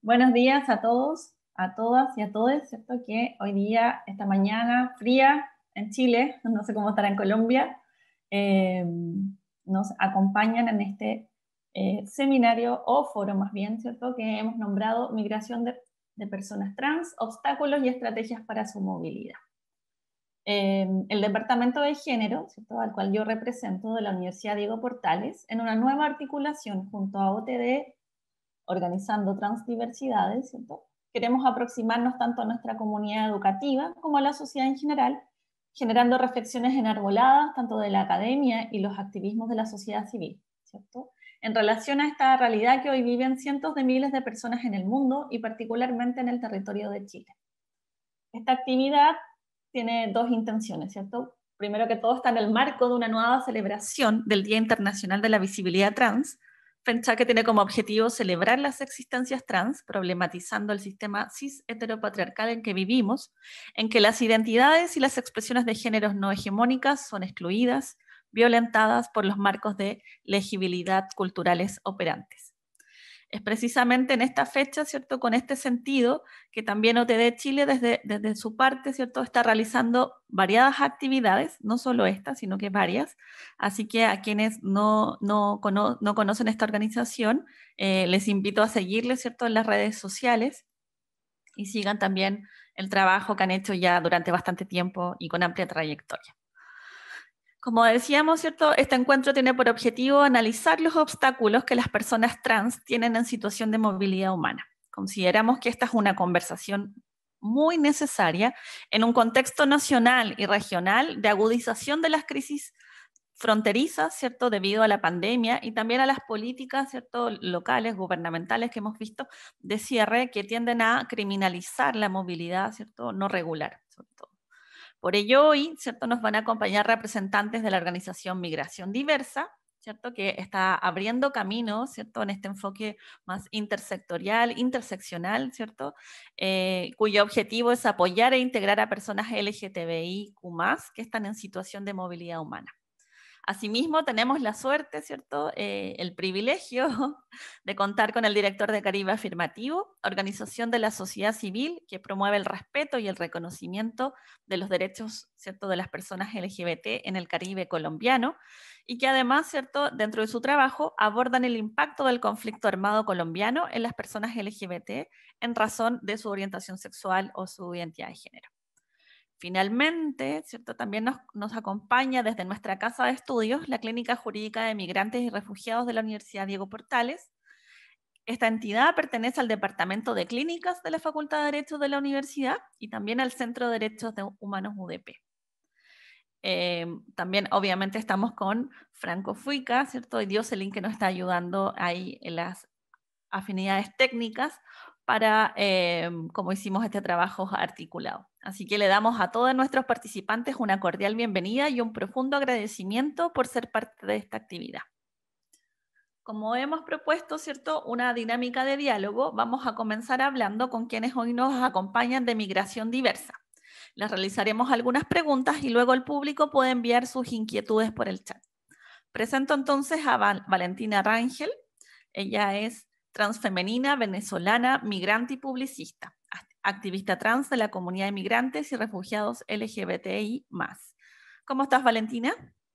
Buenos días a todos, a todas y a todos, ¿cierto? Que hoy día, esta mañana fría en Chile, no sé cómo estará en Colombia, eh, nos acompañan en este seminario o foro más bien, ¿cierto? Que hemos nombrado Migración de Personas Trans, Obstáculos y Estrategias para su Movilidad. El Departamento de Género, ¿cierto? Al cual yo represento de la Universidad Diego Portales, en una nueva articulación junto a OTD, organizando transdiversidades, ¿cierto? Queremos aproximarnos tanto a nuestra comunidad educativa como a la sociedad en general, generando reflexiones enarboladas tanto de la academia y los activismos de la sociedad civil, ¿cierto? En relación a esta realidad que hoy viven cientos de miles de personas en el mundo y particularmente en el territorio de Chile. Esta actividad tiene dos intenciones, ¿cierto? Primero que todo está en el marco de una nueva celebración del Día Internacional de la Visibilidad Trans, fecha que tiene como objetivo celebrar las existencias trans, problematizando el sistema cis heteropatriarcal en que vivimos, en que las identidades y las expresiones de géneros no hegemónicas son excluidas, violentadas por los marcos de legibilidad culturales operantes. Es precisamente en esta fecha, ¿cierto? Con este sentido, que también OTD Chile desde su parte, ¿cierto? Está realizando variadas actividades, no solo esta, sino que varias. Así que a quienes no conocen esta organización, les invito a seguirles, ¿cierto? En las redes sociales y sigan también el trabajo que han hecho ya durante bastante tiempo y con amplia trayectoria. Como decíamos, ¿cierto? Este encuentro tiene por objetivo analizar los obstáculos que las personas trans tienen en situación de movilidad humana. Consideramos que esta es una conversación muy necesaria en un contexto nacional y regional de agudización de las crisis fronterizas, ¿cierto? Debido a la pandemia y también a las políticas, ¿cierto? Locales, gubernamentales que hemos visto de cierre que tienden a criminalizar la movilidad, ¿cierto? No regular, sobre todo. Por ello, hoy, ¿cierto? Nos van a acompañar representantes de la organización Migración Diversa, ¿cierto? Que está abriendo camino, ¿cierto? En este enfoque más intersectorial, interseccional, ¿cierto? Cuyo objetivo es apoyar e integrar a personas LGTBIQ+, que están en situación de movilidad humana. Asimismo, tenemos la suerte, ¿cierto? El privilegio de contar con el director de Caribe Afirmativo, organización de la sociedad civil que promueve el respeto y el reconocimiento de los derechos, ¿cierto? De las personas LGBT en el Caribe colombiano y que además, ¿cierto? Dentro de su trabajo abordan el impacto del conflicto armado colombiano en las personas LGBT en razón de su orientación sexual o su identidad de género. Finalmente, ¿cierto? También nos acompaña desde nuestra casa de estudios la Clínica Jurídica de Migrantes y Refugiados de la Universidad Diego Portales. Esta entidad pertenece al Departamento de Clínicas de la Facultad de Derecho de la Universidad y también al Centro de Derechos Humanos UDP. También, obviamente, estamos con Franco Fuica, ¿cierto? Y Dioselin, que nos está ayudando ahí en las afinidades técnicas para, como hicimos este trabajo articulado. Así que le damos a todos nuestros participantes una cordial bienvenida y un profundo agradecimiento por ser parte de esta actividad. Como hemos propuesto, ¿cierto? Una dinámica de diálogo, vamos a comenzar hablando con quienes hoy nos acompañan de Migración Diversa. Les realizaremos algunas preguntas y luego el público puede enviar sus inquietudes por el chat. Presento entonces a Valentina Rangel. Ella es transfemenina, venezolana, migrante y publicista, activista trans de la comunidad de migrantes y refugiados LGBTI+. ¿Cómo estás, Valentina?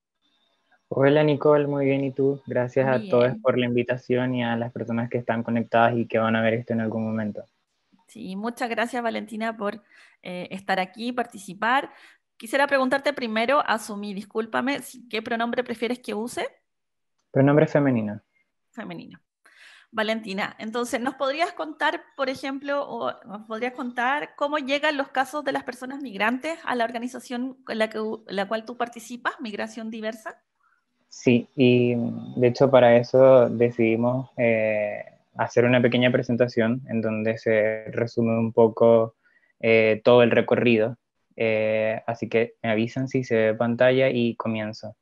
Hola Nicole, muy bien, ¿y tú? Gracias a todos Bien. por la invitación y a las personas que están conectadas y que van a ver esto en algún momento. Sí, muchas gracias, Valentina, por estar aquí y participar. Quisiera preguntarte primero, asumí, discúlpame, ¿qué pronombre prefieres que use? Pronombre femenino. Femenino. Valentina, entonces, ¿nos podrías contar, por ejemplo, o nos podrías contar cómo llegan los casos de las personas migrantes a la organización en la cual tú participas, Migración Diversa? Sí, y de hecho para eso decidimos hacer una pequeña presentación en donde se resume un poco todo el recorrido. Así que me avisan si se ve pantalla y comienzo.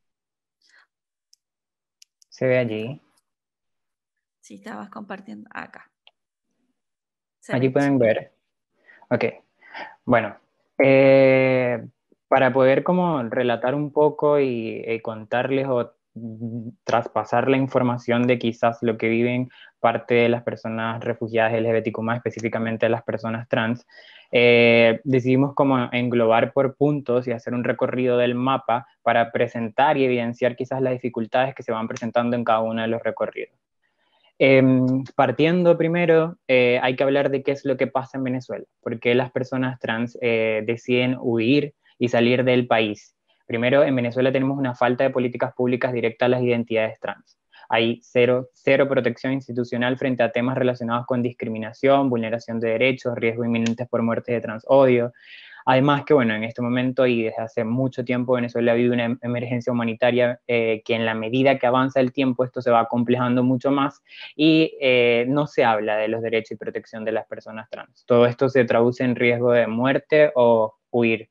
¿Se ve allí? Sí, estabas compartiendo acá. Se Allí ve pueden chico. ver. Ok, bueno. eh, para poder como relatar un poco y contarles o traspasar la información de quizás lo que viven parte de las personas refugiadas LGBTQ+, específicamente las personas trans, decidimos como englobar por puntos y hacer un recorrido del mapa para presentar y evidenciar quizás las dificultades que se van presentando en cada uno de los recorridos. Partiendo primero, hay que hablar de qué es lo que pasa en Venezuela, por qué las personas trans deciden huir y salir del país. Primero, en Venezuela tenemos una falta de políticas públicas directas a las identidades trans. Hay cero protección institucional frente a temas relacionados con discriminación, vulneración de derechos, riesgos inminentes por muertes de transodio. Además que, bueno, en este momento y desde hace mucho tiempo Venezuela vive una emergencia humanitaria que en la medida que avanza el tiempo esto se va complejando mucho más y no se habla de los derechos y protección de las personas trans. Todo esto se traduce en riesgo de muerte o huir.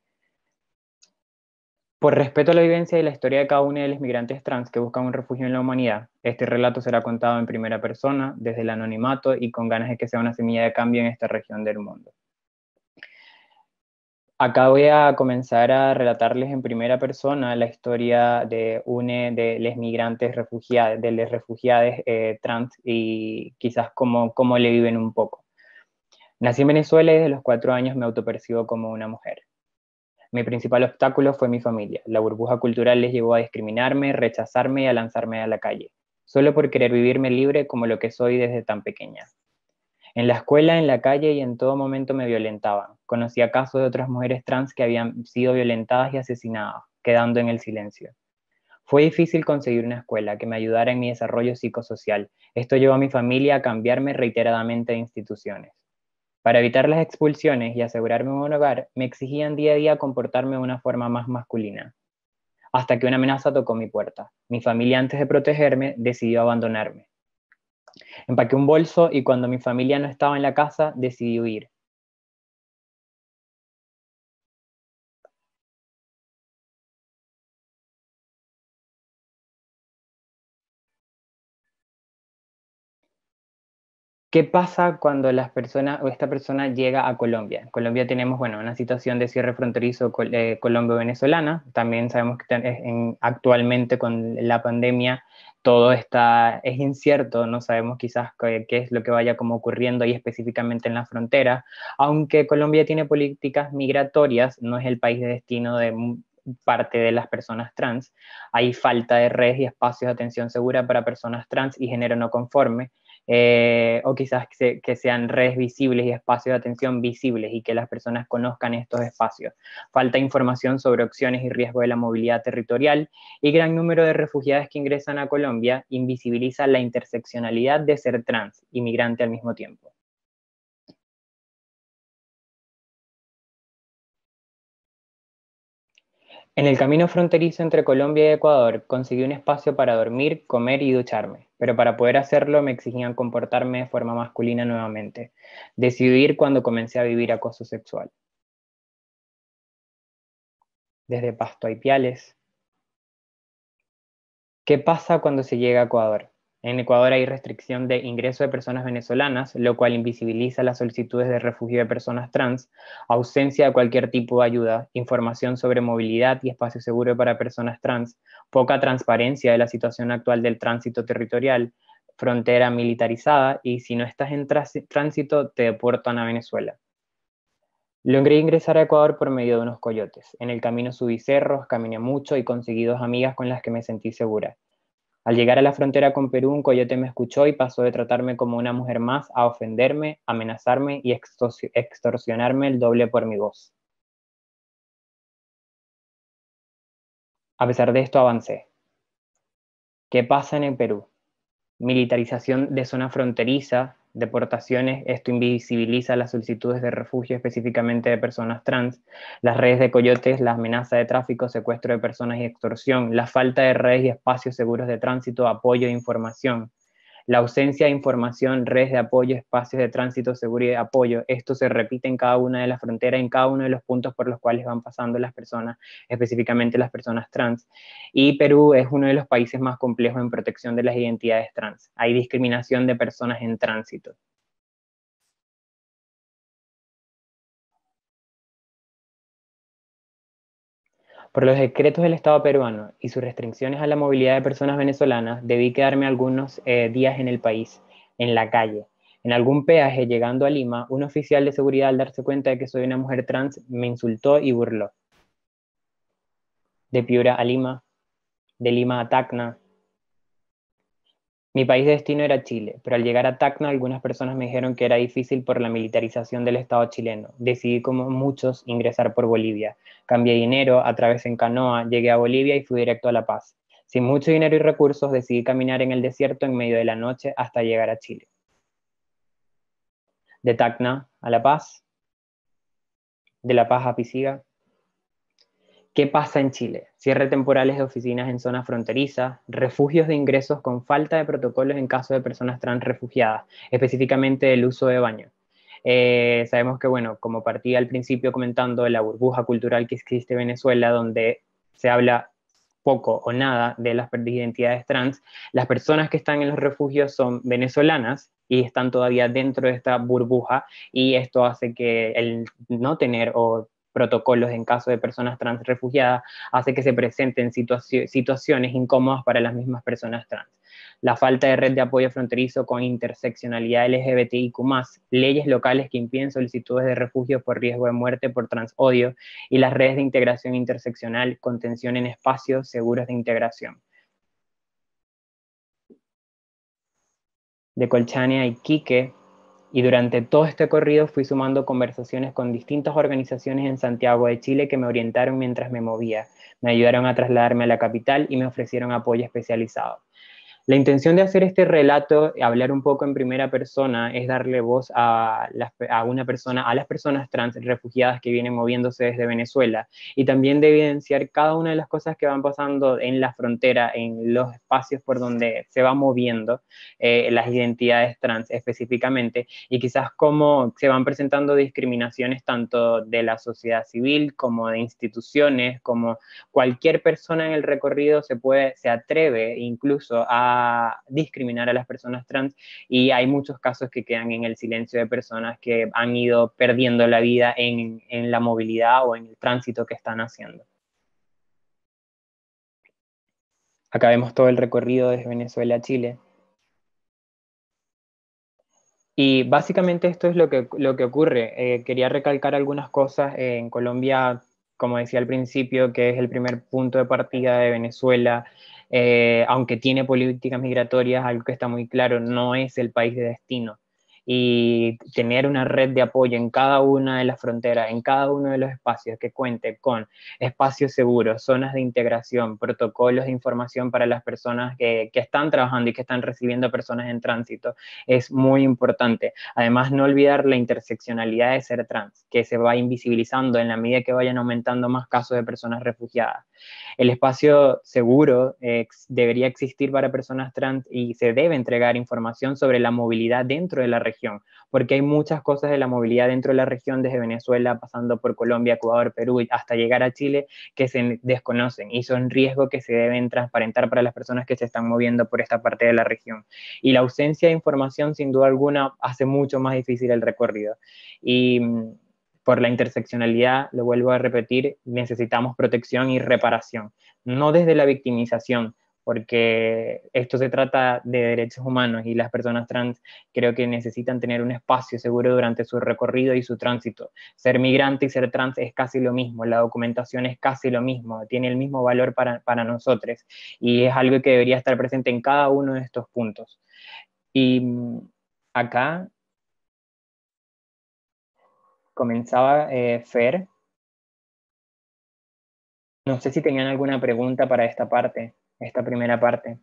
Por respeto a la vivencia y la historia de cada uno de los migrantes trans que buscan un refugio en la humanidad, este relato será contado en primera persona, desde el anonimato y con ganas de que sea una semilla de cambio en esta región del mundo. Acá voy a comenzar a relatarles en primera persona la historia de una de los migrantes refugiados, de los refugiados trans y quizás cómo le viven un poco. Nací en Venezuela y desde los 4 años me autopercibo como una mujer. Mi principal obstáculo fue mi familia. La burbuja cultural les llevó a discriminarme, rechazarme y a lanzarme a la calle, solo por querer vivirme libre como lo que soy desde tan pequeña. En la escuela, en la calle y en todo momento me violentaban. Conocía casos de otras mujeres trans que habían sido violentadas y asesinadas, quedando en el silencio. Fue difícil conseguir una escuela que me ayudara en mi desarrollo psicosocial. Esto llevó a mi familia a cambiarme reiteradamente de instituciones. Para evitar las expulsiones y asegurarme un hogar, me exigían día a día comportarme de una forma más masculina. Hasta que una amenaza tocó mi puerta. Mi familia, antes de protegerme, decidió abandonarme. Empaqué un bolso y cuando mi familia no estaba en la casa, decidí huir. ¿Qué pasa cuando las personas o esta persona llega a Colombia? En Colombia tenemos, bueno, una situación de cierre fronterizo colombo-venezolana. También sabemos que actualmente con la pandemia todo es incierto, no sabemos quizás qué es lo que vaya como ocurriendo ahí específicamente en la frontera. Aunque Colombia tiene políticas migratorias, no es el país de destino de parte de las personas trans. Hay falta de redes y espacios de atención segura para personas trans y género no conforme o quizás que sean redes visibles y espacios de atención visibles y que las personas conozcan estos espacios. Falta información sobre opciones y riesgos de la movilidad territorial y gran número de refugiados que ingresan a Colombia invisibiliza la interseccionalidad de ser trans y migrante al mismo tiempo. En el camino fronterizo entre Colombia y Ecuador conseguí un espacio para dormir, comer y ducharme, pero para poder hacerlo me exigían comportarme de forma masculina nuevamente. Decidí ir cuando comencé a vivir acoso sexual. Desde Pasto a Ipiales. ¿Qué pasa cuando se llega a Ecuador? En Ecuador hay restricción de ingreso de personas venezolanas, lo cual invisibiliza las solicitudes de refugio de personas trans, ausencia de cualquier tipo de ayuda, información sobre movilidad y espacio seguro para personas trans, poca transparencia de la situación actual del tránsito territorial, frontera militarizada y si no estás en tránsito te deportan a Venezuela. Logré ingresar a Ecuador por medio de unos coyotes. En el camino subí cerros, caminé mucho y conseguí 2 amigas con las que me sentí segura. Al llegar a la frontera con Perú, un coyote me escuchó y pasó de tratarme como una mujer más a ofenderme, amenazarme y extorsionarme el doble por mi voz. A pesar de esto avancé. ¿Qué pasa en el Perú? Militarización de zona fronteriza, deportaciones, esto invisibiliza las solicitudes de refugio específicamente de personas trans, las redes de coyotes, la amenaza de tráfico, secuestro de personas y extorsión, la falta de redes y espacios seguros de tránsito, apoyo e información. La ausencia de información, redes de apoyo, espacios de tránsito seguro y de apoyo, esto se repite en cada una de las fronteras, en cada uno de los puntos por los cuales van pasando las personas, específicamente las personas trans. Y Perú es uno de los países más complejos en protección de las identidades trans. Hay discriminación de personas en tránsito. Por los decretos del Estado peruano y sus restricciones a la movilidad de personas venezolanas, debí quedarme algunos días en el país, en la calle. En algún peaje, llegando a Lima, un oficial de seguridad, al darse cuenta de que soy una mujer trans, me insultó y burló. De Piura a Lima, de Lima a Tacna. Mi país de destino era Chile, pero al llegar a Tacna algunas personas me dijeron que era difícil por la militarización del Estado chileno. Decidí, como muchos, ingresar por Bolivia. Cambié dinero, atravesé en canoa, llegué a Bolivia y fui directo a La Paz. Sin mucho dinero y recursos, decidí caminar en el desierto en medio de la noche hasta llegar a Chile. De Tacna a La Paz, de La Paz a Pisiga. ¿Qué pasa en Chile? Cierre temporales de oficinas en zonas fronterizas, refugios de ingresos con falta de protocolos en caso de personas trans refugiadas, específicamente el uso de baño. Sabemos que, bueno, como partí al principio comentando de la burbuja cultural que existe en Venezuela, donde se habla poco o nada de las identidades trans, las personas que están en los refugios son venezolanas y están todavía dentro de esta burbuja, y esto hace que el no tener o protocolos en caso de personas trans refugiadas hace que se presenten situaciones incómodas para las mismas personas trans. La falta de red de apoyo fronterizo con interseccionalidad LGBTIQ+, leyes locales que impiden solicitudes de refugio por riesgo de muerte por transodio, y las redes de integración interseccional, contención en espacios seguros de integración. De Colchane a Iquique, y durante todo este corrido fui sumando conversaciones con distintas organizaciones en Santiago de Chile que me orientaron mientras me movía, me ayudaron a trasladarme a la capital y me ofrecieron apoyo especializado. La intención de hacer este relato, hablar un poco en primera persona, es darle voz a las personas trans refugiadas que vienen moviéndose desde Venezuela, y también de evidenciar cada una de las cosas que van pasando en la frontera, en los espacios por donde se van moviendo las identidades trans específicamente, y quizás cómo se van presentando discriminaciones tanto de la sociedad civil como de instituciones, como cualquier persona en el recorrido se atreve incluso a discriminar a las personas trans, y hay muchos casos que quedan en el silencio de personas que han ido perdiendo la vida en la movilidad o en el tránsito que están haciendo. Acá vemos todo el recorrido desde Venezuela a Chile. Y básicamente esto es lo que ocurre. Quería recalcar algunas cosas. En Colombia, como decía al principio, que es el primer punto de partida de Venezuela, aunque tiene políticas migratorias, algo que está muy claro, no es el país de destino. Y tener una red de apoyo en cada una de las fronteras, en cada uno de los espacios, que cuente con espacios seguros, zonas de integración, protocolos de información para las personas que están trabajando y que están recibiendo personas en tránsito, es muy importante. Además, no olvidar la interseccionalidad de ser trans, que se va invisibilizando en la medida que vayan aumentando más casos de personas refugiadas. El espacio seguro debería existir para personas trans, y se debe entregar información sobre la movilidad dentro de la región, porque hay muchas cosas de la movilidad dentro de la región, desde Venezuela, pasando por Colombia, Ecuador, Perú, hasta llegar a Chile, que se desconocen y son riesgos que se deben transparentar para las personas que se están moviendo por esta parte de la región. Y la ausencia de información, sin duda alguna, hace mucho más difícil el recorrido. Y por la interseccionalidad, lo vuelvo a repetir, necesitamos protección y reparación, no desde la victimización, porque esto se trata de derechos humanos, y las personas trans creo que necesitan tener un espacio seguro durante su recorrido y su tránsito. Ser migrante y ser trans es casi lo mismo, la documentación es casi lo mismo, tiene el mismo valor para nosotros, y es algo que debería estar presente en cada uno de estos puntos. Y acá comenzaba Fer. No sé si tenían alguna pregunta para esta parte, esta primera parte.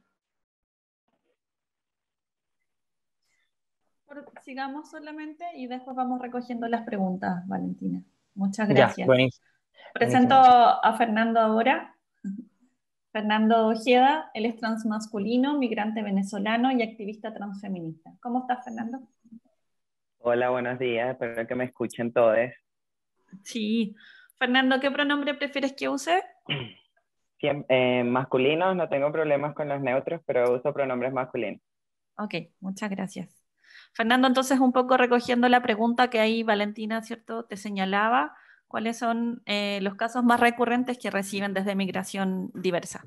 Sigamos solamente y después vamos recogiendo las preguntas, Valentina. Muchas Ya, gracias. buenísimo. Presento Buenísimo. a Fernando ahora. Fernando Ojeda, él es transmasculino, migrante venezolano y activista transfeminista. ¿Cómo estás, Fernando? Hola, buenos días. Espero que me escuchen todos. Sí. Fernando, ¿qué pronombre prefieres que use? Masculinos, no tengo problemas con los neutros, pero uso pronombres masculinos. Ok, muchas gracias. Fernando, entonces un poco recogiendo la pregunta que ahí Valentina, ¿cierto?, te señalaba ¿Cuáles son los casos más recurrentes que reciben desde migración diversa?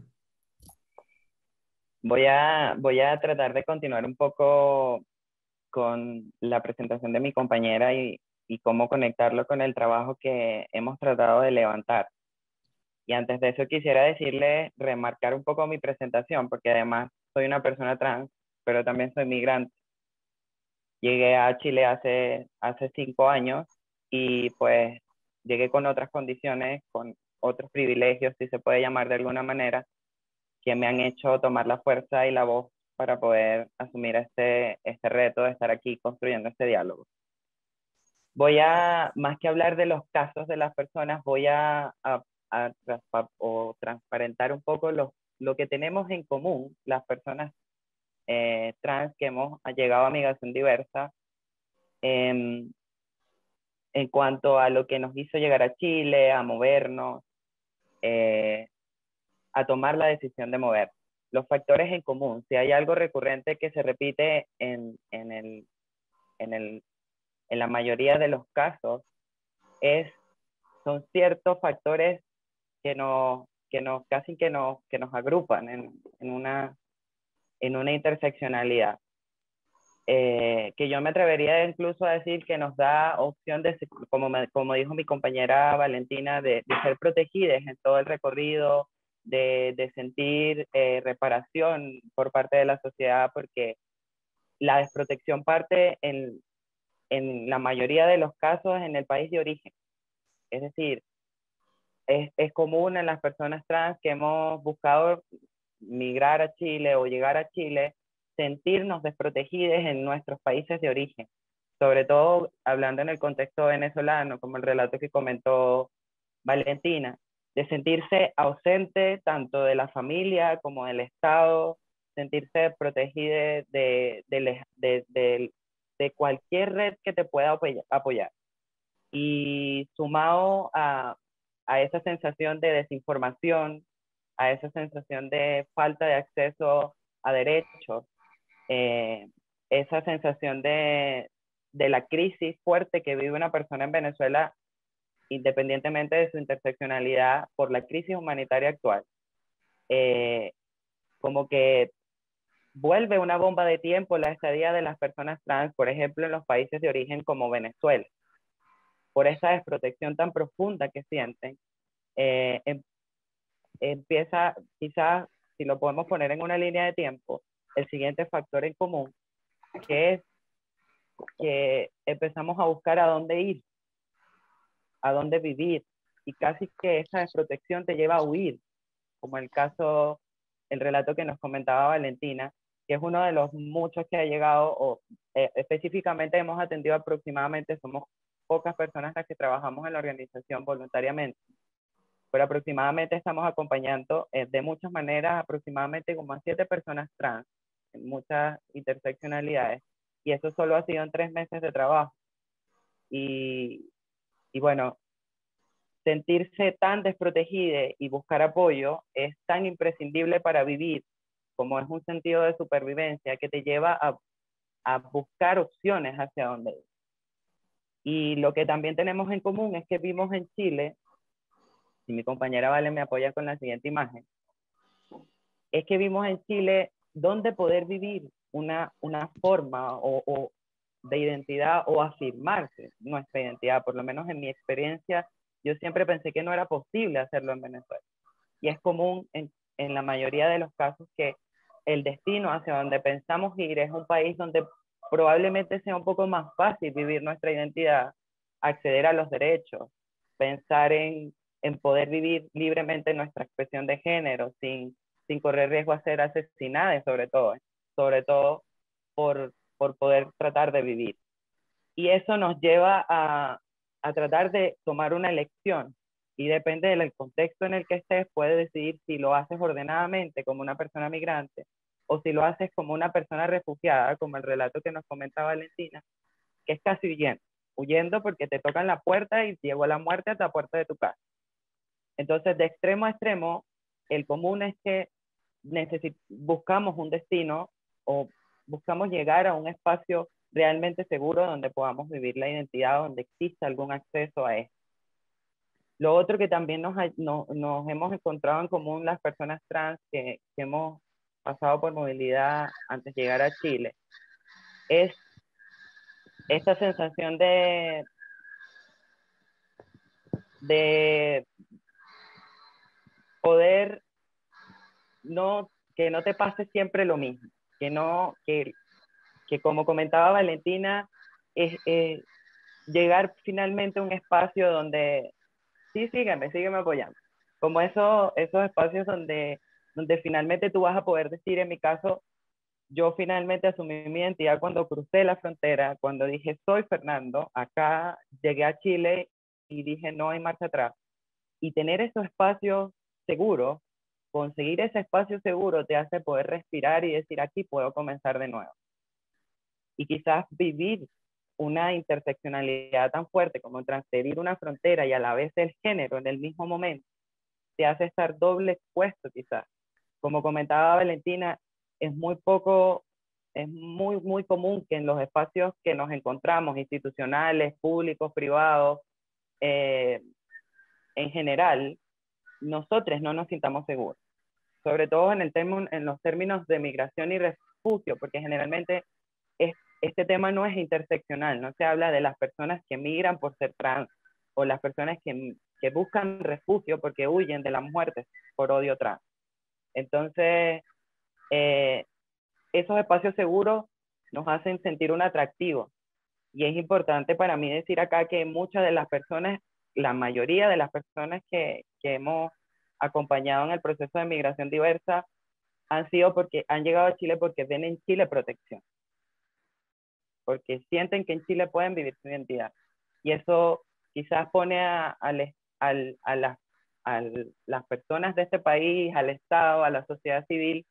Voy a tratar de continuar un poco con la presentación de mi compañera y cómo conectarlo con el trabajo que hemos tratado de levantar. Y antes de eso quisiera decirle, remarcar un poco mi presentación, porque además soy una persona trans, pero también soy migrante. Llegué a Chile hace 5 años y pues llegué con otras condiciones, con otros privilegios, si se puede llamar de alguna manera, que me han hecho tomar la fuerza y la voz para poder asumir este reto de estar aquí construyendo este diálogo. Más que hablar de los casos de las personas, voy a transparentar un poco lo que tenemos en común las personas trans que hemos llegado a migración diversa, em, en cuanto a lo que nos hizo llegar a Chile, a movernos, eh, a tomar la decisión de mover. Los factores en común, si hay algo recurrente que se repite en, el, en la mayoría de los casos, son ciertos factores que nos agrupan en una interseccionalidad. Que yo me atrevería incluso a decir que nos da opción de, como dijo mi compañera Valentina, de ser protegidas en todo el recorrido, de sentir reparación por parte de la sociedad, porque la desprotección parte en la mayoría de los casos en el país de origen. Es decir, es común en las personas trans que hemos buscado migrar a Chile o llegar a Chile, sentirnos desprotegidos en nuestros países de origen, sobre todo hablando en el contexto venezolano, como el relato que comentó Valentina, de sentirse ausente tanto de la familia como del Estado, sentirse protegido de cualquier red que te pueda apoyar. Y sumado a esa sensación de desinformación, a esa sensación de falta de acceso a derechos, eh, esa sensación de la crisis fuerte que vive una persona en Venezuela, independientemente de su interseccionalidad, por la crisis humanitaria actual, eh, como que vuelve una bomba de tiempo la estadía de las personas trans, por ejemplo, en los países de origen como Venezuela, por esa desprotección tan profunda que sienten. Empieza, quizás, si lo podemos poner en una línea de tiempo, el siguiente factor en común, que es que empezamos a buscar a dónde ir, a dónde vivir, y casi que esa desprotección te lleva a huir, como el relato que nos comentaba Valentina, que es uno de los muchos que ha llegado, o específicamente hemos atendido aproximadamente, somos pocas personas las que trabajamos en la organización voluntariamente, pero aproximadamente estamos acompañando de muchas maneras aproximadamente como a 7 personas trans, en muchas interseccionalidades, y eso solo ha sido en 3 meses de trabajo. Y, y bueno, sentirse tan desprotegida y buscar apoyo es tan imprescindible para vivir, como es un sentido de supervivencia que te lleva a buscar opciones hacia dónde ir. Y lo que también tenemos en común es que vimos en Chile, y mi compañera Vale me apoya con la siguiente imagen, es que vimos en Chile dónde poder vivir una forma de identidad o afirmarse nuestra identidad. Por lo menos en mi experiencia, yo siempre pensé que no era posible hacerlo en Venezuela. Y es común en la mayoría de los casos que el destino hacia donde pensamos ir es un país donde probablemente sea un poco más fácil vivir nuestra identidad, acceder a los derechos, pensar en poder vivir libremente nuestra expresión de género sin correr riesgo a ser asesinadas, sobre todo por poder tratar de vivir. Y eso nos lleva a tratar de tomar una elección, y depende del contexto en el que estés, puedes decidir si lo haces ordenadamente como una persona migrante o si lo haces como una persona refugiada, como el relato que nos comenta Valentina, que es casi huyendo porque te tocan la puerta y llegó la muerte a la puerta de tu casa. Entonces, de extremo a extremo, el común es que buscamos un destino o buscamos llegar a un espacio realmente seguro donde podamos vivir la identidad, donde exista algún acceso a esto. Lo otro que también nos hemos encontrado en común las personas trans que hemos pasado por movilidad antes de llegar a Chile es esta sensación de poder que no te pase siempre lo mismo, que como comentaba Valentina, es llegar finalmente a un espacio donde, sí, sígueme apoyando, como esos espacios donde finalmente tú vas a poder decir, en mi caso, yo finalmente asumí mi identidad cuando crucé la frontera, cuando dije, soy Fernando, acá llegué a Chile y dije, no hay marcha atrás. Y tener esos espacios seguros, conseguir ese espacio seguro te hace poder respirar y decir, aquí puedo comenzar de nuevo. Y quizás vivir una interseccionalidad tan fuerte como transgredir una frontera y a la vez el género en el mismo momento, te hace estar doble expuesto quizás. Como comentaba Valentina, es muy común que en los espacios que nos encontramos, institucionales, públicos, privados, en general, nosotros no nos sintamos seguros. Sobre todo en los términos de migración y refugio, porque generalmente este tema no es interseccional, no se habla de las personas que migran por ser trans o las personas que buscan refugio porque huyen de la muerte por odio trans. Entonces, esos espacios seguros nos hacen sentir un atractivo. Y es importante para mí decir acá que muchas de las personas, la mayoría de las personas que hemos acompañado en el proceso de migración diversa han sido porque han llegado a Chile porque ven en Chile protección, porque sienten que en Chile pueden vivir su identidad. Y eso quizás pone a las personas de este país, al Estado, a la sociedad civil,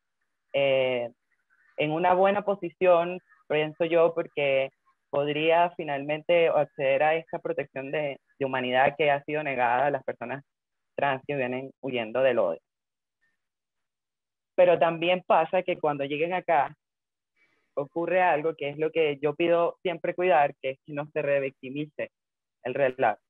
en una buena posición, pienso yo, porque podría finalmente acceder a esta protección de humanidad que ha sido negada a las personas trans que vienen huyendo del odio. Pero también pasa que cuando lleguen acá, ocurre algo que es lo que yo pido siempre cuidar, que es que no se revictimice el relato.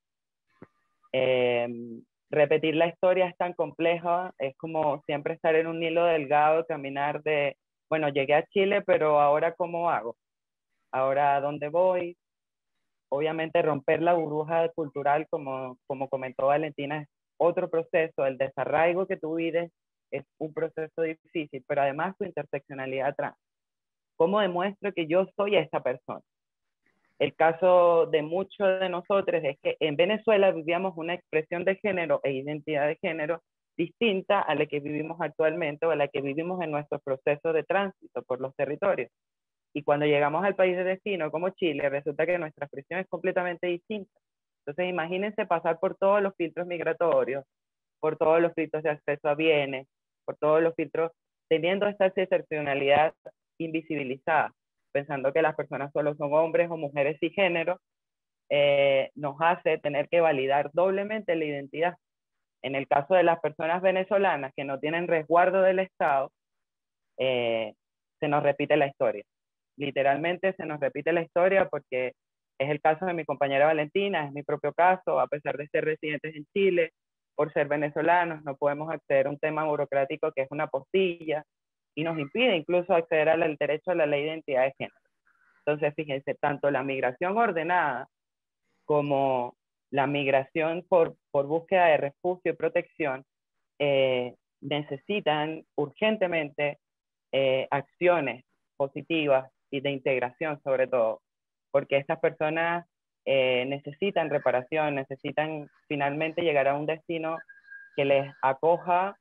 Repetir la historia es tan compleja, es como siempre estar en un hilo delgado, caminar de, bueno, llegué a Chile, pero ahora ¿cómo hago? Ahora ¿a dónde voy? Obviamente romper la burbuja cultural, como comentó Valentina, es otro proceso. El desarraigo que tú vives es un proceso difícil, pero además tu interseccionalidad trans. ¿Cómo demuestro que yo soy esta persona? El caso de muchos de nosotros es que en Venezuela vivíamos una expresión de género e identidad de género distinta a la que vivimos actualmente o a la que vivimos en nuestro proceso de tránsito por los territorios. Y cuando llegamos al país de destino, como Chile, resulta que nuestra expresión es completamente distinta. Entonces, imagínense pasar por todos los filtros migratorios, por todos los filtros de acceso a bienes, por todos los filtros, teniendo esta excepcionalidad invisibilizada, pensando que las personas solo son hombres o mujeres cisgénero, nos hace tener que validar doblemente la identidad. En el caso de las personas venezolanas que no tienen resguardo del Estado, se nos repite la historia. Literalmente se nos repite la historia porque es el caso de mi compañera Valentina, es mi propio caso, a pesar de ser residentes en Chile, por ser venezolanos, no podemos acceder a un tema burocrático que es una postilla y nos impide incluso acceder al derecho a la ley de identidad de género. Entonces, fíjense, tanto la migración ordenada como la migración por búsqueda de refugio y protección necesitan urgentemente acciones positivas y de integración sobre todo, porque estas personas necesitan reparación, necesitan finalmente llegar a un destino que les acoja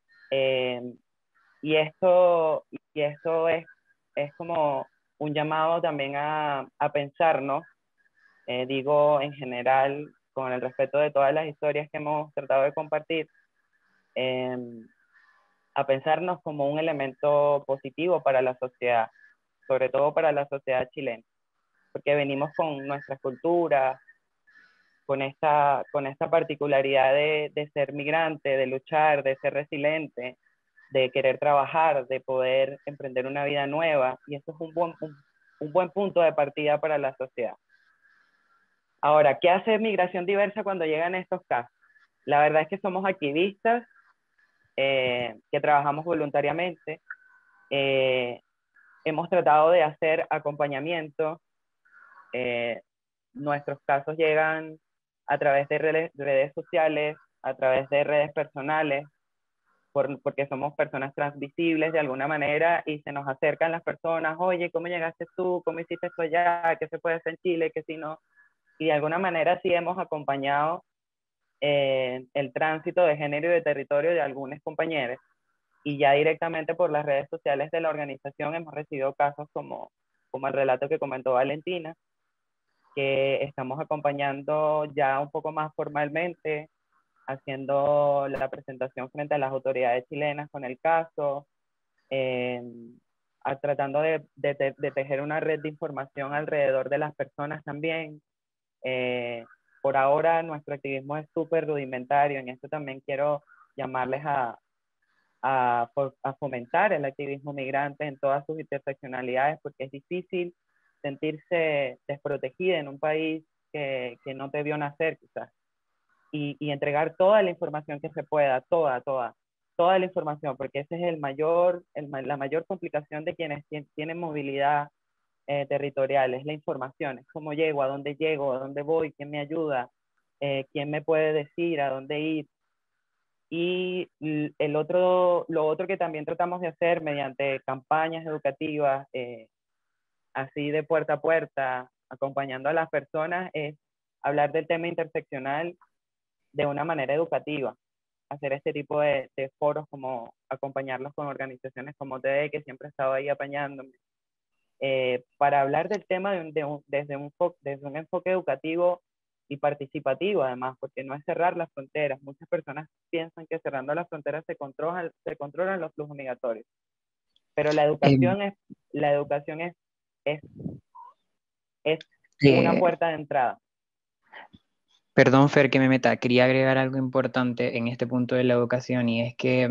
y esto es como un llamado también a pensarnos, digo en general, con el respeto de todas las historias que hemos tratado de compartir, a pensarnos como un elemento positivo para la sociedad, sobre todo para la sociedad chilena, porque venimos con nuestra cultura, con esta particularidad de ser migrante, de luchar, de ser resiliente, de querer trabajar, de poder emprender una vida nueva, y eso es un buen punto de partida para la sociedad. Ahora, ¿qué hace migración diversa cuando llegan estos casos? La verdad es que somos activistas que trabajamos voluntariamente. Eh, Hemos tratado de hacer acompañamiento. Nuestros casos llegan a través de redes sociales, a través de redes personales, porque somos personas transvisibles de alguna manera y se nos acercan las personas, oye, ¿cómo llegaste tú? ¿Cómo hiciste esto allá? ¿Qué se puede hacer en Chile? ¿Qué si no? Y de alguna manera sí hemos acompañado el tránsito de género y de territorio de algunos compañeros. Y ya directamente por las redes sociales de la organización hemos recibido casos como el relato que comentó Valentina, que estamos acompañando ya un poco más formalmente, haciendo la presentación frente a las autoridades chilenas con el caso, eh, tratando de tejer una red de información alrededor de las personas también. Eh, por ahora nuestro activismo es súper rudimentario, en esto también quiero llamarles a fomentar el activismo migrante en todas sus interseccionalidades, porque es difícil sentirse desprotegida en un país que no te vio nacer quizás, y entregar toda la información que se pueda, toda la información, porque ese es la mayor complicación de quienes tienen movilidad territorial, es la información, es cómo llego, a dónde voy, quién me ayuda, quién me puede decir a dónde ir. Y lo otro que también tratamos de hacer mediante campañas educativas, así de puerta a puerta, acompañando a las personas, es hablar del tema interseccional de una manera educativa, hacer este tipo de foros, como acompañarlos con organizaciones como TD, que siempre he estado ahí apañándome, para hablar del tema desde un enfoque educativo y participativo, además, porque no es cerrar las fronteras. Muchas personas piensan que cerrando las fronteras se controlan los flujos migratorios, pero Em, la educación es, es una eh, puerta de entrada. Perdón, Fer, que me meta. Quería agregar algo importante en este punto de la educación y es que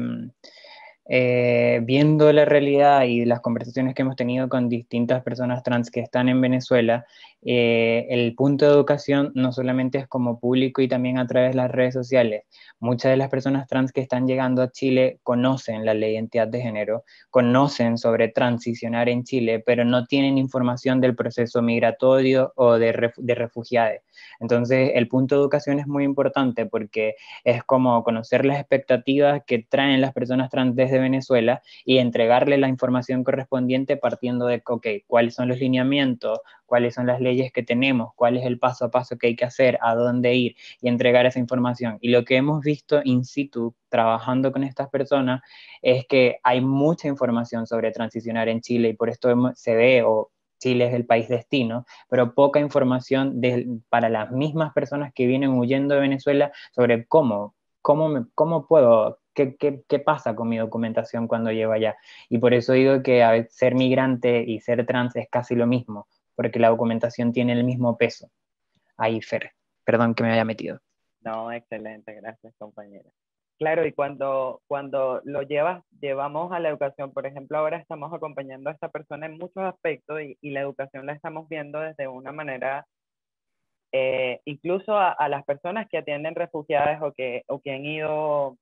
viendo la realidad y las conversaciones que hemos tenido con distintas personas trans que están en Venezuela, el punto de educación no solamente es como público y también a través de las redes sociales. Muchas de las personas trans que están llegando a Chile conocen la ley de identidad de género, conocen sobre transicionar en Chile, pero no tienen información del proceso migratorio o de refugiados. Entonces, el punto de educación es muy importante porque es como conocer las expectativas que traen las personas trans desde Venezuela y entregarle la información correspondiente partiendo de, ok, cuáles son los lineamientos, cuáles son las leyes que tenemos, cuál es el paso a paso que hay que hacer, a dónde ir y entregar esa información. Y lo que hemos visto in situ trabajando con estas personas es que hay mucha información sobre transicionar en Chile y por esto se ve o Chile es el país destino, pero poca información para las mismas personas que vienen huyendo de Venezuela sobre cómo puedo, qué pasa con mi documentación cuando llego allá. Y por eso digo que ser migrante y ser trans es casi lo mismo, porque la documentación tiene el mismo peso. Ahí, Fer, perdón que me haya metido. No, excelente, gracias compañera. Claro, y cuando llevamos a la educación, por ejemplo, ahora estamos acompañando a esta persona en muchos aspectos y la educación la estamos viendo desde una manera, incluso a las personas que atienden refugiadas o que han ido,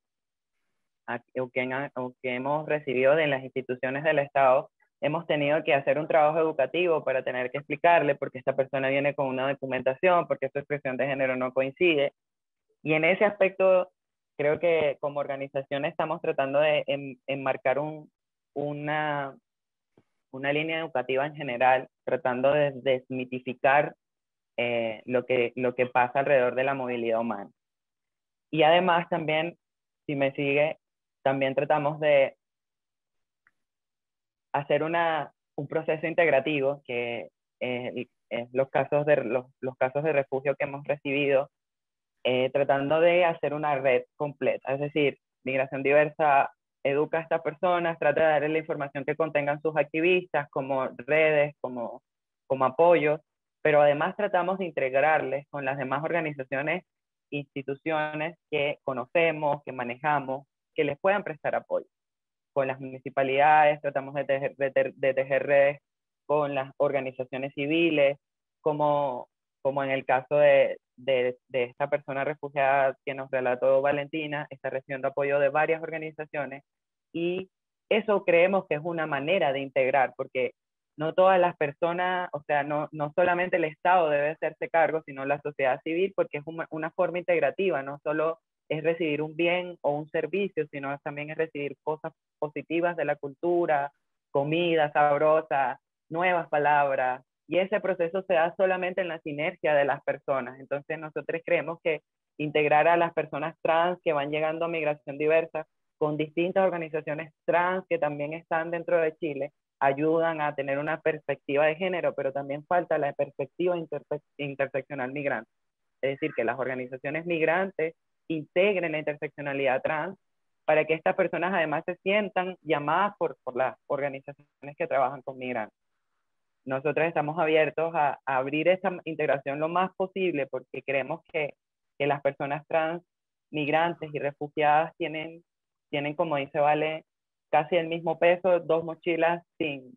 o que hemos recibido de las instituciones del Estado, hemos tenido que hacer un trabajo educativo para tener que explicarle por qué esta persona viene con una documentación, porque su expresión de género no coincide. Y en ese aspecto, creo que como organización estamos tratando de enmarcar una, una línea educativa en general, tratando de desmitificar lo que pasa alrededor de la movilidad humana. Y además también, si me sigue, también tratamos de hacer un proceso integrativo, que los casos de refugio que hemos recibido, tratando de hacer una red completa, es decir, Migración Diversa educa a estas personas, trata de darles la información que contengan sus activistas, como redes, como apoyos, pero además tratamos de integrarles con las demás organizaciones, instituciones que conocemos, que manejamos, que les puedan prestar apoyo. Con las municipalidades tratamos de tejer redes con las organizaciones civiles, como como en el caso de esta persona refugiada que nos relató Valentina, está recibiendo apoyo de varias organizaciones, y eso creemos que es una manera de integrar, porque no todas las personas, o sea, no solamente el Estado debe hacerse cargo, sino la sociedad civil, porque es una forma integrativa, no solo es recibir un bien o un servicio, sino también es recibir cosas positivas de la cultura, comida sabrosa, nuevas palabras, y ese proceso se da solamente en la sinergia de las personas. Entonces nosotros creemos que integrar a las personas trans que van llegando a Migración Diversa con distintas organizaciones trans que también están dentro de Chile, ayudan a tener una perspectiva de género, pero también falta la perspectiva interseccional migrante. Es decir, que las organizaciones migrantes integren la interseccionalidad trans para que estas personas además se sientan llamadas por las organizaciones que trabajan con migrantes. Nosotros estamos abiertos a abrir esa integración lo más posible, porque creemos que las personas trans, migrantes y refugiadas tienen, como dice Vale, casi el mismo peso, dos mochilas sin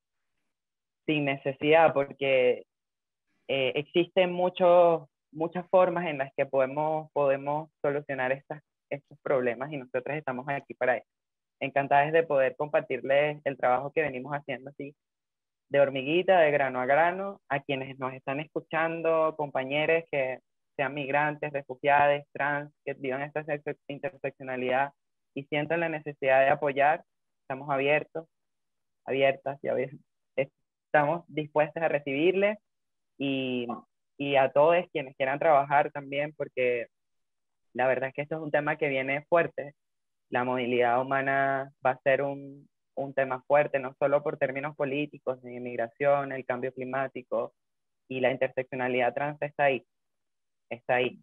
necesidad, porque existen muchas formas en las que podemos solucionar estos problemas, y nosotros estamos aquí para eso. Encantadas de poder compartirles el trabajo que venimos haciendo así, de hormiguita, de grano a grano, a quienes nos están escuchando, compañeros que sean migrantes, refugiados, trans, que vivan esta interseccionalidad y sientan la necesidad de apoyar. Estamos abiertas, estamos dispuestos a recibirles, y a todos quienes quieran trabajar también, porque la verdad es que esto es un tema que viene fuerte. La movilidad humana va a ser un tema fuerte, no solo por términos políticos, de inmigración, el cambio climático, y la interseccionalidad trans está ahí.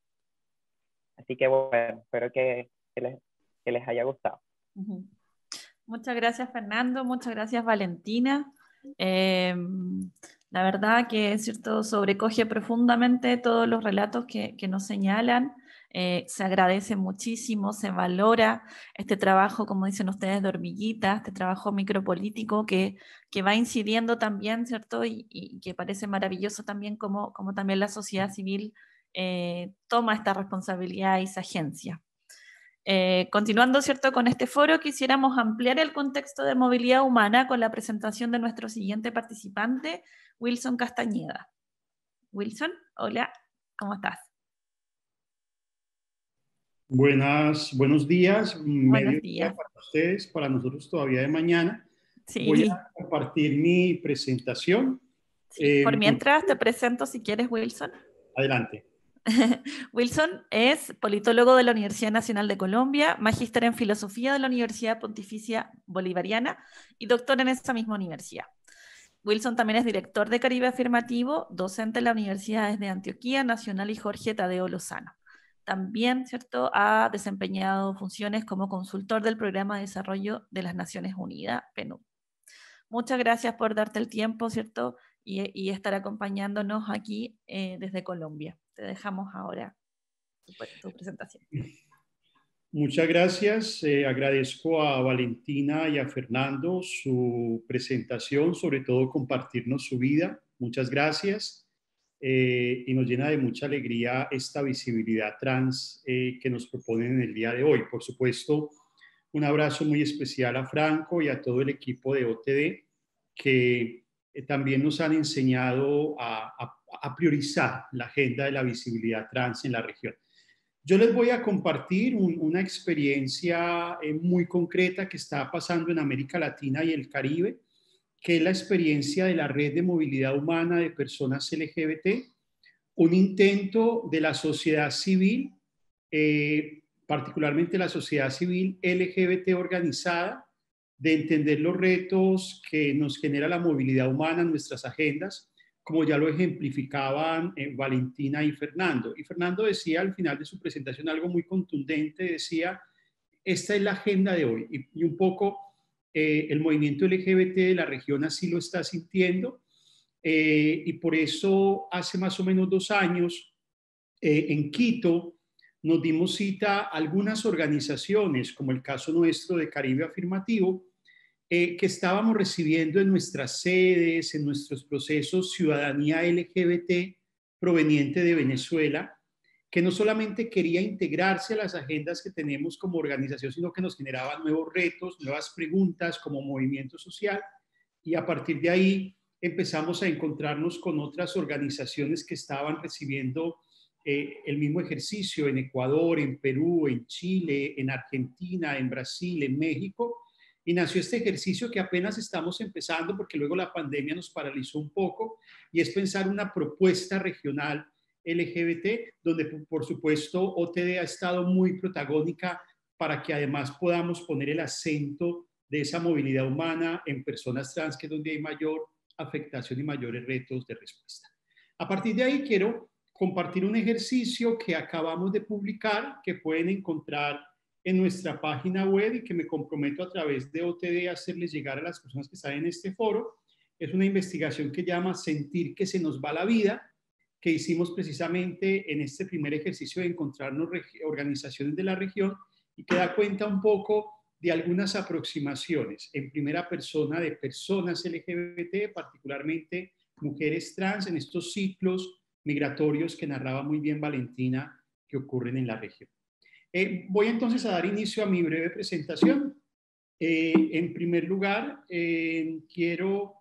Así que bueno, espero que les haya gustado. Muchas gracias, Fernando, muchas gracias, Valentina. La verdad que es cierto, sobrecoge profundamente todos los relatos que nos señalan. Se agradece muchísimo, se valora este trabajo, como dicen ustedes, de hormiguita, este trabajo micropolítico que va incidiendo también, ¿cierto? Y que parece maravilloso también como también la sociedad civil toma esta responsabilidad y esa agencia. Continuando, ¿cierto?, con este foro, quisiéramos ampliar el contexto de movilidad humana con la presentación de nuestro siguiente participante, Wilson Castañeda. Wilson, hola, ¿cómo estás? Buenos días, Buenos días. para ustedes, para nosotros todavía de mañana. Sí. Voy a compartir mi presentación. Sí, por mientras te presento, si quieres, Wilson. Adelante. Wilson es politólogo de la Universidad Nacional de Colombia, magíster en filosofía de la Universidad Pontificia Bolivariana y doctor en esa misma universidad. Wilson también es director de Caribe Afirmativo, docente en las universidades de Antioquia, Nacional y Jorge Tadeo Lozano. También, ¿cierto?, ha desempeñado funciones como consultor del Programa de Desarrollo de las Naciones Unidas, PNUD. Muchas gracias por darte el tiempo, ¿cierto?, y estar acompañándonos aquí desde Colombia. Te dejamos ahora tu presentación. Muchas gracias. Agradezco a Valentina y a Fernando su presentación, sobre todo compartirnos su vida. Muchas gracias. Y nos llena de mucha alegría esta visibilidad trans que nos proponen en el día de hoy. Por supuesto, un abrazo muy especial a Franco y a todo el equipo de OTD, que también nos han enseñado a priorizar la agenda de la visibilidad trans en la región. Yo les voy a compartir una experiencia muy concreta que está pasando en América Latina y el Caribe, que es la experiencia de la Red de Movilidad Humana de Personas LGBT, un intento de la sociedad civil, particularmente la sociedad civil LGBT organizada, de entender los retos que nos genera la movilidad humana en nuestras agendas, como ya lo ejemplificaban Valentina y Fernando. Y Fernando decía al final de su presentación algo muy contundente, decía, esta es la agenda de hoy, y un poco el movimiento LGBT de la región así lo está sintiendo, y por eso hace más o menos 2 años en Quito nos dimos cita a algunas organizaciones, como el caso nuestro de Caribe Afirmativo, que estábamos recibiendo en nuestras sedes, en nuestros procesos Ciudadanía LGBT proveniente de Venezuela, que no solamente quería integrarse a las agendas que tenemos como organización, sino que nos generaba nuevos retos, nuevas preguntas como movimiento social, y a partir de ahí empezamos a encontrarnos con otras organizaciones que estaban recibiendo el mismo ejercicio en Ecuador, en Perú, en Chile, en Argentina, en Brasil, en México, y nació este ejercicio que apenas estamos empezando porque luego la pandemia nos paralizó un poco, y es pensar una propuesta regional LGBT, donde por supuesto OTD ha estado muy protagónica para que además podamos poner el acento de esa movilidad humana en personas trans, que es donde hay mayor afectación y mayores retos de respuesta. A partir de ahí quiero compartir un ejercicio que acabamos de publicar, que pueden encontrar en nuestra página web y que me comprometo a través de OTD a hacerles llegar a las personas que están en este foro. Es una investigación que llama Sentir que se nos va la vida, que hicimos precisamente en este primer ejercicio de encontrarnos organizaciones de la región, y que da cuenta un poco de algunas aproximaciones en primera persona de personas LGBT, particularmente mujeres trans, en estos ciclos migratorios que narraba muy bien Valentina que ocurren en la región. Voy entonces a dar inicio a mi breve presentación. En primer lugar, quiero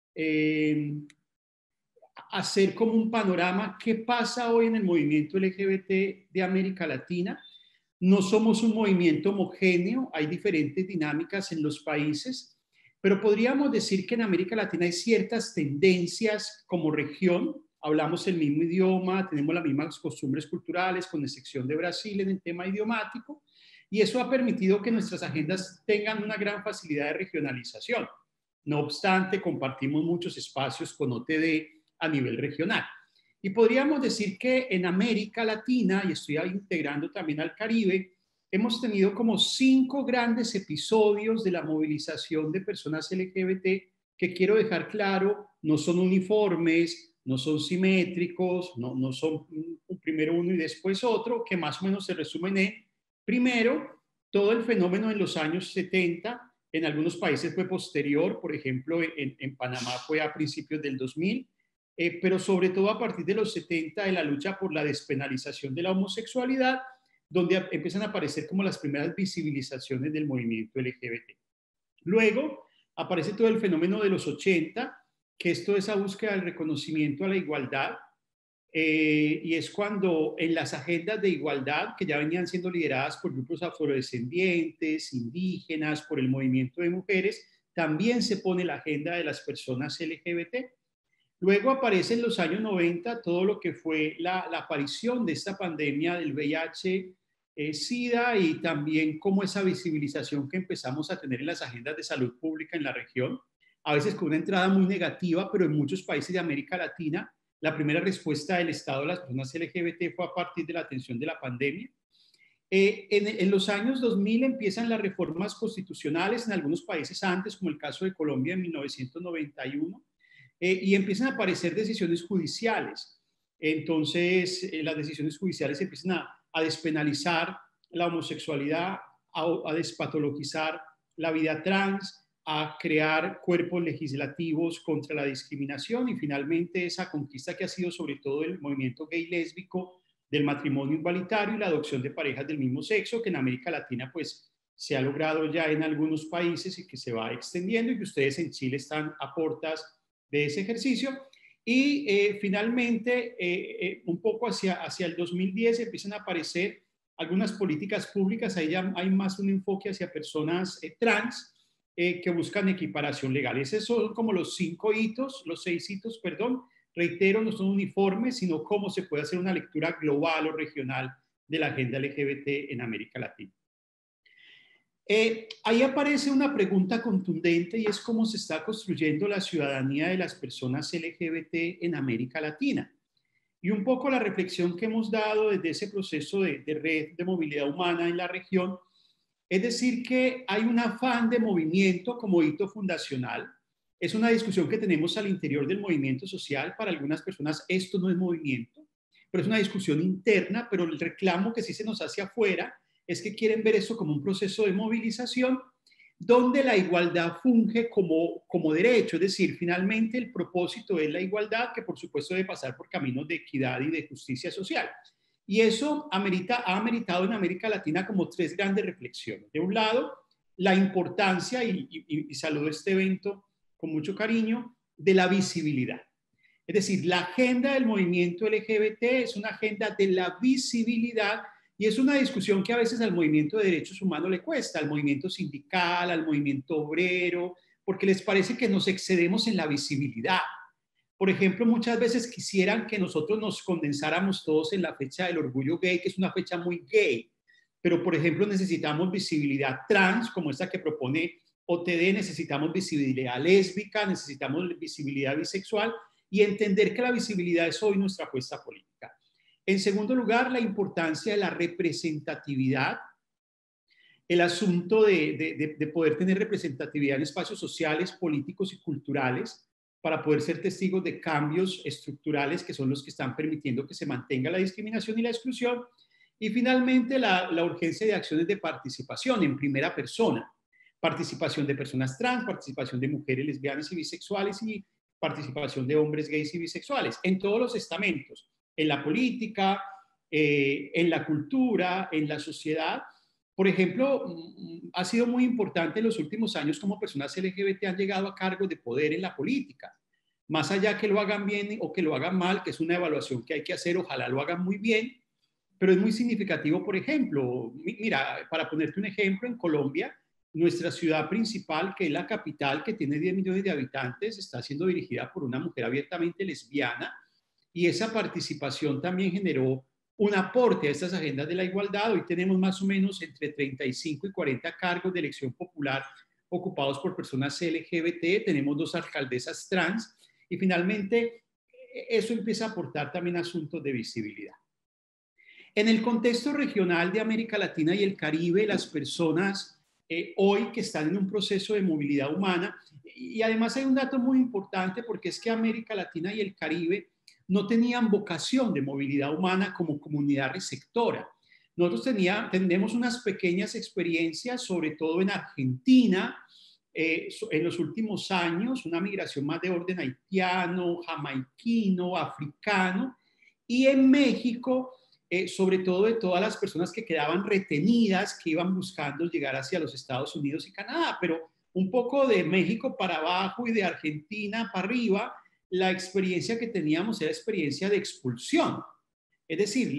hacer como un panorama qué pasa hoy en el movimiento LGBT de América Latina. No somos un movimiento homogéneo, hay diferentes dinámicas en los países, pero podríamos decir que en América Latina hay ciertas tendencias como región. Hablamos el mismo idioma, tenemos las mismas costumbres culturales, con excepción de Brasil en el tema idiomático, y eso ha permitido que nuestras agendas tengan una gran facilidad de regionalización. No obstante, compartimos muchos espacios con OTD a nivel regional. Y podríamos decir que en América Latina, y estoy integrando también al Caribe, hemos tenido como 5 grandes episodios de la movilización de personas LGBT que quiero dejar claro, no son uniformes, no son simétricos, no son primero uno y después otro, que más o menos se resumen en, primero, todo el fenómeno en los años 70, en algunos países fue posterior, por ejemplo, en Panamá fue a principios del 2000, pero sobre todo a partir de los 70 de la lucha por la despenalización de la homosexualidad, donde empiezan a aparecer como las primeras visibilizaciones del movimiento LGBT. Luego aparece todo el fenómeno de los 80, que es toda esa búsqueda del reconocimiento a la igualdad, y es cuando en las agendas de igualdad, que ya venían siendo lideradas por grupos afrodescendientes, indígenas, por el movimiento de mujeres, también se pone la agenda de las personas LGBT. Luego aparece en los años 90 todo lo que fue la aparición de esta pandemia del VIH, SIDA, y también como esa visibilización que empezamos a tener en las agendas de salud pública en la región, a veces con una entrada muy negativa, pero en muchos países de América Latina, la primera respuesta del Estado a las personas LGBT fue a partir de la atención de la pandemia. En los años 2000 empiezan las reformas constitucionales en algunos países antes, como el caso de Colombia en 1991, y empiezan a aparecer decisiones judiciales. Entonces, las decisiones judiciales empiezan a despenalizar la homosexualidad, a despatologizar la vida trans, a crear cuerpos legislativos contra la discriminación, y finalmente esa conquista que ha sido sobre todo el movimiento gay lésbico del matrimonio igualitario y la adopción de parejas del mismo sexo, que en América Latina pues se ha logrado ya en algunos países y que se va extendiendo, y que ustedes en Chile están a portas de ese ejercicio. Y finalmente, un poco hacia el 2010 empiezan a aparecer algunas políticas públicas. Ahí ya hay más un enfoque hacia personas trans que buscan equiparación legal. Esos son como los 6 hitos, perdón. Reitero, no son uniformes, sino cómo se puede hacer una lectura global o regional de la agenda LGBT en América Latina. Ahí aparece una pregunta contundente, y es cómo se está construyendo la ciudadanía de las personas LGBT en América Latina. Y un poco la reflexión que hemos dado desde ese proceso de red de movilidad humana en la región, es decir, que hay un afán de movimiento como hito fundacional. Es una discusión que tenemos al interior del movimiento social. Para algunas personas esto no es movimiento, pero es una discusión interna, pero el reclamo que sí se nos hace afuera es que quieren ver eso como un proceso de movilización, donde la igualdad funge como derecho, es decir, finalmente el propósito es la igualdad, que por supuesto debe pasar por caminos de equidad y de justicia social. Y eso ha ameritado en América Latina como tres grandes reflexiones. De un lado, la importancia, y saludo este evento con mucho cariño, de la visibilidad. Es decir, la agenda del movimiento LGBT es una agenda de la visibilidad y es una discusión que a veces al movimiento de derechos humanos le cuesta, al movimiento sindical, al movimiento obrero, porque les parece que nos excedemos en la visibilidad. Por ejemplo, muchas veces quisieran que nosotros nos condensáramos todos en la fecha del orgullo gay, que es una fecha muy gay, pero por ejemplo necesitamos visibilidad trans, como esta que propone OTD, necesitamos visibilidad lésbica, necesitamos visibilidad bisexual y entender que la visibilidad es hoy nuestra apuesta política. En segundo lugar, la importancia de la representatividad, el asunto de poder tener representatividad en espacios sociales, políticos y culturales para poder ser testigos de cambios estructurales que son los que están permitiendo que se mantenga la discriminación y la exclusión. Y finalmente, la urgencia de acciones de participación en primera persona. Participación de personas trans, participación de mujeres lesbianas y bisexuales y participación de hombres gays y bisexuales en todos los estamentos, en la política, en la cultura, en la sociedad. Por ejemplo, ha sido muy importante en los últimos años cómo personas LGBT han llegado a cargos de poder en la política. Más allá que lo hagan bien o que lo hagan mal, que es una evaluación que hay que hacer, ojalá lo hagan muy bien, pero es muy significativo, por ejemplo, mira, para ponerte un ejemplo, en Colombia, nuestra ciudad principal, que es la capital, que tiene 10 millones de habitantes, está siendo dirigida por una mujer abiertamente lesbiana y esa participación también generó un aporte a estas agendas de la igualdad. Hoy tenemos más o menos entre 35 y 40 cargos de elección popular ocupados por personas LGBT, tenemos 2 alcaldesas trans y finalmente eso empieza a aportar también asuntos de visibilidad. En el contexto regional de América Latina y el Caribe, las personas hoy que están en un proceso de movilidad humana, y además hay un dato muy importante porque es que América Latina y el Caribe no tenían vocación de movilidad humana como comunidad receptora. Nosotros tenemos unas pequeñas experiencias, sobre todo en Argentina, en los últimos años, una migración más de orden haitiano, jamaiquino, africano, y en México, sobre todo de todas las personas que quedaban retenidas, que iban buscando llegar hacia los Estados Unidos y Canadá, pero un poco de México para abajo y de Argentina para arriba, la experiencia que teníamos era experiencia de expulsión. Es decir,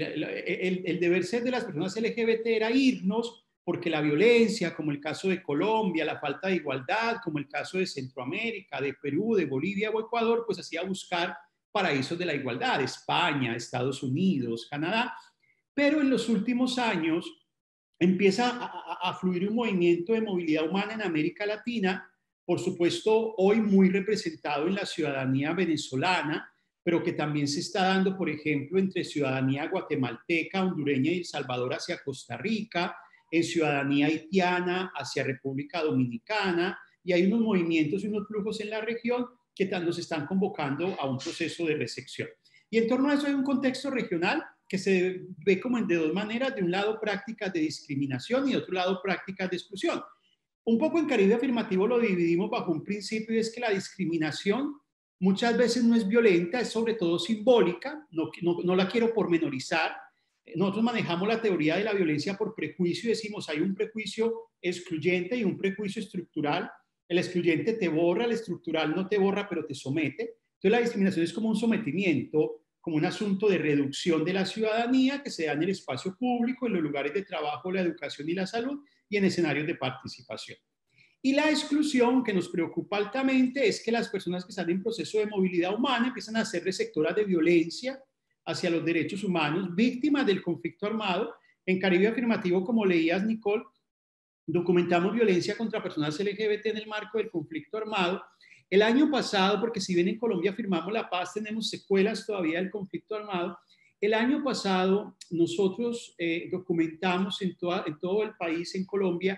el deber ser de las personas LGBT era irnos porque la violencia, como el caso de Colombia, la falta de igualdad, como el caso de Centroamérica, de Perú, de Bolivia o Ecuador, pues hacía buscar paraísos de la igualdad, España, Estados Unidos, Canadá. Pero en los últimos años empieza a fluir un movimiento de movilidad humana en América Latina, por supuesto hoy muy representado en la ciudadanía venezolana, pero que también se está dando, por ejemplo, entre ciudadanía guatemalteca, hondureña y El Salvador hacia Costa Rica, en ciudadanía haitiana hacia República Dominicana, y hay unos movimientos y unos flujos en la región que nos están convocando a un proceso de recepción. Y en torno a eso hay un contexto regional que se ve como de 2 maneras, de un lado prácticas de discriminación y de otro lado prácticas de exclusión. Un poco en Caribe Afirmativo lo dividimos bajo un principio y es que la discriminación muchas veces no es violenta, es sobre todo simbólica, no la quiero pormenorizar. Nosotros manejamos la teoría de la violencia por prejuicio y decimos hay un prejuicio excluyente y un prejuicio estructural. El excluyente te borra, el estructural no te borra, pero te somete. Entonces la discriminación es como un sometimiento, como un asunto de reducción de la ciudadanía que se da en el espacio público, en los lugares de trabajo, la educación y la salud y en escenarios de participación. Y la exclusión que nos preocupa altamente es que las personas que están en proceso de movilidad humana empiezan a ser receptoras de violencia hacia los derechos humanos, víctimas del conflicto armado. En Caribe Afirmativo, como leías, Nicole, documentamos violencia contra personas LGBT en el marco del conflicto armado. El año pasado, porque si bien en Colombia firmamos la paz, tenemos secuelas todavía del conflicto armado. El año pasado nosotros documentamos en todo el país, en Colombia,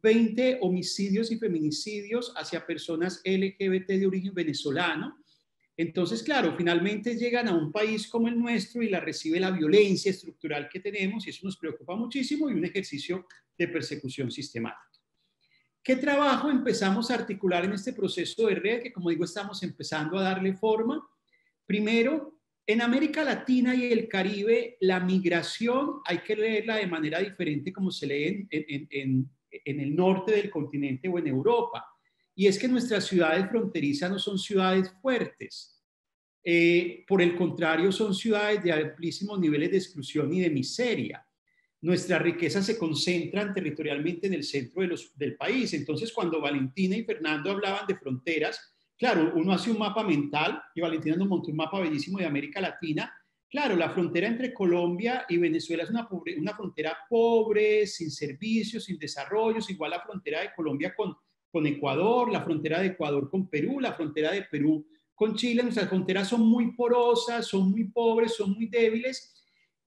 20 homicidios y feminicidios hacia personas LGBT de origen venezolano. Entonces, claro, finalmente llegan a un país como el nuestro y la recibe la violencia estructural que tenemos y eso nos preocupa muchísimo y un ejercicio de persecución sistemática. ¿Qué trabajo empezamos a articular en este proceso de red? Que como digo, estamos empezando a darle forma. Primero, en América Latina y el Caribe, la migración hay que leerla de manera diferente como se lee en el norte del continente o en Europa. Y es que nuestras ciudades fronterizas no son ciudades fuertes. Por el contrario, son ciudades de amplísimos niveles de exclusión y de miseria. Nuestras riquezas se concentran territorialmente en el centro del país. Entonces, cuando Valentina y Fernando hablaban de fronteras, claro, uno hace un mapa mental, y Valentina nos montó un mapa bellísimo de América Latina. Claro, la frontera entre Colombia y Venezuela es una frontera pobre, sin servicios, sin desarrollos, igual la frontera de Colombia con Ecuador, la frontera de Ecuador con Perú, la frontera de Perú con Chile. Nuestras fronteras son muy porosas, son muy pobres, son muy débiles,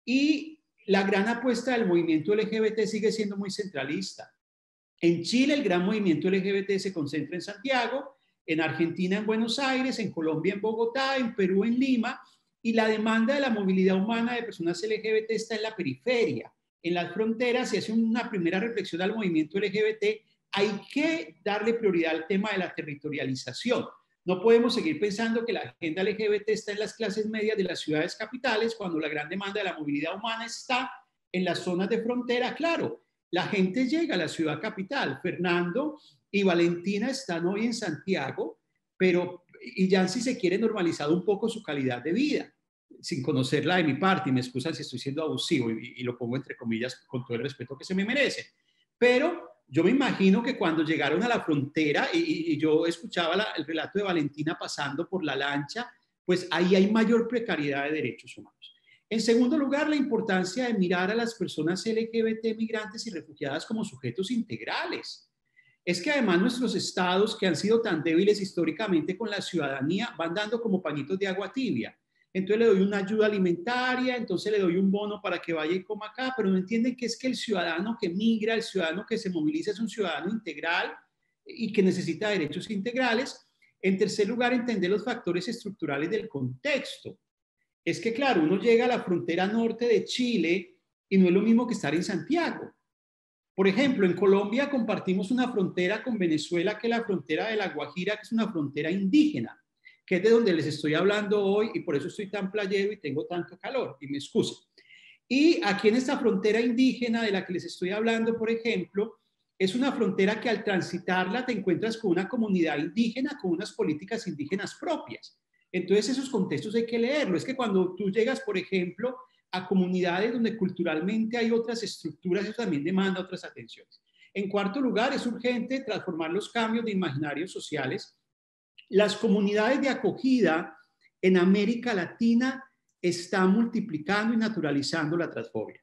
y la gran apuesta del movimiento LGBT sigue siendo muy centralista. En Chile, el gran movimiento LGBT se concentra en Santiago, en Argentina en Buenos Aires, en Colombia en Bogotá, en Perú en Lima, y la demanda de la movilidad humana de personas LGBT está en la periferia. En las fronteras se hace una primera reflexión al movimiento LGBT. Hay que darle prioridad al tema de la territorialización. No podemos seguir pensando que la agenda LGBT está en las clases medias de las ciudades capitales cuando la gran demanda de la movilidad humana está en las zonas de frontera. Claro, la gente llega a la ciudad capital. Fernando y Valentina están hoy en Santiago, pero y ya si se quiere normalizar un poco su calidad de vida, sin conocerla de mi parte, y me excusan si estoy siendo abusivo y lo pongo entre comillas con todo el respeto que se me merece. Pero yo me imagino que cuando llegaron a la frontera y yo escuchaba el relato de Valentina pasando por la lancha, pues ahí hay mayor precariedad de derechos humanos. En segundo lugar, la importancia de mirar a las personas LGBT, migrantes y refugiadas como sujetos integrales. Es que además nuestros estados, que han sido tan débiles históricamente con la ciudadanía, van dando como pañitos de agua tibia. Entonces le doy una ayuda alimentaria, entonces le doy un bono para que vaya y coma acá, pero no entienden que es que el ciudadano que migra, el ciudadano que se moviliza es un ciudadano integral y que necesita derechos integrales. En tercer lugar, entender los factores estructurales del contexto. Es que, claro, uno llega a la frontera norte de Chile y no es lo mismo que estar en Santiago. Por ejemplo, en Colombia compartimos una frontera con Venezuela, que es la frontera de La Guajira, que es una frontera indígena, que es de donde les estoy hablando hoy, y por eso estoy tan playero y tengo tanto calor, y me excuso. Y aquí en esta frontera indígena de la que les estoy hablando, por ejemplo, es una frontera que al transitarla te encuentras con una comunidad indígena, con unas políticas indígenas propias. Entonces esos contextos hay que leerlo. Es que cuando tú llegas, por ejemplo, a comunidades donde culturalmente hay otras estructuras, eso también demanda otras atenciones. En cuarto lugar, es urgente transformar los cambios de imaginarios sociales. Las comunidades de acogida en América Latina están multiplicando y naturalizando la transfobia.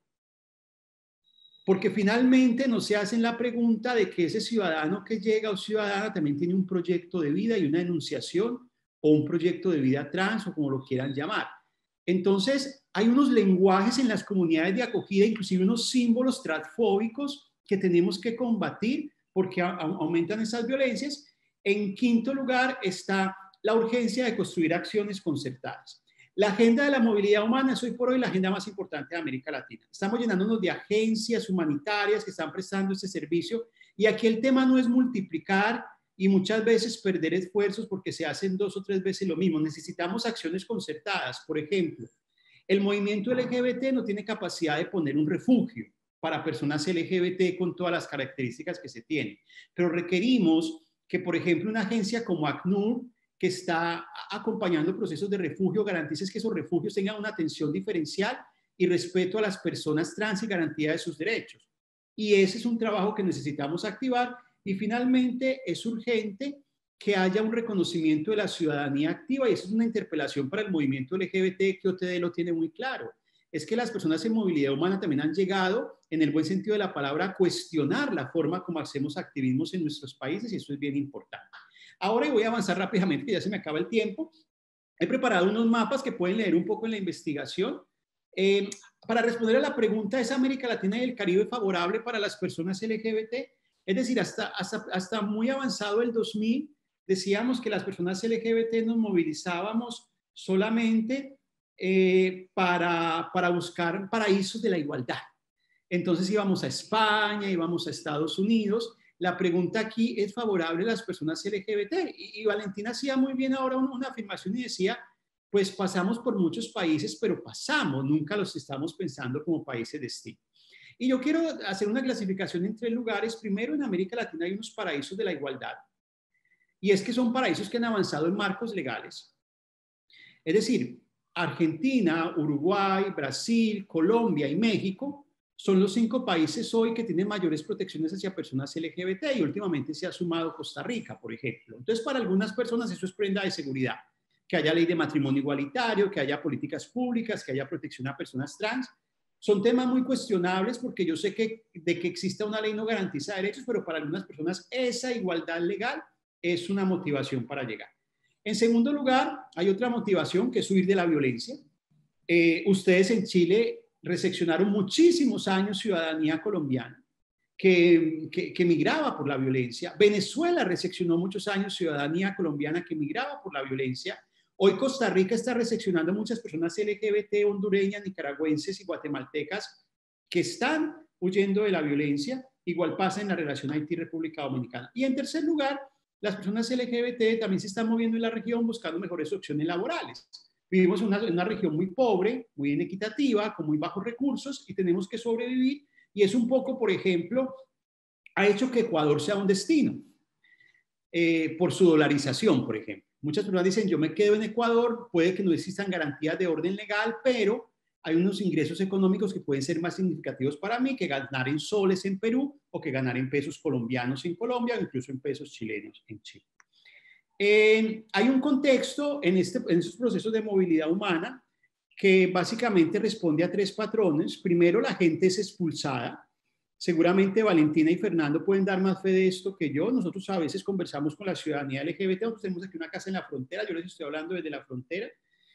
Porque finalmente no se hacen la pregunta de que ese ciudadano que llega o ciudadana también tiene un proyecto de vida y una enunciación o un proyecto de vida trans o como lo quieran llamar. Entonces, hay unos lenguajes en las comunidades de acogida, inclusive unos símbolos transfóbicos que tenemos que combatir porque aumentan esas violencias. En quinto lugar está la urgencia de construir acciones concertadas. La agenda de la movilidad humana es hoy por hoy la agenda más importante de América Latina. Estamos llenándonos de agencias humanitarias que están prestando este servicio y aquí el tema no es multiplicar y muchas veces perder esfuerzos porque se hacen 2 o 3 veces lo mismo. Necesitamos acciones concertadas. Por ejemplo, el movimiento LGBT no tiene capacidad de poner un refugio para personas LGBT con todas las características que se tienen, pero requerimos que, por ejemplo, una agencia como ACNUR, que está acompañando procesos de refugio, garantice que esos refugios tengan una atención diferencial y respeto a las personas trans y garantía de sus derechos. Y ese es un trabajo que necesitamos activar. Y finalmente, es urgente que haya un reconocimiento de la ciudadanía activa, y eso es una interpelación para el movimiento LGBT, que OTD lo tiene muy claro. Es que las personas en movilidad humana también han llegado, en el buen sentido de la palabra, a cuestionar la forma como hacemos activismos en nuestros países, y eso es bien importante. Ahora voy a avanzar rápidamente, que ya se me acaba el tiempo. He preparado unos mapas que pueden leer un poco en la investigación. Para responder a la pregunta, ¿es América Latina y el Caribe favorable para las personas LGBT? Es decir, hasta muy avanzado el 2000, decíamos que las personas LGBT nos movilizábamos solamente para buscar paraísos de la igualdad. Entonces íbamos a España, íbamos a Estados Unidos, la pregunta aquí es favorable a las personas LGBT. Y Valentina hacía muy bien ahora una afirmación y decía, pues pasamos por muchos países, pero pasamos, nunca los estamos pensando como países destino. Y yo quiero hacer una clasificación en 3 lugares. Primero, en América Latina hay unos paraísos de la igualdad. Y es que son paraísos que han avanzado en marcos legales. Es decir, Argentina, Uruguay, Brasil, Colombia y México son los 5 países hoy que tienen mayores protecciones hacia personas LGBT y últimamente se ha sumado Costa Rica, por ejemplo. Entonces, para algunas personas eso es prenda de seguridad, que haya ley de matrimonio igualitario, que haya políticas públicas, que haya protección a personas trans. Son temas muy cuestionables porque yo sé que de que exista una ley no garantiza derechos, pero para algunas personas esa igualdad legal es una motivación para llegar. En segundo lugar, hay otra motivación que es huir de la violencia. Ustedes en Chile recepcionaron muchísimos años ciudadanía colombiana que migraba por la violencia. Venezuela recepcionó muchos años ciudadanía colombiana que migraba por la violencia. Hoy Costa Rica está recepcionando muchas personas LGBT, hondureñas, nicaragüenses y guatemaltecas que están huyendo de la violencia. Igual pasa en la relación Haití-República Dominicana. Y en tercer lugar, las personas LGBT también se están moviendo en la región buscando mejores opciones laborales. Vivimos en una región muy pobre, muy inequitativa, con muy bajos recursos y tenemos que sobrevivir. Y es un poco, por ejemplo, ha hecho que Ecuador sea un destino por su dolarización, por ejemplo. Muchas personas dicen, yo me quedo en Ecuador, puede que no existan garantías de orden legal, pero hay unos ingresos económicos que pueden ser más significativos para mí que ganar en soles en Perú o que ganar en pesos colombianos en Colombia o incluso en pesos chilenos en Chile. Hay un contexto en estos procesos de movilidad humana que básicamente responde a 3 patrones. Primero, la gente es expulsada. Seguramente Valentina y Fernando pueden dar más fe de esto que yo. Nosotros a veces conversamos con la ciudadanía LGBT. Nosotros tenemos aquí una casa en la frontera. Yo les estoy hablando desde la frontera.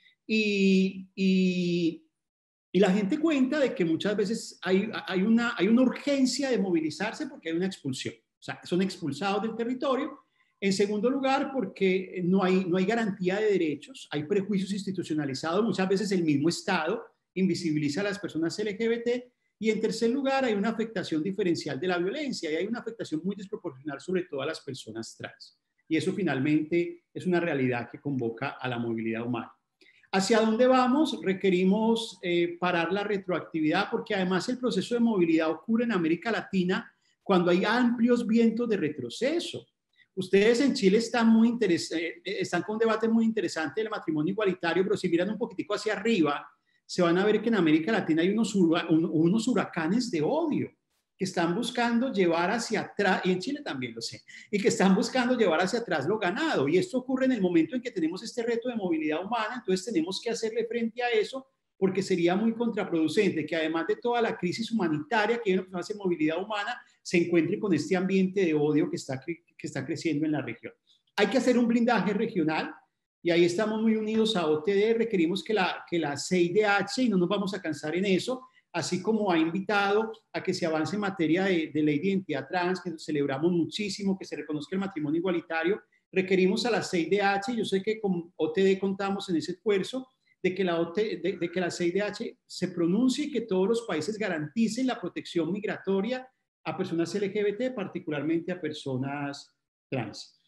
Y la gente cuenta de que muchas veces hay una urgencia de movilizarse porque hay una expulsión. O sea, son expulsados del territorio. En segundo lugar, porque no hay garantía de derechos, hay prejuicios institucionalizados, muchas veces el mismo Estado invisibiliza a las personas LGBT. Y en tercer lugar, hay una afectación diferencial de la violencia y hay una afectación muy desproporcional sobre todo a las personas trans. Y eso finalmente es una realidad que convoca a la movilidad humana. ¿Hacia dónde vamos? Requerimos parar la retroactividad porque además el proceso de movilidad ocurre en América Latina cuando hay amplios vientos de retroceso. Ustedes en Chile están con un debate muy interesante del matrimonio igualitario, pero si miran un poquitico hacia arriba, se van a ver que en América Latina hay unos huracanes de odio que están buscando llevar hacia atrás, y en Chile también lo sé, y que están buscando llevar hacia atrás lo ganado. Y esto ocurre en el momento en que tenemos este reto de movilidad humana, entonces tenemos que hacerle frente a eso, porque sería muy contraproducente que además de toda la crisis humanitaria que hay en la movilidad humana, se encuentre con este ambiente de odio que está creciendo en la región. Hay que hacer un blindaje regional y ahí estamos muy unidos a OTD. Requerimos que la CIDH, y no nos vamos a cansar en eso, así como ha invitado a que se avance en materia de ley de identidad trans, que celebramos muchísimo, que se reconozca el matrimonio igualitario. Requerimos a la CIDH, yo sé que con OTD contamos en ese esfuerzo, de que la CIDH se pronuncie y que todos los países garanticen la protección migratoria a personas LGBT, particularmente a personas trans.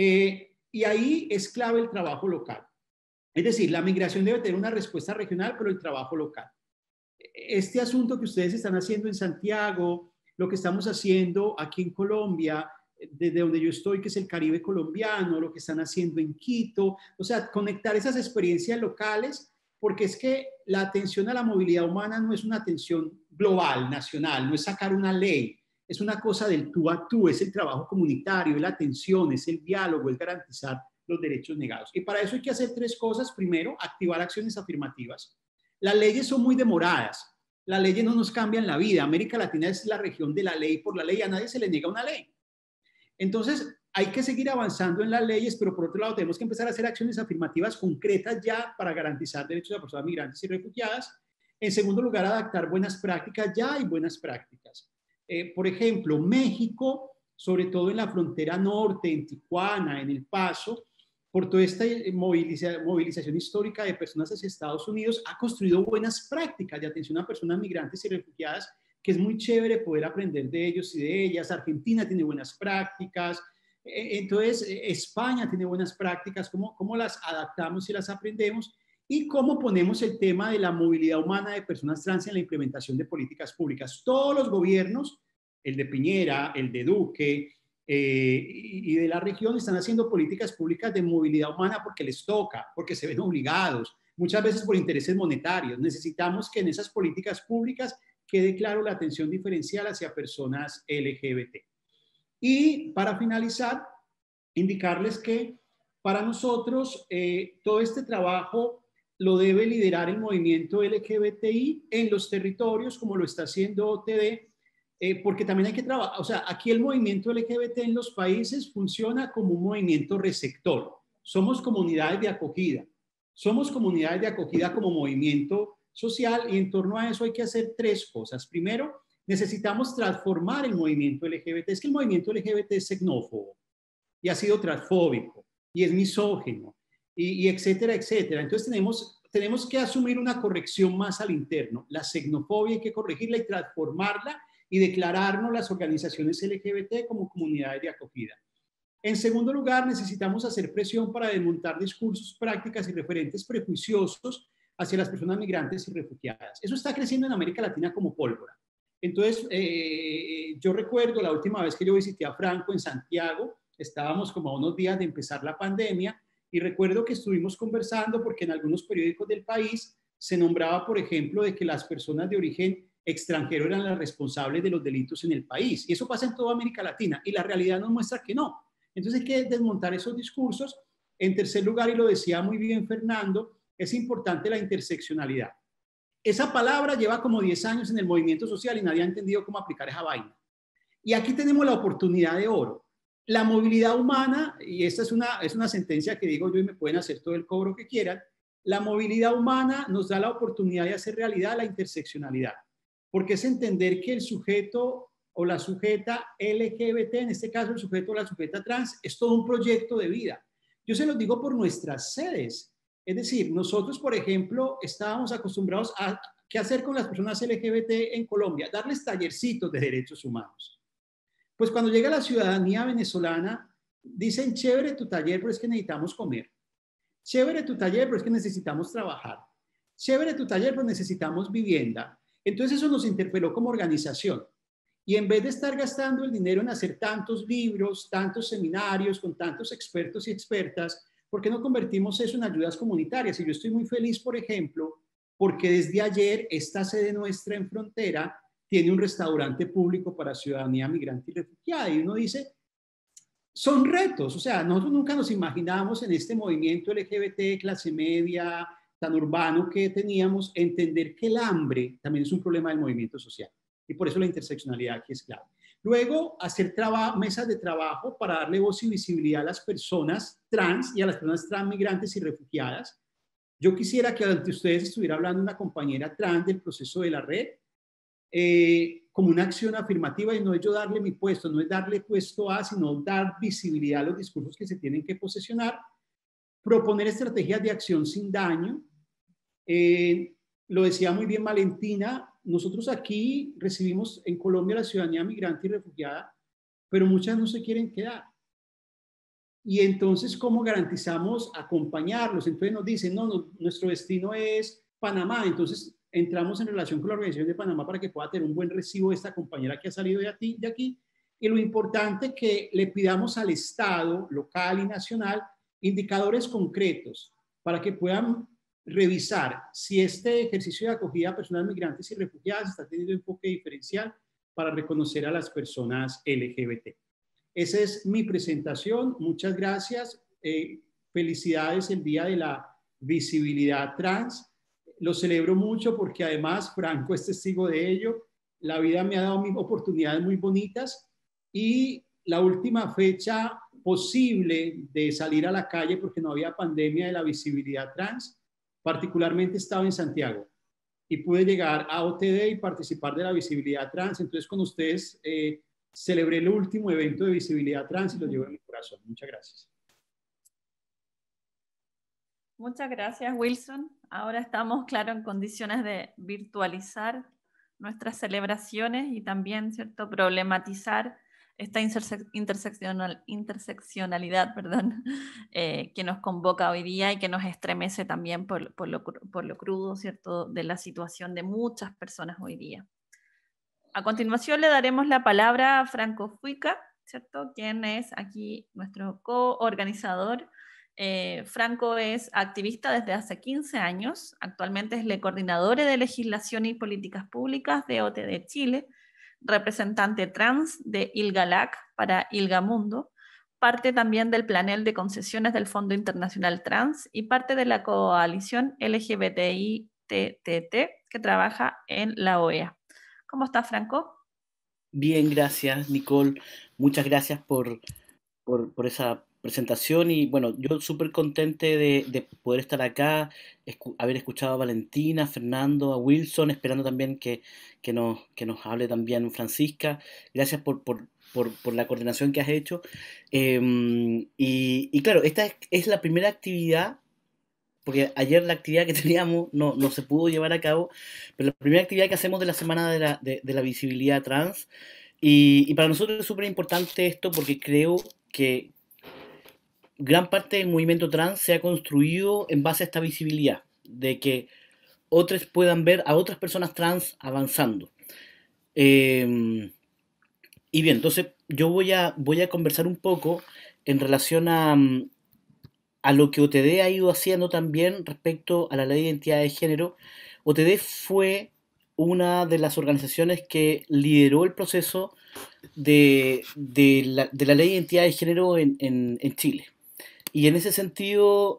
Y ahí es clave el trabajo local. Es decir, la migración debe tener una respuesta regional, pero el trabajo local. Este asunto que ustedes están haciendo en Santiago, lo que estamos haciendo aquí en Colombia, desde donde yo estoy, que es el Caribe colombiano, lo que están haciendo en Quito, o sea, conectar esas experiencias locales, porque es que la atención a la movilidad humana no es una atención global, nacional, no es sacar una ley, es una cosa del tú a tú, es el trabajo comunitario, es la atención, es el diálogo, es garantizar los derechos negados. Y para eso hay que hacer 3 cosas. Primero, activar acciones afirmativas. Las leyes son muy demoradas. Las leyes no nos cambian la vida. América Latina es la región de la ley por la ley. A nadie se le niega una ley. Entonces, hay que seguir avanzando en las leyes, pero por otro lado tenemos que empezar a hacer acciones afirmativas concretas ya para garantizar derechos a personas migrantes y refugiadas. En segundo lugar, adaptar buenas prácticas. Ya hay buenas prácticas. Por ejemplo, México, sobre todo en la frontera norte, en Tijuana, en El Paso, por toda esta movilización histórica de personas hacia Estados Unidos, ha construido buenas prácticas de atención a personas migrantes y refugiadas que es muy chévere poder aprender de ellos y de ellas. Argentina tiene buenas prácticas, entonces España tiene buenas prácticas, cómo las adaptamos y las aprendemos, y cómo ponemos el tema de la movilidad humana de personas trans en la implementación de políticas públicas. Todos los gobiernos, el de Piñera, el de Duque, y de la región, están haciendo políticas públicas de movilidad humana porque les toca, porque se ven obligados, muchas veces por intereses monetarios. Necesitamos que en esas políticas públicas quede claro la atención diferencial hacia personas LGBT. Y para finalizar, indicarles que para nosotros todo este trabajo lo debe liderar el movimiento LGBTI en los territorios, como lo está haciendo OTD, porque también hay que trabajar, o sea, aquí el movimiento LGBT en los países funciona como un movimiento receptor. Somos comunidades de acogida. Somos comunidades de acogida como movimiento social, y en torno a eso hay que hacer tres cosas. Primero, necesitamos transformar el movimiento LGBT. Es que el movimiento LGBT es xenófobo y ha sido transfóbico y es misógino y etcétera, etcétera. Entonces tenemos que asumir una corrección más al interno. La xenofobia hay que corregirla y transformarla y declararnos las organizaciones LGBT como comunidades de acogida. En segundo lugar, necesitamos hacer presión para desmontar discursos, prácticas y referentes prejuiciosos hacia las personas migrantes y refugiadas. Eso está creciendo en América Latina como pólvora. Entonces, yo recuerdo la última vez que yo visité a Franco en Santiago, estábamos como a unos días de empezar la pandemia, y recuerdo que estuvimos conversando porque en algunos periódicos del país se nombraba, por ejemplo, de que las personas de origen extranjero eran las responsables de los delitos en el país. Y eso pasa en toda América Latina, y la realidad nos muestra que no. Entonces hay que desmontar esos discursos. En tercer lugar, y lo decía muy bien Fernando, es importante la interseccionalidad. Esa palabra lleva como 10 años en el movimiento social y nadie ha entendido cómo aplicar esa vaina. Y aquí tenemos la oportunidad de oro. La movilidad humana, y esta es una sentencia que digo yo y me pueden hacer todo el cobro que quieran, la movilidad humana nos da la oportunidad de hacer realidad la interseccionalidad, porque es entender que el sujeto o la sujeta LGBT, en este caso el sujeto o la sujeta trans, es todo un proyecto de vida. Yo se los digo por nuestras sedes. Es decir, nosotros, por ejemplo, estábamos acostumbrados a qué hacer con las personas LGBT en Colombia, darles tallercitos de derechos humanos. Pues cuando llega la ciudadanía venezolana, dicen, chévere tu taller, pero es que necesitamos comer. Chévere tu taller, pero es que necesitamos trabajar. Chévere tu taller, pero necesitamos vivienda. Entonces eso nos interpeló como organización. Y en vez de estar gastando el dinero en hacer tantos libros, tantos seminarios con tantos expertos y expertas, ¿por qué no convertimos eso en ayudas comunitarias? Y yo estoy muy feliz, por ejemplo, porque desde ayer esta sede nuestra en Frontera tiene un restaurante público para ciudadanía migrante y refugiada. Y uno dice, son retos. O sea, nosotros nunca nos imaginábamos en este movimiento LGBT, clase media, tan urbano que teníamos, entender que el hambre también es un problema del movimiento social. Y por eso la interseccionalidad aquí es clave. Luego, hacer mesas de trabajo para darle voz y visibilidad a las personas trans y a las personas trans migrantes y refugiadas. Yo quisiera que ante ustedes estuviera hablando una compañera trans del proceso de la red, como una acción afirmativa, y no es yo darle mi puesto, no es darle puesto a, sino dar visibilidad a los discursos que se tienen que posesionar, proponer estrategias de acción sin daño. Lo decía muy bien Valentina, nosotros aquí recibimos en Colombia la ciudadanía migrante y refugiada, pero muchas no se quieren quedar. Y entonces, ¿cómo garantizamos acompañarlos? Entonces nos dicen, no, nuestro destino es Panamá. Entonces entramos en relación con la Organización de Panamá para que pueda tener un buen recibo de esta compañera que ha salido de aquí. Y lo importante es que le pidamos al Estado local y nacional indicadores concretos para que puedan revisar si este ejercicio de acogida a personas migrantes y refugiadas está teniendo un enfoque diferencial para reconocer a las personas LGBT. Esa es mi presentación. Muchas gracias. Felicidades el Día de la Visibilidad Trans. Lo celebro mucho porque además Franco es testigo de ello. La vida me ha dado oportunidades muy bonitas, y la última fecha posible de salir a la calle porque no había pandemia de la visibilidad trans, particularmente estaba en Santiago y pude llegar a OTD y participar de la visibilidad trans. Entonces con ustedes celebré el último evento de visibilidad trans y lo llevo en mi corazón. Muchas gracias. Muchas gracias, Wilson. Ahora estamos, claro, en condiciones de virtualizar nuestras celebraciones y también, ¿cierto?, problematizar esta interseccionalidad, perdón, que nos convoca hoy día y que nos estremece también por lo crudo, ¿cierto?, de la situación de muchas personas hoy día. A continuación le daremos la palabra a Franco Fuica, ¿cierto?, quien es aquí nuestro coorganizador. Franco es activista desde hace 15 años, actualmente es el coordinador de legislación y políticas públicas de OTD Chile, representante trans de ILGALAC para ILGAMundo, parte también del panel de concesiones del Fondo Internacional Trans y parte de la coalición LGBTI-TTT que trabaja en la OEA. ¿Cómo estás, Franco? Bien, gracias, Nicole. Muchas gracias por esa presentación y bueno, yo súper contente de poder estar acá, haber escuchado a Valentina, a Fernando, a Wilson, esperando también que nos hable también Francisca. Gracias por la coordinación que has hecho. Y claro, esta es la primera actividad, porque ayer la actividad que teníamos no se pudo llevar a cabo, pero la primera actividad que hacemos de la Semana de la Visibilidad Trans. Y para nosotros es súper importante esto porque creo que gran parte del movimiento trans se ha construido en base a esta visibilidad, de que otros puedan ver a otras personas trans avanzando. Y bien, entonces yo voy a conversar un poco en relación a lo que OTD ha ido haciendo también respecto a la ley de identidad de género. OTD fue una de las organizaciones que lideró el proceso de la ley de identidad de género en Chile. Y en ese sentido,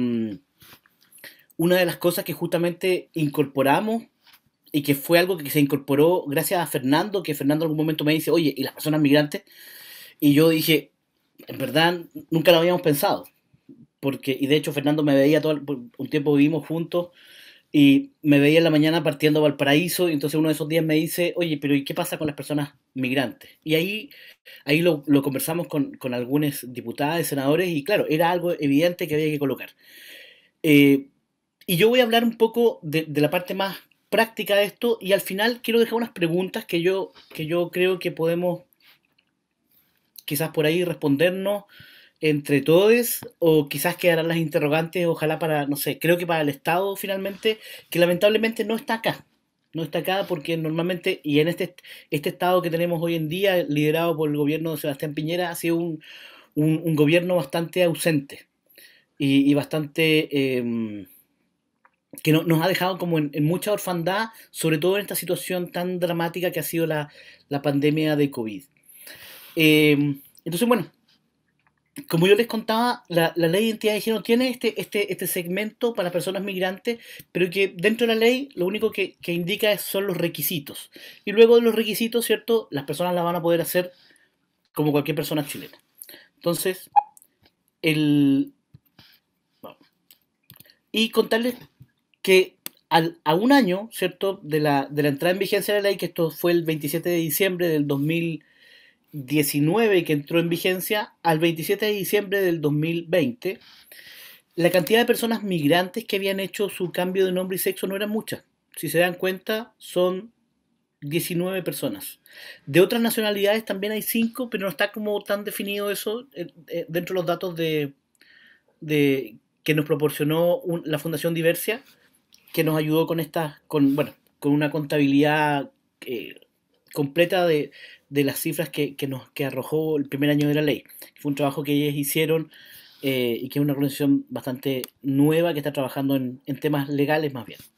una de las cosas que justamente incorporamos y que fue algo que se incorporó gracias a Fernando, que Fernando en algún momento me dice, oye, ¿y las personas migrantes? Y yo dije, en verdad, nunca lo habíamos pensado. Y de hecho Fernando me veía un tiempo vivimos juntos y me veía en la mañana partiendo a Valparaíso y entonces uno de esos días me dice, oye, pero ¿y qué pasa con las personas migrantes? Y ahí lo conversamos con algunos diputados y senadores y claro, era algo evidente que había que colocar. Y yo voy a hablar un poco de la parte más práctica de esto y al final quiero dejar unas preguntas que yo creo que podemos quizás por ahí respondernos entre todos, o quizás quedarán las interrogantes, ojalá para, no sé, creo que para el Estado finalmente, que lamentablemente no está acá. No está acá porque normalmente, y en este Estado que tenemos hoy en día, liderado por el gobierno de Sebastián Piñera, ha sido un gobierno bastante ausente y bastante que nos ha dejado como en mucha orfandad, sobre todo en esta situación tan dramática que ha sido la pandemia de COVID. Entonces, bueno, como yo les contaba, la ley de identidad de género tiene este segmento para personas migrantes, pero que dentro de la ley lo único que indica son los requisitos. Y luego de los requisitos, ¿cierto? Las personas la van a poder hacer como cualquier persona chilena. Entonces, y contarles que a un año, ¿cierto? De la entrada en vigencia de la ley, que esto fue el 27 de diciembre del 2019 que entró en vigencia, al 27 de diciembre del 2020, la cantidad de personas migrantes que habían hecho su cambio de nombre y sexo no eran muchas. Si se dan cuenta, son 19 personas. De otras nacionalidades también hay 5, pero no está como tan definido eso dentro de los datos que nos proporcionó la Fundación Diversia, que nos ayudó con una contabilidad completa de las cifras que arrojó el primer año de la ley. Fue un trabajo que ellos hicieron y que es una organización bastante nueva que está trabajando en temas legales más bien.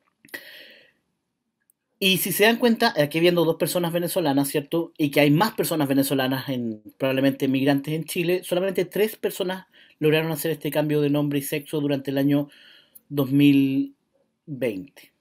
Y si se dan cuenta, aquí viendo 2 personas venezolanas, ¿cierto? Y que hay más personas venezolanas, probablemente migrantes en Chile, solamente 3 personas lograron hacer este cambio de nombre y sexo durante el año 2020.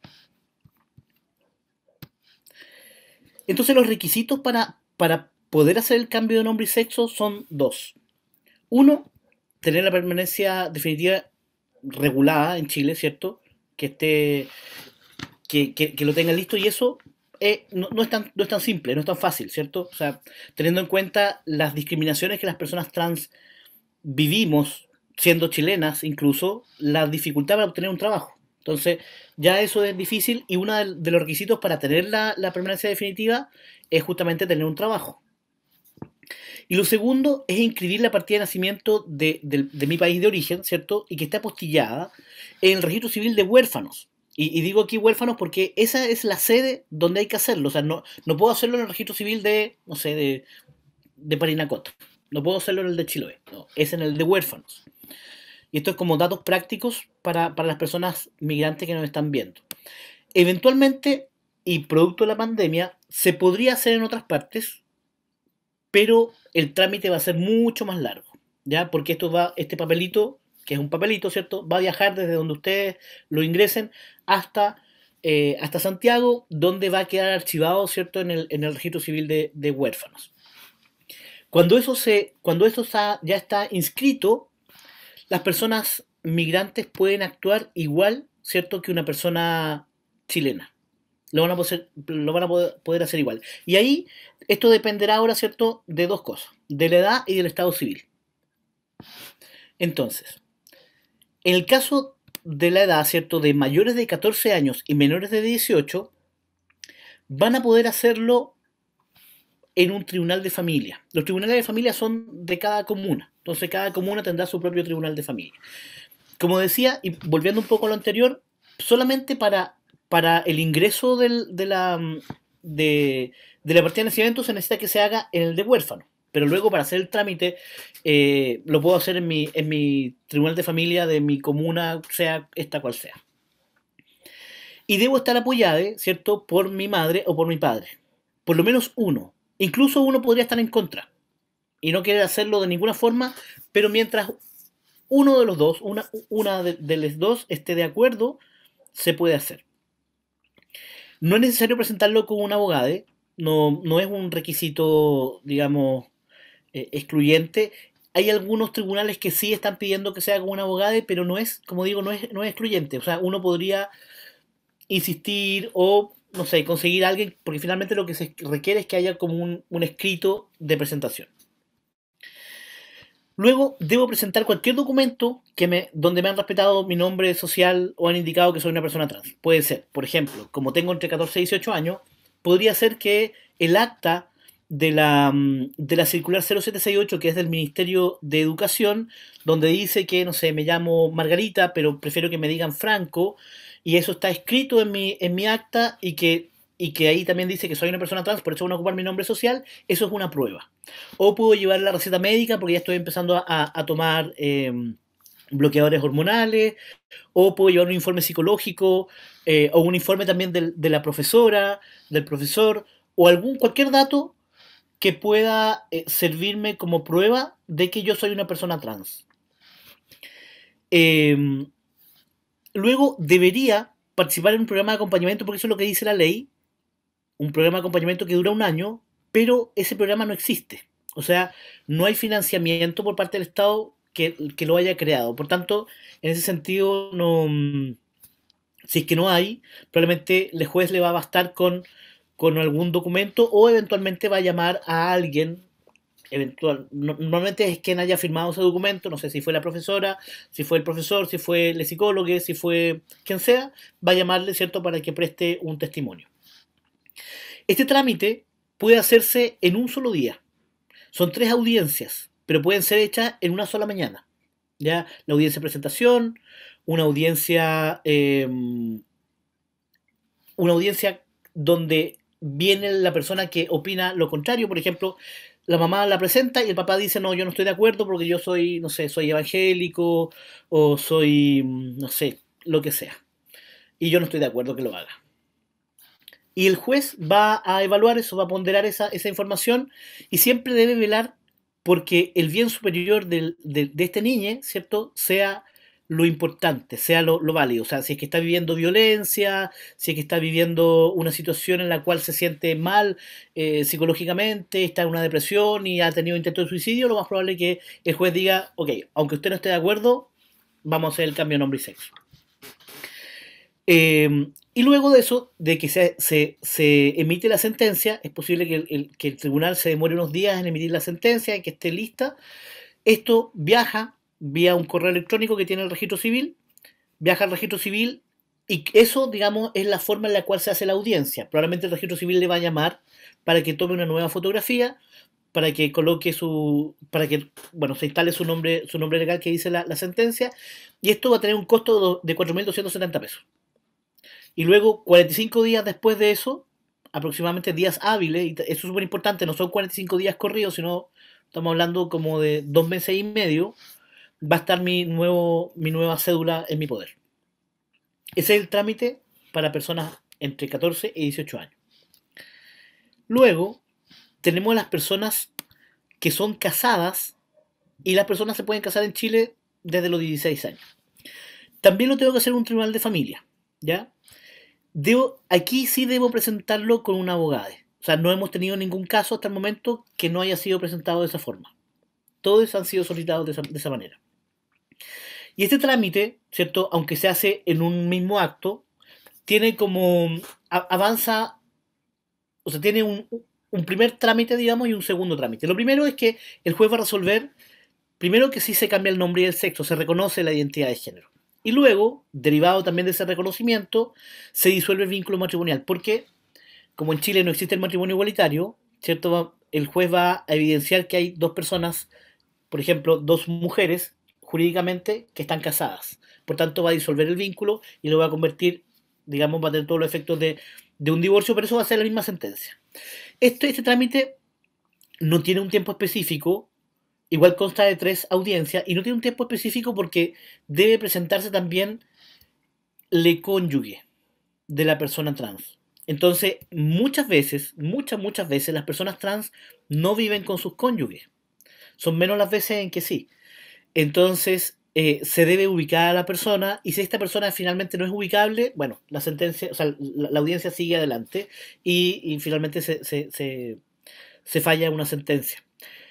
Entonces los requisitos para poder hacer el cambio de nombre y sexo son 2. 1, tener la permanencia definitiva regulada en Chile, ¿cierto? Que lo tengan listo, y eso no es tan simple, no es tan fácil, ¿cierto? O sea, teniendo en cuenta las discriminaciones que las personas trans vivimos, siendo chilenas incluso, la dificultad para obtener un trabajo. Entonces, ya eso es difícil y uno de los requisitos para tener la permanencia definitiva es justamente tener un trabajo. Y lo segundo es inscribir la partida de nacimiento de mi país de origen, ¿cierto? Y que está apostillada en el registro civil de huérfanos. Y digo aquí huérfanos porque esa es la sede donde hay que hacerlo. O sea, no puedo hacerlo en el registro civil de, no sé, de Parinacota. No puedo hacerlo en el de Chiloé. No, es en el de huérfanos. Y esto es como datos prácticos para las personas migrantes que nos están viendo. Eventualmente, y producto de la pandemia, se podría hacer en otras partes, pero el trámite va a ser mucho más largo, ¿ya? Porque este papelito, que es un papelito, ¿cierto? Va a viajar desde donde ustedes lo ingresen hasta Santiago, donde va a quedar archivado, ¿cierto? En el registro civil de huérfanos. Cuando eso ya está inscrito, las personas migrantes pueden actuar igual, ¿cierto? Que una persona chilena. Lo van a poder hacer igual. Y ahí, esto dependerá ahora, ¿cierto?, de dos cosas, de la edad y del estado civil. Entonces, en el caso de la edad, ¿cierto?, de mayores de 14 años y menores de 18, van a poder hacerlo en un tribunal de familia. Los tribunales de familia son de cada comuna. Entonces, cada comuna tendrá su propio tribunal de familia. Como decía, y volviendo un poco a lo anterior, solamente para el ingreso de la partida de nacimiento se necesita que se haga en el de huérfano. Pero luego para hacer el trámite lo puedo hacer en mi tribunal de familia de mi comuna, sea esta cual sea. Y debo estar apoyada, ¿cierto?, por mi madre o por mi padre. Por lo menos uno. Incluso uno podría estar en contra y no querer hacerlo de ninguna forma, pero mientras uno de los dos, una de los dos esté de acuerdo, se puede hacer. No es necesario presentarlo con un abogado, no es un requisito, digamos, excluyente. Hay algunos tribunales que sí están pidiendo que sea con un abogado, pero no es, como digo, no es excluyente. O sea, uno podría insistir o, no sé, conseguir a alguien, porque finalmente lo que se requiere es que haya como un escrito de presentación. Luego debo presentar cualquier documento donde me han respetado mi nombre social o han indicado que soy una persona trans. Puede ser, por ejemplo, como tengo entre 14 y 18 años, podría ser que el acta de la circular 0768, que es del Ministerio de Educación, donde dice que, no sé, me llamo Margarita, pero prefiero que me digan Franco, y eso está escrito en mi acta y que ahí también dice que soy una persona trans, por eso van a ocupar mi nombre social, eso es una prueba. O puedo llevar la receta médica porque ya estoy empezando a tomar bloqueadores hormonales, o puedo llevar un informe psicológico, o un informe también de la profesora, del profesor, o cualquier dato que pueda servirme como prueba de que yo soy una persona trans. Luego debería participar en un programa de acompañamiento, porque eso es lo que dice la ley, un programa de acompañamiento que dura 1 año, pero ese programa no existe. O sea, no hay financiamiento por parte del Estado que lo haya creado. Por tanto, en ese sentido, si es que no hay, probablemente el juez le va a bastar con algún documento o eventualmente va a llamar a alguien. Normalmente es quien haya firmado ese documento, no sé si fue la profesora, si fue el profesor, si fue el psicólogo, si fue quien sea, va a llamarle, ¿cierto?, para que preste un testimonio. Este trámite puede hacerse en un solo día. Son 3 audiencias, pero pueden ser hechas en una sola mañana. ¿Ya? La audiencia de presentación, una audiencia donde viene la persona que opina lo contrario. Por ejemplo, la mamá la presenta y el papá dice, no, yo no estoy de acuerdo porque yo soy, no sé, soy evangélico o soy, no sé, lo que sea. Y yo no estoy de acuerdo que lo haga. Y el juez va a evaluar eso, va a ponderar esa información y siempre debe velar porque el bien superior de este niño, ¿cierto?, sea lo importante, sea lo válido. O sea, si es que está viviendo violencia, si es que está viviendo una situación en la cual se siente mal psicológicamente, está en una depresión y ha tenido intento de suicidio, lo más probable es que el juez diga, ok, aunque usted no esté de acuerdo, vamos a hacer el cambio de nombre y sexo. Y luego de eso, de que se emite la sentencia, es posible que el tribunal se demore unos días en emitir la sentencia y que esté lista. Esto viaja vía un correo electrónico que tiene el registro civil, viaja al registro civil Y eso, digamos, es la forma en la cual se hace la audiencia. Probablemente el registro civil le va a llamar para que tome una nueva fotografía, para que coloque bueno, se instale su nombre legal que dice la sentencia, y esto va a tener un costo de 4.270 pesos. Y luego, 45 días después de eso, aproximadamente días hábiles, y eso es súper importante, no son 45 días corridos, sino estamos hablando como de 2 meses y medio, va a estar mi nueva cédula en mi poder. Ese es el trámite para personas entre 14 y 18 años. Luego, tenemos las personas que son casadas, y las personas se pueden casar en Chile desde los 16 años. También lo tengo que hacer en un tribunal de familia, ¿ya? Aquí sí debo presentarlo con un abogado. O sea, no hemos tenido ningún caso hasta el momento que no haya sido presentado de esa forma. Todos han sido solicitados de esa manera. Y este trámite, ¿cierto? Aunque se hace en un mismo acto, tiene como avanza, o sea, tiene un primer trámite, digamos, y un segundo trámite. Lo primero es que el juez va a resolver, primero que sí se cambia el nombre y el sexo, se reconoce la identidad de género. Y luego, derivado también de ese reconocimiento, se disuelve el vínculo matrimonial. Porque, como en Chile no existe el matrimonio igualitario, ¿cierto? El juez va a evidenciar que hay dos personas, por ejemplo, dos mujeres, jurídicamente, que están casadas. Por tanto, va a disolver el vínculo y lo va a convertir, digamos, va a tener todos los efectos de un divorcio, pero eso va a ser la misma sentencia. Este trámite no tiene un tiempo específico, igual consta de 3 audiencias, y no tiene un tiempo específico porque debe presentarse también el cónyuge de la persona trans. Entonces, muchas veces, las personas trans no viven con sus cónyuges. Son menos las veces en que sí. Entonces, se debe ubicar a la persona, y si esta persona finalmente no es ubicable, bueno, la sentencia, o sea, la audiencia sigue adelante y finalmente se falla una sentencia.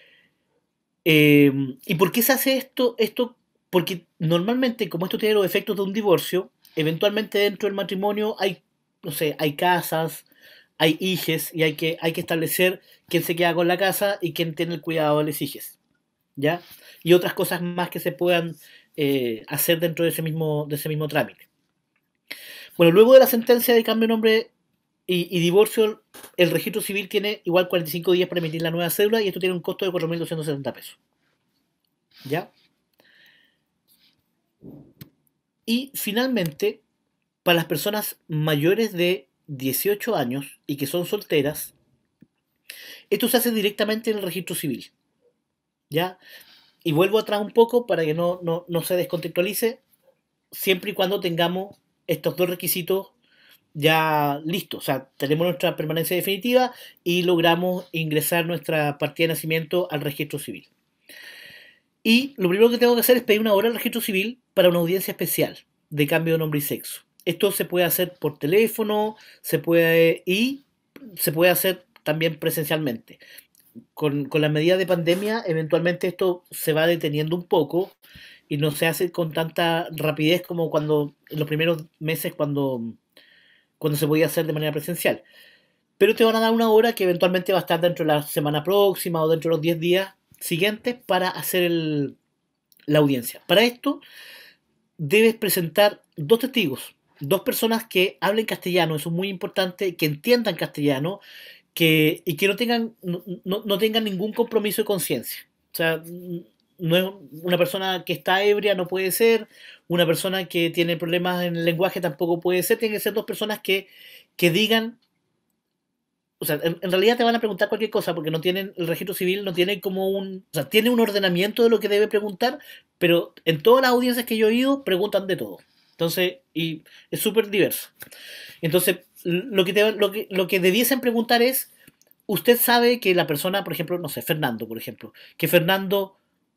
¿Y por qué se hace esto? Porque normalmente, como esto tiene los efectos de un divorcio, eventualmente dentro del matrimonio hay, no sé, hay casas, hay hijes, y hay que establecer quién se queda con la casa y quién tiene el cuidado de los hijes, ¿ya? Y otras cosas más que se puedan hacer dentro de ese mismo trámite. Bueno, luego de la sentencia de cambio de nombre y divorcio, el registro civil tiene igual 45 días para emitir la nueva cédula, y esto tiene un costo de 4.270 pesos. ¿Ya? Y finalmente, para las personas mayores de 18 años y que son solteras, esto se hace directamente en el registro civil. ¿Ya? Y vuelvo atrás un poco para que no se descontextualice, siempre y cuando tengamos estos 2 requisitos ya listos. O sea, tenemos nuestra permanencia definitiva y logramos ingresar nuestra partida de nacimiento al registro civil. Y lo primero que tengo que hacer es pedir una hora al registro civil para una audiencia especial de cambio de nombre y sexo. Esto se puede hacer por teléfono, se puede hacer también presencialmente. Con la medida de pandemia, eventualmente esto se va deteniendo un poco y no se hace con tanta rapidez como en los primeros meses cuando se podía hacer de manera presencial. Pero te van a dar una hora que eventualmente va a estar dentro de la semana próxima o dentro de los 10 días siguientes para hacer la audiencia. Para esto debes presentar 2 testigos, 2 personas que hablen castellano, eso es muy importante, que entiendan castellano, y que no tengan ningún compromiso de conciencia. O sea, no es una persona que está ebria, no puede ser, una persona que tiene problemas en el lenguaje tampoco puede ser, tienen que ser 2 personas que digan, o sea, en realidad te van a preguntar cualquier cosa, porque el registro civil no tiene o sea, tiene un ordenamiento de lo que debe preguntar, pero en todas las audiencias que yo he ido preguntan de todo. Entonces, y es súper diverso. Entonces, lo que debiesen preguntar es, usted sabe que la persona, por ejemplo, no sé, Fernando, por ejemplo, que Fernando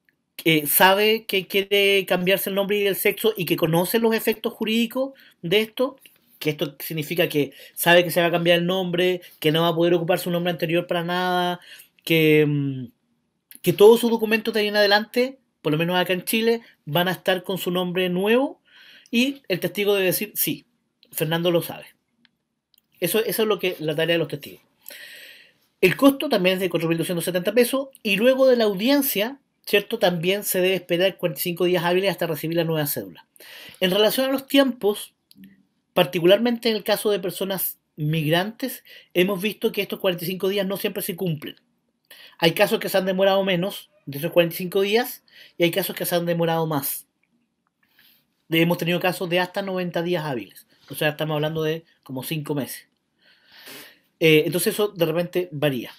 sabe que quiere cambiarse el nombre y el sexo y que conoce los efectos jurídicos de esto, que esto significa que sabe que se va a cambiar el nombre, que no va a poder ocupar su nombre anterior para nada, que todos sus documentos de ahí en adelante, por lo menos acá en Chile, van a estar con su nombre nuevo, y el testigo debe decir, sí, Fernando lo sabe. Eso es la tarea de los testigos. El costo también es de 4.270 pesos, y luego de la audiencia, ¿cierto? También se debe esperar 45 días hábiles hasta recibir la nueva cédula. En relación a los tiempos, particularmente en el caso de personas migrantes, hemos visto que estos 45 días no siempre se cumplen. Hay casos que se han demorado menos de esos 45 días y hay casos que se han demorado más. Hemos tenido casos de hasta 90 días hábiles. O sea, estamos hablando de como 5 meses. Entonces eso de repente varía.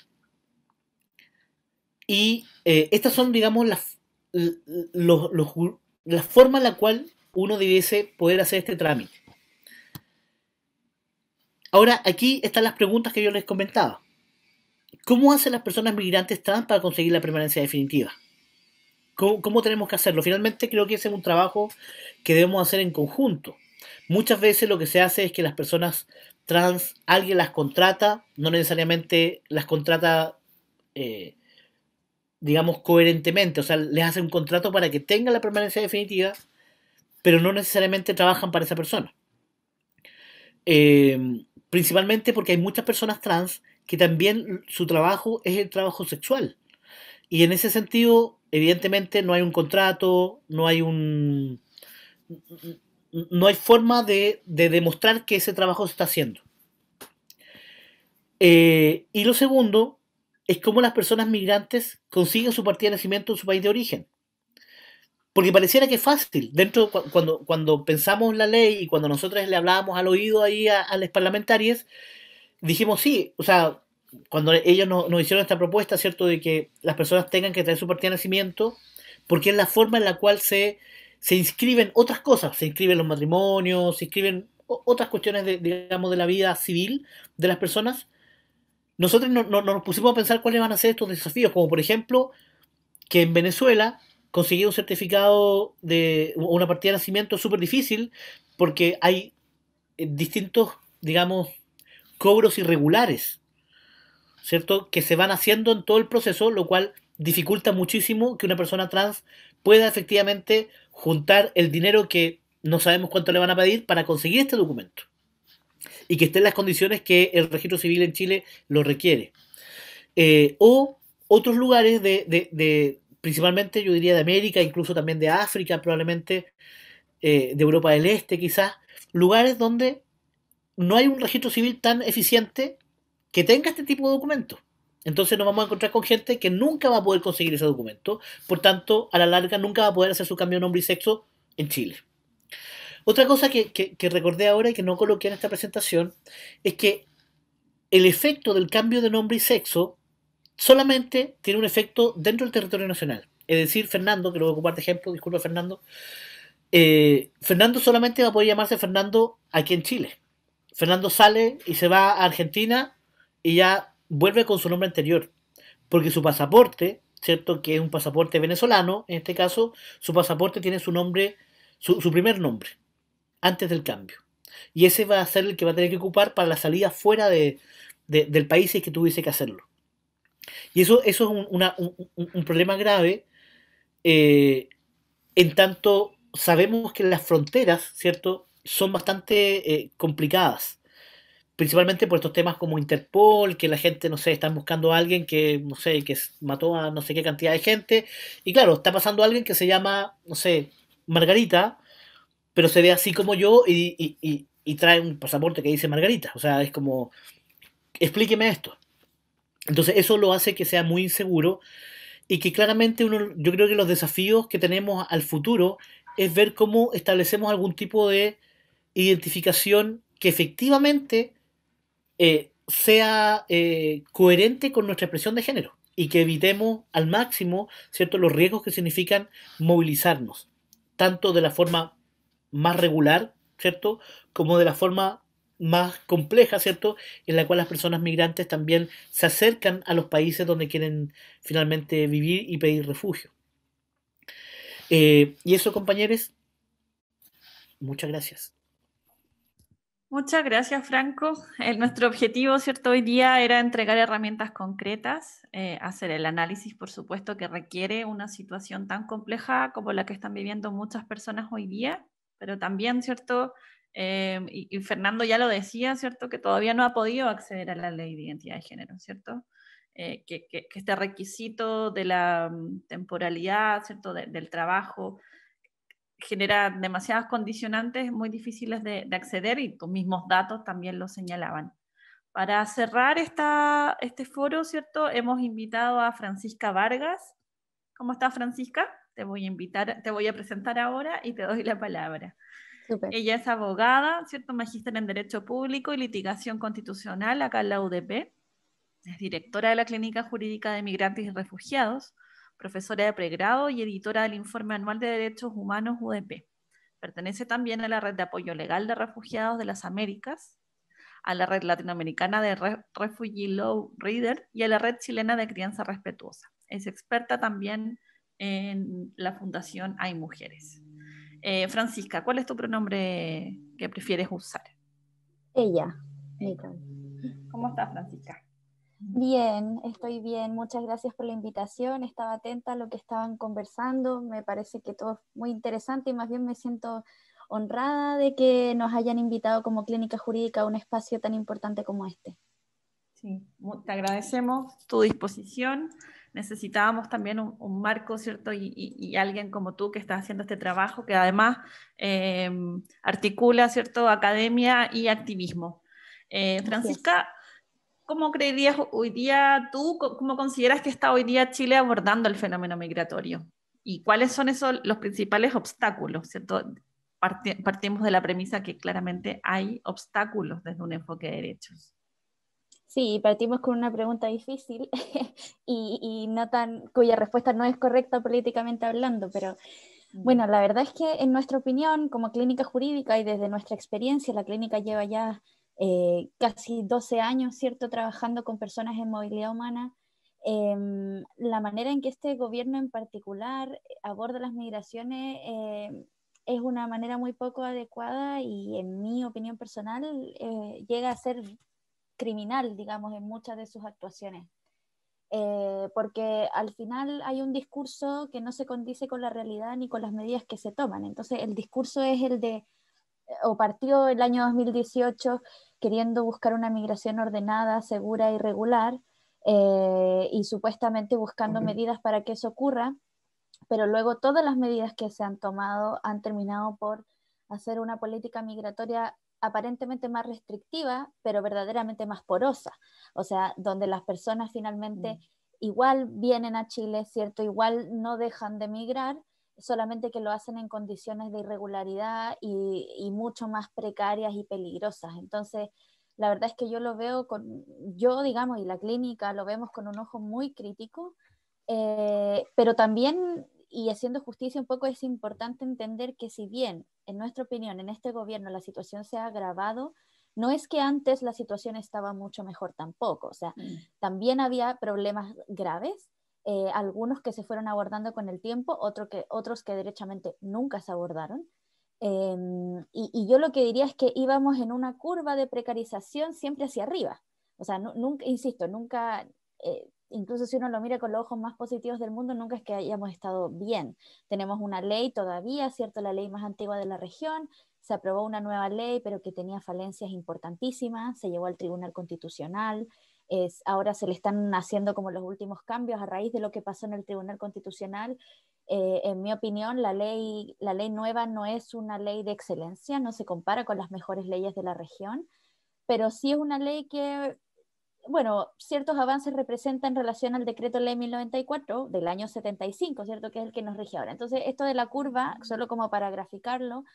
Y estas son, digamos, la forma en la cual uno debiese poder hacer este trámite. Ahora, aquí están las preguntas que yo les comentaba. ¿Cómo hacen las personas migrantes trans para conseguir la permanencia definitiva? ¿Cómo tenemos que hacerlo? Finalmente creo que ese es un trabajo que debemos hacer en conjunto. Muchas veces lo que se hace es que las personas trans, alguien las contrata, no necesariamente las contrata, digamos, coherentemente, o sea, les hace un contrato para que tengan la permanencia definitiva, pero no necesariamente trabajan para esa persona. Principalmente porque hay muchas personas trans que también su trabajo es el trabajo sexual. Y en ese sentido, evidentemente, no hay un contrato, no hay forma de demostrar que ese trabajo se está haciendo. Y lo segundo es cómo las personas migrantes consiguen su partida de nacimiento en su país de origen. Porque pareciera que es fácil. Cuando pensamos en la ley y cuando nosotros le hablábamos al oído ahí a los parlamentarios, dijimos sí, o sea, cuando ellos nos hicieron esta propuesta, ¿cierto?, de que las personas tengan que traer su partida de nacimiento, porque es la forma en la cual se inscriben otras cosas, se inscriben los matrimonios, se inscriben otras cuestiones, digamos, de la vida civil de las personas. Nosotros nos pusimos a pensar cuáles van a ser estos desafíos, como por ejemplo, que en Venezuela conseguir un certificado de una partida de nacimiento es súper difícil, porque hay distintos, digamos, cobros irregulares, ¿cierto?, que se van haciendo en todo el proceso, lo cual dificulta muchísimo que una persona trans pueda efectivamente juntar el dinero que no sabemos cuánto le van a pedir para conseguir este documento y que esté en las condiciones que el registro civil en Chile lo requiere. O otros lugares principalmente yo diría de América, incluso también de África, probablemente de Europa del Este quizás, lugares donde no hay un registro civil tan eficiente que tenga este tipo de documentos. Entonces nos vamos a encontrar con gente que nunca va a poder conseguir ese documento, por tanto, a la larga nunca va a poder hacer su cambio de nombre y sexo en Chile. Otra cosa que recordé ahora y que no coloqué en esta presentación es que el efecto del cambio de nombre y sexo solamente tiene un efecto dentro del territorio nacional. Es decir, Fernando, que lo voy a ocupar de ejemplo, disculpa Fernando, Fernando solamente va a poder llamarse Fernando aquí en Chile. Fernando sale y se va a Argentina y ya vuelve con su nombre anterior, porque su pasaporte, ¿cierto?, que es un pasaporte venezolano, en este caso, su pasaporte tiene su nombre, su primer nombre, antes del cambio. Y ese va a ser el que va a tener que ocupar para la salida fuera del país si es que tuviese que hacerlo. Y eso es un problema grave, en tanto sabemos que las fronteras, ¿cierto?, son bastante complicadas, principalmente por estos temas como Interpol, que la gente, no sé, están buscando a alguien que, no sé, que mató a no sé qué cantidad de gente, y claro, está pasando alguien que se llama, no sé, Margarita, pero se ve así como yo y trae un pasaporte que dice Margarita, o sea, es como, explíqueme esto. Entonces eso lo hace que sea muy inseguro y que claramente yo creo que los desafíos que tenemos al futuro es ver cómo establecemos algún tipo de identificación que efectivamente sea coherente con nuestra expresión de género y que evitemos al máximo, ¿cierto?, los riesgos que significan movilizarnos, tanto de la forma más regular, ¿cierto?, como de la forma más compleja, ¿cierto?, en la cual las personas migrantes también se acercan a los países donde quieren finalmente vivir y pedir refugio. Y eso, compañeros, muchas gracias. Muchas gracias, Franco. Nuestro objetivo, ¿cierto?, hoy día era entregar herramientas concretas, hacer el análisis, por supuesto, que requiere una situación tan compleja como la que están viviendo muchas personas hoy día, pero también, ¿cierto?, y Fernando ya lo decía, ¿cierto?, que todavía no ha podido acceder a la ley de identidad de género, ¿cierto?, que este requisito de la temporalidad, ¿cierto?, del trabajo, genera demasiadas condicionantes muy difíciles de acceder, y tus mismos datos también lo señalaban. Para cerrar este foro, ¿cierto? Hemos invitado a Francisca Vargas. ¿Cómo estás, Francisca? Te voy a presentar ahora y te doy la palabra. Súper. Ella es abogada, ¿cierto? Magíster en Derecho Público y Litigación Constitucional acá en la UDP. Es directora de la Clínica Jurídica de Migrantes y Refugiados, profesora de pregrado y editora del Informe Anual de Derechos Humanos UDP. Pertenece también a la Red de Apoyo Legal de Refugiados de las Américas, a la Red Latinoamericana de Refugee Law Reader y a la Red Chilena de Crianza Respetuosa. Es experta también en la Fundación Hay Mujeres. Francisca, ¿cuál es tu pronombre que prefieres usar? Ella, Nicole. ¿Cómo estás, Francisca? Bien, estoy bien. Muchas gracias por la invitación. Estaba atenta a lo que estaban conversando. Me parece que todo es muy interesante y más bien me siento honrada de que nos hayan invitado como Clínica Jurídica a un espacio tan importante como este. Sí, te agradecemos tu disposición. Necesitábamos también un marco, ¿cierto? Y alguien como tú que está haciendo este trabajo, que además articula, ¿cierto?, academia y activismo. Francisca, ¿cómo creerías hoy día tú, cómo consideras que está hoy día Chile abordando el fenómeno migratorio? ¿Y cuáles son los principales obstáculos, ¿cierto? Partimos de la premisa que claramente hay obstáculos desde un enfoque de derechos. Sí, partimos con una pregunta difícil y no cuya respuesta no es correcta políticamente hablando, pero bueno, la verdad es que en nuestra opinión, como clínica jurídica y desde nuestra experiencia, la clínica lleva ya casi 12 años, ¿cierto?, trabajando con personas en movilidad humana. La manera en que este gobierno en particular aborda las migraciones es una manera muy poco adecuada y, en mi opinión personal, llega a ser criminal, digamos, en muchas de sus actuaciones. Porque al final hay un discurso que no se condice con la realidad ni con las medidas que se toman. Entonces el discurso es el de, o partió el año 2018 queriendo buscar una migración ordenada, segura y regular, y supuestamente buscando medidas para que eso ocurra, pero luego todas las medidas que se han tomado han terminado por hacer una política migratoria aparentemente más restrictiva, pero verdaderamente más porosa. O sea, donde las personas finalmente igual vienen a Chile, ¿cierto? Igual no dejan de migrar, solamente que lo hacen en condiciones de irregularidad y mucho más precarias y peligrosas. Entonces, la verdad es que yo lo veo digamos, y la clínica lo vemos con un ojo muy crítico, pero también, y haciendo justicia un poco, es importante entender que si bien, en nuestra opinión, en este gobierno la situación se ha agravado, no es que antes la situación estaba mucho mejor tampoco. O sea, también había problemas graves, algunos que se fueron abordando con el tiempo, otros que derechamente nunca se abordaron. Y yo lo que diría es que íbamos en una curva de precarización siempre hacia arriba. O sea, nunca, insisto, nunca... incluso si uno lo mira con los ojos más positivos del mundo, nunca es que hayamos estado bien. Tenemos una ley todavía, ¿cierto? La ley más antigua de la región, se aprobó una nueva ley, pero que tenía falencias importantísimas, se llevó al Tribunal Constitucional, ahora se le están haciendo como los últimos cambios a raíz de lo que pasó en el Tribunal Constitucional. En mi opinión, la ley nueva no es una ley de excelencia, no se compara con las mejores leyes de la región, pero sí es una ley que, bueno, ciertos avances representa en relación al decreto ley 1094 del año 75, ¿cierto? Que es el que nos rige ahora. Entonces, esto de la curva, solo como para graficarlo,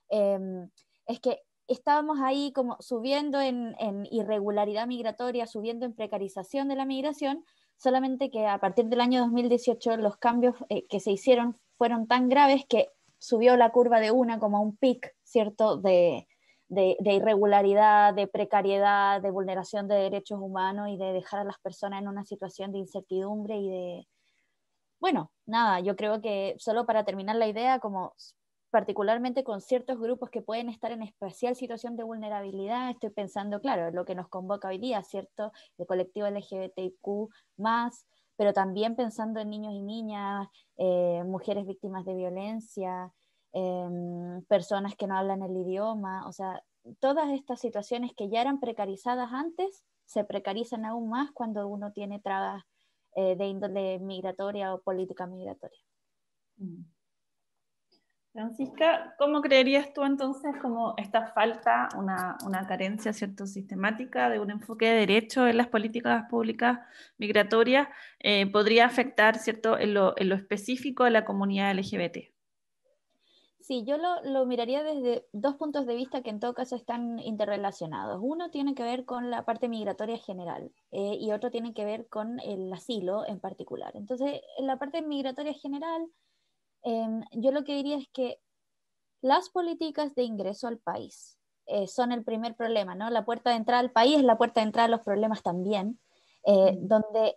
es que estábamos ahí como subiendo en irregularidad migratoria, subiendo en precarización de la migración, solamente que a partir del año 2018 los cambios que se hicieron fueron tan graves que subió la curva de una como a un pic, ¿cierto?, de irregularidad, de precariedad, de vulneración de derechos humanos y de dejar a las personas en una situación de incertidumbre y de... Bueno, nada, yo creo que solo para terminar la idea, como particularmente con ciertos grupos que pueden estar en especial situación de vulnerabilidad, estoy pensando, claro, lo que nos convoca hoy día, ¿cierto? El colectivo LGBTIQ+, pero también pensando en niños y niñas, mujeres víctimas de violencia, personas que no hablan el idioma, o sea, todas estas situaciones que ya eran precarizadas antes, se precarizan aún más cuando uno tiene trabas de índole migratoria o política migratoria. Francisca, ¿cómo creerías tú entonces como esta falta, una carencia, ¿cierto?, sistemática de un enfoque de derecho en las políticas públicas migratorias podría afectar, ¿cierto?, en lo específico a la comunidad LGBT? Sí, yo lo miraría desde dos puntos de vista que en todo caso están interrelacionados. Uno tiene que ver con la parte migratoria general y otro tiene que ver con el asilo en particular. Entonces, en la parte migratoria general, yo lo que diría es que las políticas de ingreso al país son el primer problema, ¿no? La puerta de entrada al país es la puerta de entrada a los problemas también, donde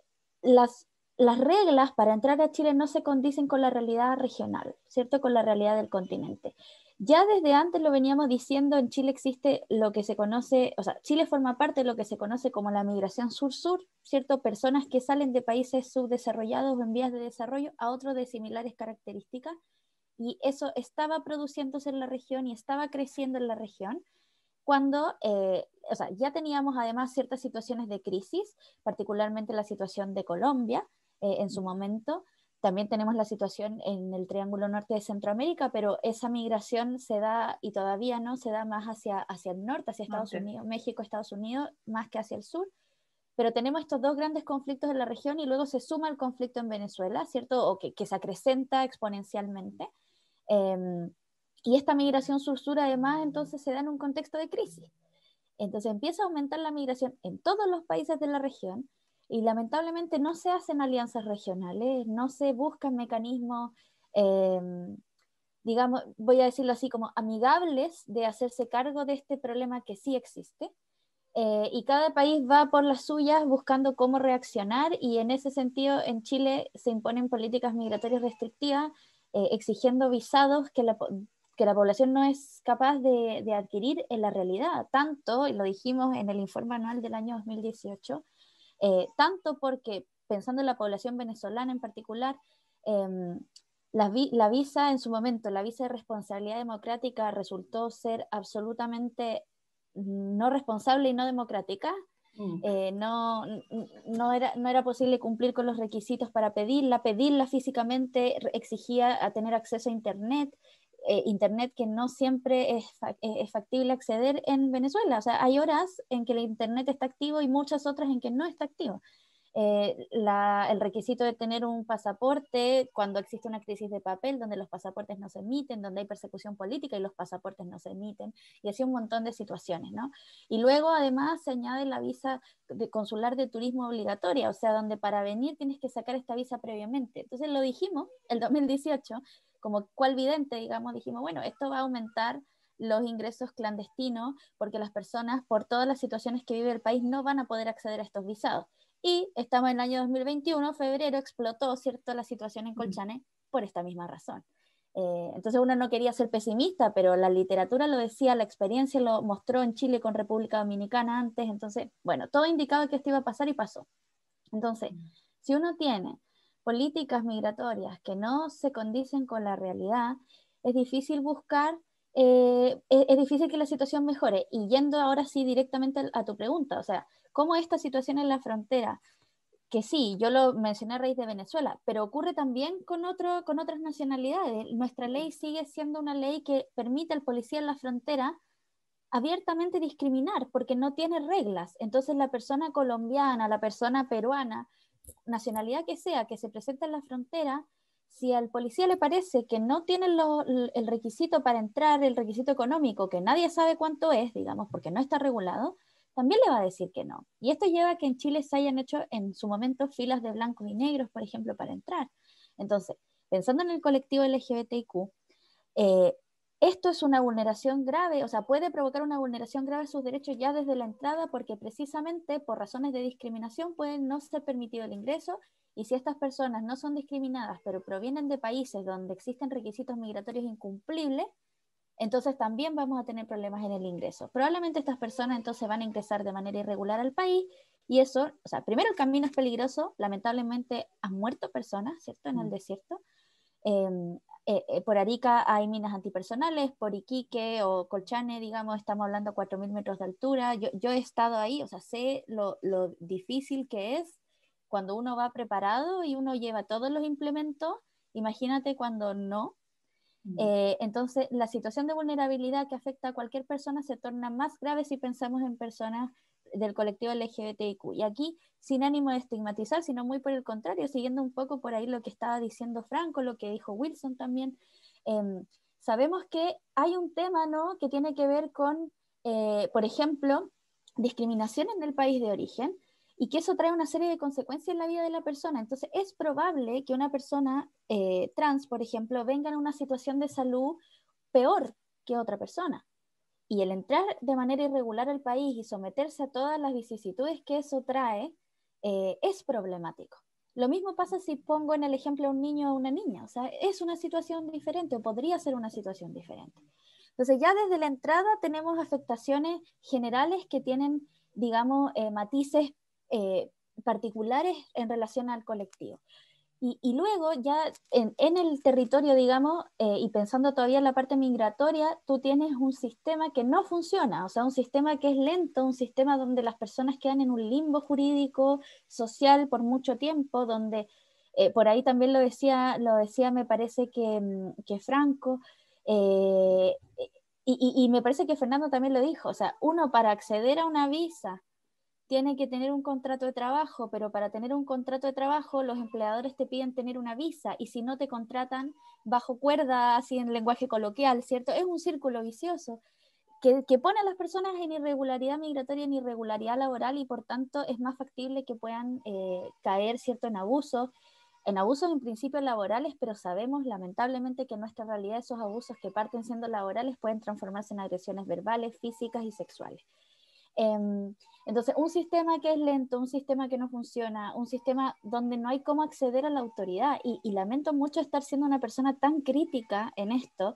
las reglas para entrar a Chile no se condicen con la realidad regional, ¿cierto? Con la realidad del continente. Ya desde antes lo veníamos diciendo, en Chile existe lo que se conoce, o sea, Chile forma parte de lo que se conoce como la migración sur-sur, ¿cierto? Personas que salen de países subdesarrollados o en vías de desarrollo a otros de similares características, y eso estaba produciéndose en la región y estaba creciendo en la región cuando, o sea, ya teníamos además ciertas situaciones de crisis, particularmente la situación de Colombia en su momento. También tenemos la situación en el Triángulo Norte de Centroamérica, pero esa migración se da, y todavía no, se da más hacia el norte, hacia Estados Unidos, México, Estados Unidos, más que hacia el sur. Pero tenemos estos dos grandes conflictos en la región y luego se suma el conflicto en Venezuela, ¿cierto? O que se acrecenta exponencialmente. Eh, y esta migración sur-sur además entonces se da en un contexto de crisis. Entonces empieza a aumentar la migración en todos los países de la región y lamentablemente no se hacen alianzas regionales, no se buscan mecanismos, eh, digamos, voy a decirlo así, como amigables de hacerse cargo de este problema que sí existe. Y cada país va por las suyas buscando cómo reaccionar y en ese sentido en Chile se imponen políticas migratorias restrictivas, exigiendo visados que la población no es capaz de adquirir en la realidad, tanto, y lo dijimos en el informe anual del año 2018, tanto porque, pensando en la población venezolana en particular, la visa en su momento, la visa de responsabilidad democrática resultó ser absolutamente no responsable y no democrática. No era posible cumplir con los requisitos para pedirla físicamente exigía a tener acceso a Internet que no siempre es factible acceder en Venezuela. O sea, hay horas en que el Internet está activo y muchas otras en que no está activo. El requisito de tener un pasaporte cuando existe una crisis de papel, donde los pasaportes no se emiten, donde hay persecución política y los pasaportes no se emiten, y así un montón de situaciones, ¿no? Y luego además se añade la visa consular de turismo obligatoria, o sea, donde para venir tienes que sacar esta visa previamente. Entonces lo dijimos el 2018, como cual vidente, digamos, dijimos, bueno, esto va a aumentar los ingresos clandestinos porque las personas, por todas las situaciones que vive el país, no van a poder acceder a estos visados. Y estamos en el año 2021, febrero, explotó, ¿cierto?, la situación en Colchane por esta misma razón. Entonces uno no quería ser pesimista, pero la literatura lo decía, la experiencia lo mostró en Chile con República Dominicana antes, entonces, bueno, todo indicaba que esto iba a pasar y pasó. Entonces, si uno tiene políticas migratorias que no se condicen con la realidad, es difícil buscar, es difícil que la situación mejore. Y yendo ahora sí directamente a tu pregunta, o sea, ¿cómo esta situación en la frontera? Que sí, yo lo mencioné a raíz de Venezuela, pero ocurre también con otras nacionalidades. Nuestra ley sigue siendo una ley que permite al policía en la frontera abiertamente discriminar porque no tiene reglas. Entonces la persona colombiana, la persona peruana, nacionalidad que sea, que se presenta en la frontera, si al policía le parece que no tiene el requisito para entrar, el requisito económico, que nadie sabe cuánto es, digamos, porque no está regulado, también le va a decir que no. Y esto lleva a que en Chile se hayan hecho en su momento filas de blancos y negros, por ejemplo, para entrar. Entonces, pensando en el colectivo LGBTIQ, eh, esto es una vulneración grave, o sea, puede provocar una vulneración grave de sus derechos ya desde la entrada porque precisamente por razones de discriminación puede no ser permitido el ingreso y si estas personas no son discriminadas pero provienen de países donde existen requisitos migratorios incumplibles, entonces también vamos a tener problemas en el ingreso. Probablemente estas personas entonces van a ingresar de manera irregular al país y eso, o sea, primero el camino es peligroso, lamentablemente han muerto personas, ¿cierto?, en el desierto. Por Arica hay minas antipersonales, por Iquique o Colchane, digamos, estamos hablando de 4.000 metros de altura. Yo he estado ahí, o sea, sé lo difícil que es cuando uno va preparado y uno lleva todos los implementos. Imagínate cuando no. Entonces, la situación de vulnerabilidad que afecta a cualquier persona se torna más grave si pensamos en personas del colectivo LGBTIQ. Y aquí, sin ánimo de estigmatizar, sino muy por el contrario, siguiendo un poco por ahí lo que estaba diciendo Franco, lo que dijo Wilson también, sabemos que hay un tema, ¿no?, que tiene que ver con, por ejemplo, discriminación en el país de origen, y que eso trae una serie de consecuencias en la vida de la persona. Entonces, es probable que una persona trans, por ejemplo, venga en una situación de salud peor que otra persona. Y el entrar de manera irregular al país y someterse a todas las vicisitudes que eso trae es problemático. Lo mismo pasa si pongo en el ejemplo a un niño o una niña. O sea, es una situación diferente o podría ser una situación diferente. Entonces, ya desde la entrada tenemos afectaciones generales que tienen, digamos, matices particulares en relación al colectivo. Y luego ya en el territorio, digamos, y pensando todavía en la parte migratoria, tú tienes un sistema que no funciona, o sea, un sistema que es lento, un sistema donde las personas quedan en un limbo jurídico, social por mucho tiempo, donde por ahí también lo decía me parece que Franco, y me parece que Fernando también lo dijo, o sea, uno para acceder a una visa tiene que tener un contrato de trabajo, pero para tener un contrato de trabajo los empleadores te piden tener una visa y si no te contratan bajo cuerda, así en lenguaje coloquial, ¿cierto? Es un círculo vicioso que pone a las personas en irregularidad migratoria, en irregularidad laboral y por tanto es más factible que puedan caer, ¿cierto?, en abusos en principio laborales, pero sabemos lamentablemente que en nuestra realidad esos abusos que parten siendo laborales pueden transformarse en agresiones verbales, físicas y sexuales. Entonces, un sistema que es lento, un sistema que no funciona, un sistema donde no hay cómo acceder a la autoridad, y lamento mucho estar siendo una persona tan crítica en esto,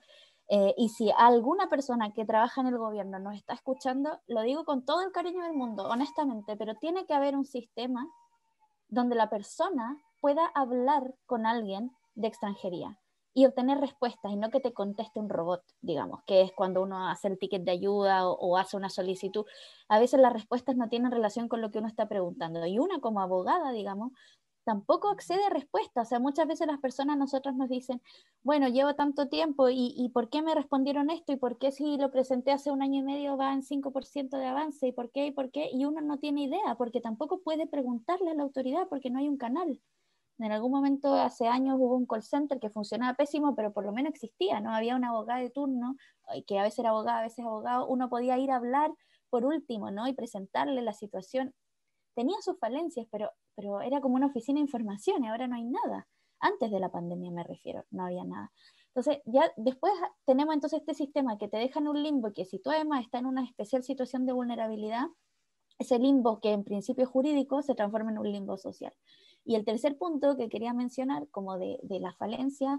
y si alguna persona que trabaja en el gobierno nos está escuchando, lo digo con todo el cariño del mundo, honestamente, pero tiene que haber un sistema donde la persona pueda hablar con alguien de extranjería y obtener respuestas y no que te conteste un robot, digamos, que es cuando uno hace el ticket de ayuda o hace una solicitud. A veces las respuestas no tienen relación con lo que uno está preguntando y una como abogada, digamos, tampoco accede a respuestas. O sea, muchas veces las personas, nosotros nos dicen, bueno, llevo tanto tiempo y ¿por qué me respondieron esto? ¿Y por qué si lo presenté hace 1 año y medio va en 5% de avance? ¿Y por qué? ¿Y por qué? Y uno no tiene idea porque tampoco puede preguntarle a la autoridad porque no hay un canal. En algún momento, hace años, hubo un call center que funcionaba pésimo, pero por lo menos existía, ¿no? Había una abogada de turno, que a veces era abogada, a veces abogado, uno podía ir a hablar por último, ¿no? Y presentarle la situación. Tenía sus falencias, pero era como una oficina de información y ahora no hay nada. Antes de la pandemia me refiero, no había nada. Entonces, ya después tenemos entonces este sistema que te deja en un limbo y que si tú además estás en una especial situación de vulnerabilidad, ese limbo que en principio es jurídico se transforma en un limbo social. Y el tercer punto que quería mencionar, como de la falencia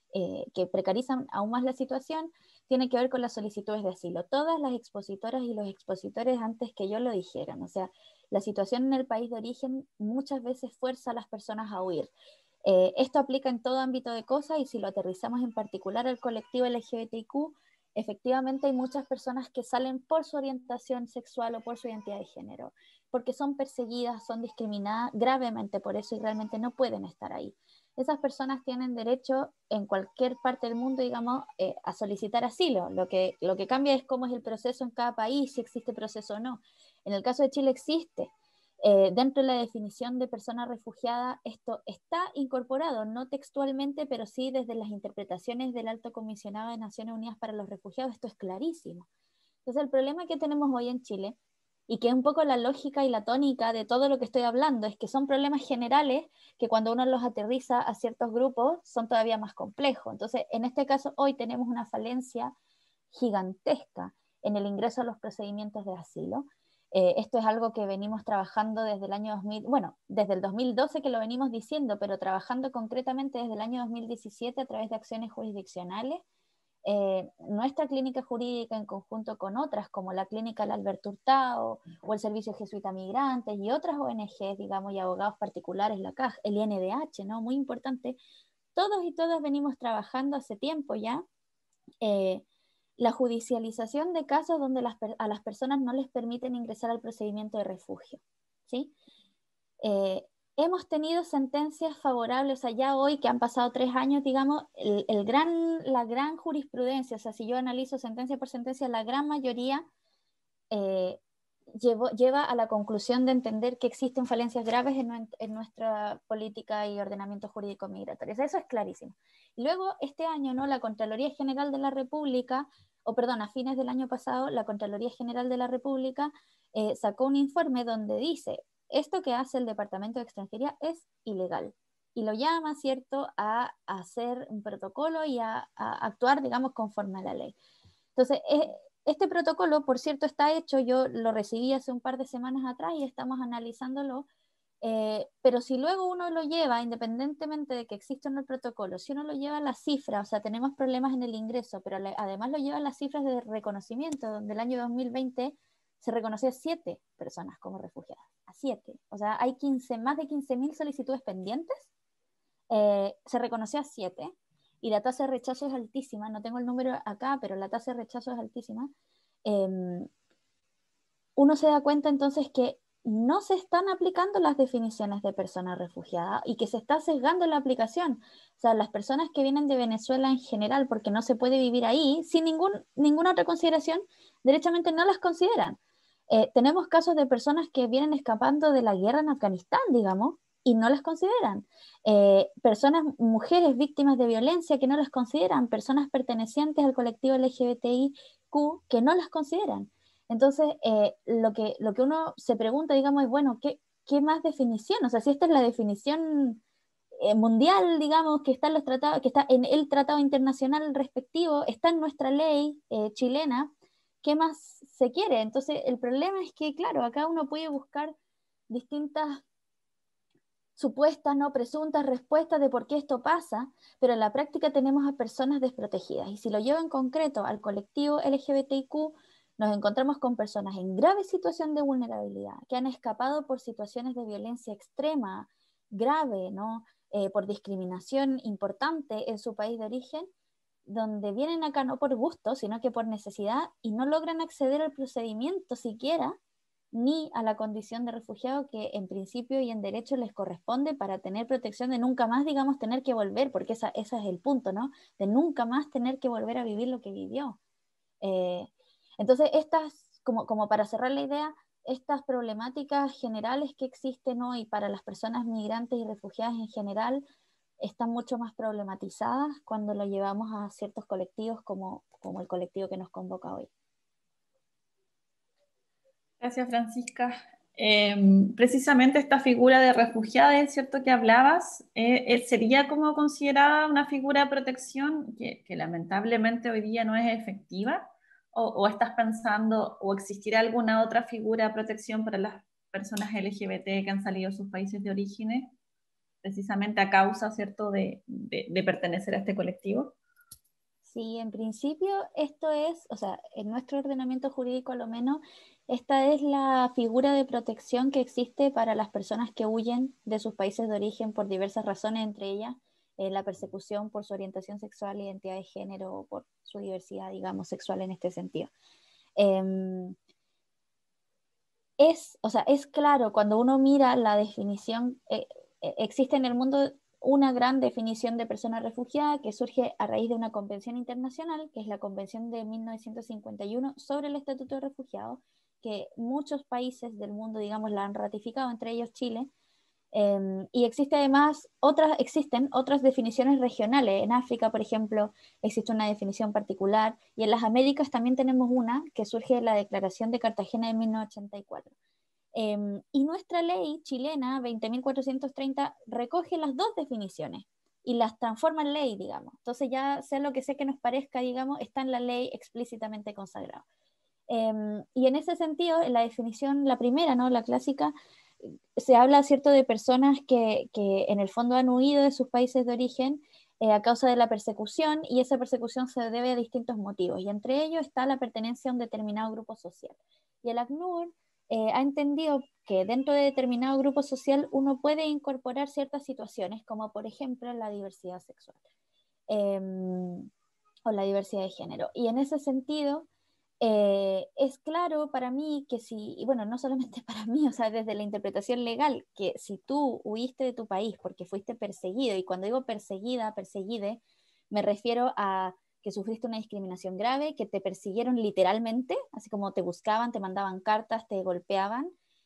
que precarizan aún más la situación, tiene que ver con las solicitudes de asilo. Todas las expositoras y los expositores antes que yo lo dijeran, o sea, la situación en el país de origen muchas veces fuerza a las personas a huir. Esto aplica en todo ámbito de cosas y si lo aterrizamos en particular al colectivo LGBTIQ, efectivamente hay muchas personas que salen por su orientación sexual o por su identidad de género, porque son perseguidas, son discriminadas gravemente por eso y realmente no pueden estar ahí. Esas personas tienen derecho en cualquier parte del mundo, digamos, a solicitar asilo. Lo que cambia es cómo es el proceso en cada país, si existe proceso o no. En el caso de Chile existe. Dentro de la definición de persona refugiada, esto está incorporado, no textualmente, pero sí desde las interpretaciones del Alto Comisionado de Naciones Unidas para los Refugiados, esto es clarísimo. Entonces, el problema que tenemos hoy en Chile, y que es un poco la lógica y la tónica de todo lo que estoy hablando, es que son problemas generales que cuando uno los aterriza a ciertos grupos son todavía más complejos. Entonces, en este caso, hoy tenemos una falencia gigantesca en el ingreso a los procedimientos de asilo. Esto es algo que venimos trabajando desde el año 2000, bueno, desde el 2012 que lo venimos diciendo, pero trabajando concretamente desde el año 2017 a través de acciones jurisdiccionales. Nuestra clínica jurídica en conjunto con otras como la clínica Alberto Hurtado o el Servicio Jesuita Migrantes y otras ONGs, digamos, y abogados particulares, la CAJ, el INDH, ¿no? Muy importante. Todos y todas venimos trabajando hace tiempo ya la judicialización de casos donde a las personas no les permiten ingresar al procedimiento de refugio, ¿sí? hemos tenido sentencias favorables, o sea, ya hoy que han pasado 3 años, digamos, la gran jurisprudencia, o sea, si yo analizo sentencia por sentencia, la gran mayoría lleva a la conclusión de entender que existen falencias graves en nuestra política y ordenamiento jurídico migratorio. Eso es clarísimo. Y luego, este año, ¿no? La Contraloría General de la República, o perdón, a fines del año pasado, la Contraloría General de la República sacó un informe donde dice, esto que hace el Departamento de Extranjería es ilegal. Y lo llama, ¿cierto?, a hacer un protocolo y a actuar, digamos, conforme a la ley. Entonces, este protocolo, por cierto, está hecho, yo lo recibí hace un par de semanas atrás y estamos analizándolo, pero si luego uno lo lleva, independientemente de que exista o no el protocolo, si uno lo lleva a las cifras, o sea, tenemos problemas en el ingreso, pero además lo lleva a las cifras de reconocimiento, donde el año 2020 se reconoció a 7 personas como refugiadas, a 7. O sea, hay más de 15.000 solicitudes pendientes, se reconoció a 7, y la tasa de rechazo es altísima, no tengo el número acá, pero la tasa de rechazo es altísima. Uno se da cuenta entonces que no se están aplicando las definiciones de persona refugiada y que se está sesgando la aplicación. O sea, las personas que vienen de Venezuela en general, porque no se puede vivir ahí, sin ninguna otra consideración, derechamente no las consideran. Tenemos casos de personas que vienen escapando de la guerra en Afganistán, digamos, y no las consideran. Personas, mujeres víctimas de violencia que no las consideran, personas pertenecientes al colectivo LGBTIQ que no las consideran. Entonces, lo que uno se pregunta, digamos, es, bueno, ¿qué más definición? O sea, si esta es la definición mundial, digamos, que está en los tratados, que está en el tratado internacional respectivo, está en nuestra ley chilena, ¿qué más se quiere? Entonces, el problema es que, claro, acá uno puede buscar distintas supuestas, no presuntas respuestas de por qué esto pasa, pero en la práctica tenemos a personas desprotegidas. Y si lo llevo en concreto al colectivo LGBTIQ, nos encontramos con personas en grave situación de vulnerabilidad, que han escapado por situaciones de violencia extrema, grave, ¿no? Por discriminación importante en su país de origen, donde vienen acá no por gusto, sino que por necesidad y no logran acceder al procedimiento siquiera, ni a la condición de refugiado que en principio y en derecho les corresponde para tener protección de nunca más, digamos, tener que volver, porque ese es el punto, ¿no? De nunca más tener que volver a vivir lo que vivió. Entonces, como para cerrar la idea, estas problemáticas generales que existen hoy para las personas migrantes y refugiadas en general están mucho más problematizadas cuando lo llevamos a ciertos colectivos como el colectivo que nos convoca hoy. Gracias, Francisca. Precisamente esta figura de refugiada, es cierto que hablabas, sería como considerada una figura de protección que lamentablemente hoy día no es efectiva, o estás pensando, o existirá alguna otra figura de protección para las personas LGBT que han salido de sus países de origen, precisamente a causa, ¿cierto?, de pertenecer a este colectivo. Sí, en principio esto es, o sea, en nuestro ordenamiento jurídico a lo menos, esta es la figura de protección que existe para las personas que huyen de sus países de origen por diversas razones, entre ellas la persecución por su orientación sexual, identidad de género o por su diversidad, digamos, sexual en este sentido. Es claro, cuando uno mira la definición, existe en el mundo una gran definición de persona refugiada que surge a raíz de una convención internacional, que es la Convención de 1951 sobre el Estatuto de Refugiados, que muchos países del mundo, digamos, la han ratificado, entre ellos Chile, y existen otras definiciones regionales. En África, por ejemplo, existe una definición particular, y en las Américas también tenemos una que surge de la Declaración de Cartagena de 1984. Y nuestra ley chilena, 20.430, recoge las dos definiciones y las transforma en ley, digamos. Entonces ya sea lo que sea que nos parezca, digamos, está en la ley explícitamente consagrado. Y en ese sentido, en la definición, la primera, ¿no?, la clásica, se habla, ¿cierto?, de personas que en el fondo han huido de sus países de origen a causa de la persecución, y esa persecución se debe a distintos motivos, y entre ellos está la pertenencia a un determinado grupo social. Y el ACNUR ha entendido que dentro de determinado grupo social uno puede incorporar ciertas situaciones, como por ejemplo la diversidad sexual o la diversidad de género. Y en ese sentido, es claro para mí que si, y bueno, no solamente para mí, o sea, desde la interpretación legal, que si tú huiste de tu país porque fuiste perseguido, y cuando digo perseguida, perseguide, me refiero a que sufriste una discriminación grave, que te persiguieron literalmente, así como te buscaban, te mandaban cartas, te golpeaban,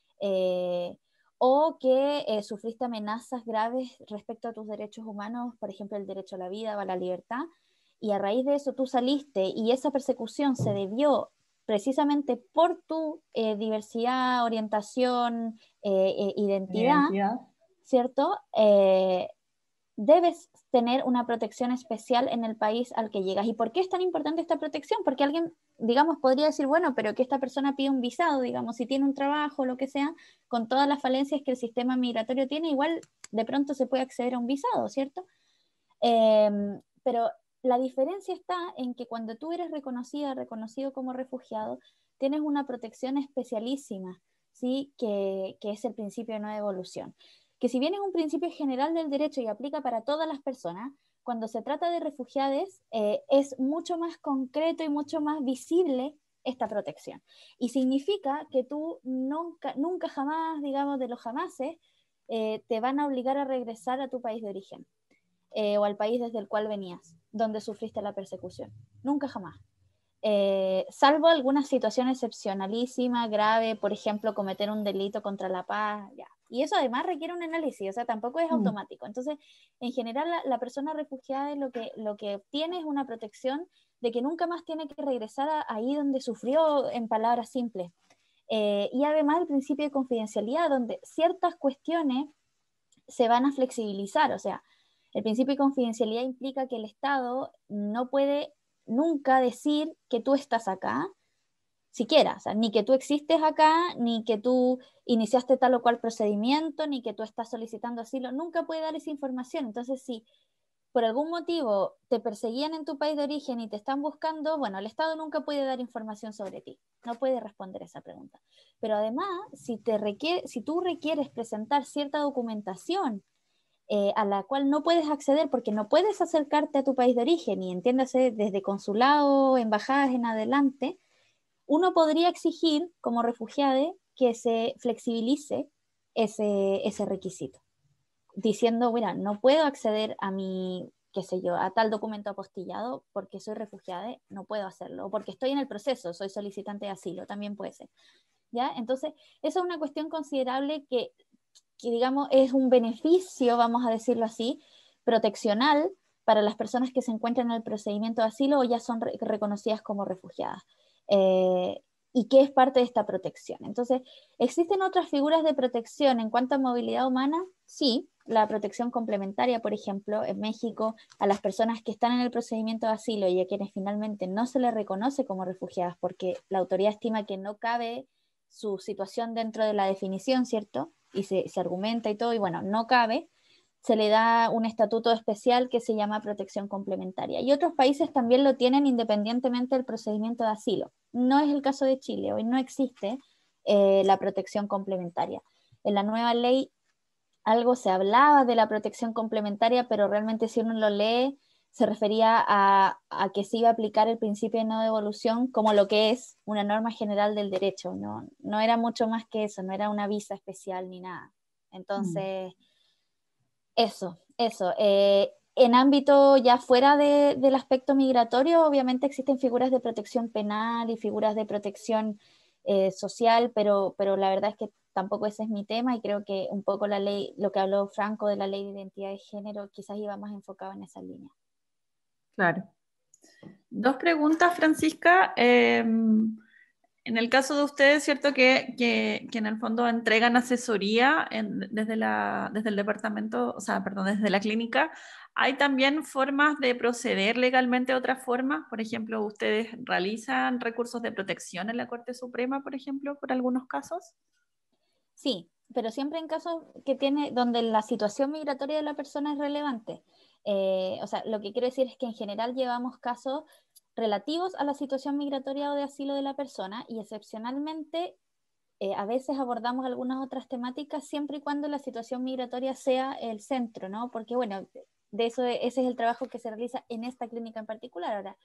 o que sufriste amenazas graves respecto a tus derechos humanos, por ejemplo, el derecho a la vida o a la libertad, y a raíz de eso tú saliste y esa persecución se debió precisamente por tu diversidad, orientación, identidad, Identidad. ¿cierto? Debes tener una protección especial en el país al que llegas. ¿Y por qué es tan importante esta protección? Porque alguien, digamos, podría decir, bueno, pero que esta persona pide un visado, digamos, si tiene un trabajo, lo que sea, con todas las falencias que el sistema migratorio tiene, igual de pronto se puede acceder a un visado, ¿cierto? Pero la diferencia está en que cuando tú eres reconocida, reconocido como refugiado, tienes una protección especialísima, ¿sí? Que es el principio de no devolución. Que si bien es un principio general del derecho y aplica para todas las personas, cuando se trata de refugiados es mucho más concreto y mucho más visible esta protección. Y significa que tú nunca, nunca jamás, digamos, de los jamases, te van a obligar a regresar a tu país de origen. O al país desde el cual venías, donde sufriste la persecución. Nunca jamás. Salvo alguna situación excepcionalísima, grave, por ejemplo, cometer un delito contra la paz, ya. Y eso además requiere un análisis, o sea, tampoco es automático. Entonces, en general, la persona refugiada lo que obtiene es una protección de que nunca más tiene que regresar ahí donde sufrió, en palabras simples. Y además el principio de confidencialidad, donde ciertas cuestiones se van a flexibilizar, o sea, el principio de confidencialidad implica que el Estado no puede nunca decir que tú estás acá, siquiera, o sea, ni que tú existes acá, ni que tú iniciaste tal o cual procedimiento, ni que tú estás solicitando asilo, nunca puede dar esa información. Entonces, si por algún motivo te perseguían en tu país de origen y te están buscando, bueno, el Estado nunca puede dar información sobre ti, no puede responder esa pregunta. Pero además, si tú requieres presentar cierta documentación a la cual no puedes acceder porque no puedes acercarte a tu país de origen, y entiéndase desde consulado, embajadas en adelante, uno podría exigir como refugiado que se flexibilice ese requisito, diciendo, mira, no puedo acceder a mi, qué sé yo, a tal documento apostillado porque soy refugiada, no puedo hacerlo, o porque estoy en el proceso, soy solicitante de asilo, también puede ser. ¿Ya? Entonces, eso es una cuestión considerable que digamos es un beneficio, vamos a decirlo así, proteccional para las personas que se encuentran en el procedimiento de asilo o ya son reconocidas como refugiadas. Y que es parte de esta protección. Entonces, ¿existen otras figuras de protección en cuanto a movilidad humana? Sí, la protección complementaria, por ejemplo, en México, a las personas que están en el procedimiento de asilo y a quienes finalmente no se les reconoce como refugiadas porque la autoridad estima que no cabe su situación dentro de la definición, ¿cierto? Y se argumenta y todo, y bueno, no cabe, se le da un estatuto especial que se llama protección complementaria. Y otros países también lo tienen independientemente del procedimiento de asilo. No es el caso de Chile, hoy no existe la protección complementaria. En la nueva ley algo se hablaba de la protección complementaria, pero realmente si uno lo lee, se refería a que se iba a aplicar el principio de no devolución como lo que es una norma general del derecho. No, no era mucho más que eso, no era una visa especial ni nada. Entonces, eso. En ámbito ya fuera del aspecto migratorio, obviamente existen figuras de protección penal y figuras de protección social, pero la verdad es que tampoco ese es mi tema y creo que un poco la ley, lo que habló Franco de la ley de identidad de género, quizás iba más enfocado en esa línea. Claro. Dos preguntas, Francisca. En el caso de ustedes, ¿cierto? Que en el fondo entregan asesoría desde el departamento, o sea, perdón, desde la clínica. ¿Hay también formas de proceder legalmente de otras formas? Por ejemplo, ¿ustedes realizan recursos de protección en la Corte Suprema, por ejemplo, por algunos casos? Sí, pero siempre en casos donde la situación migratoria de la persona es relevante. O sea, lo que quiero decir es que en general llevamos casos relativos a la situación migratoria o de asilo de la persona y excepcionalmente a veces abordamos algunas otras temáticas siempre y cuando la situación migratoria sea el centro, ¿no? Porque bueno, ese es el trabajo que se realiza en esta clínica en particular. Ahora,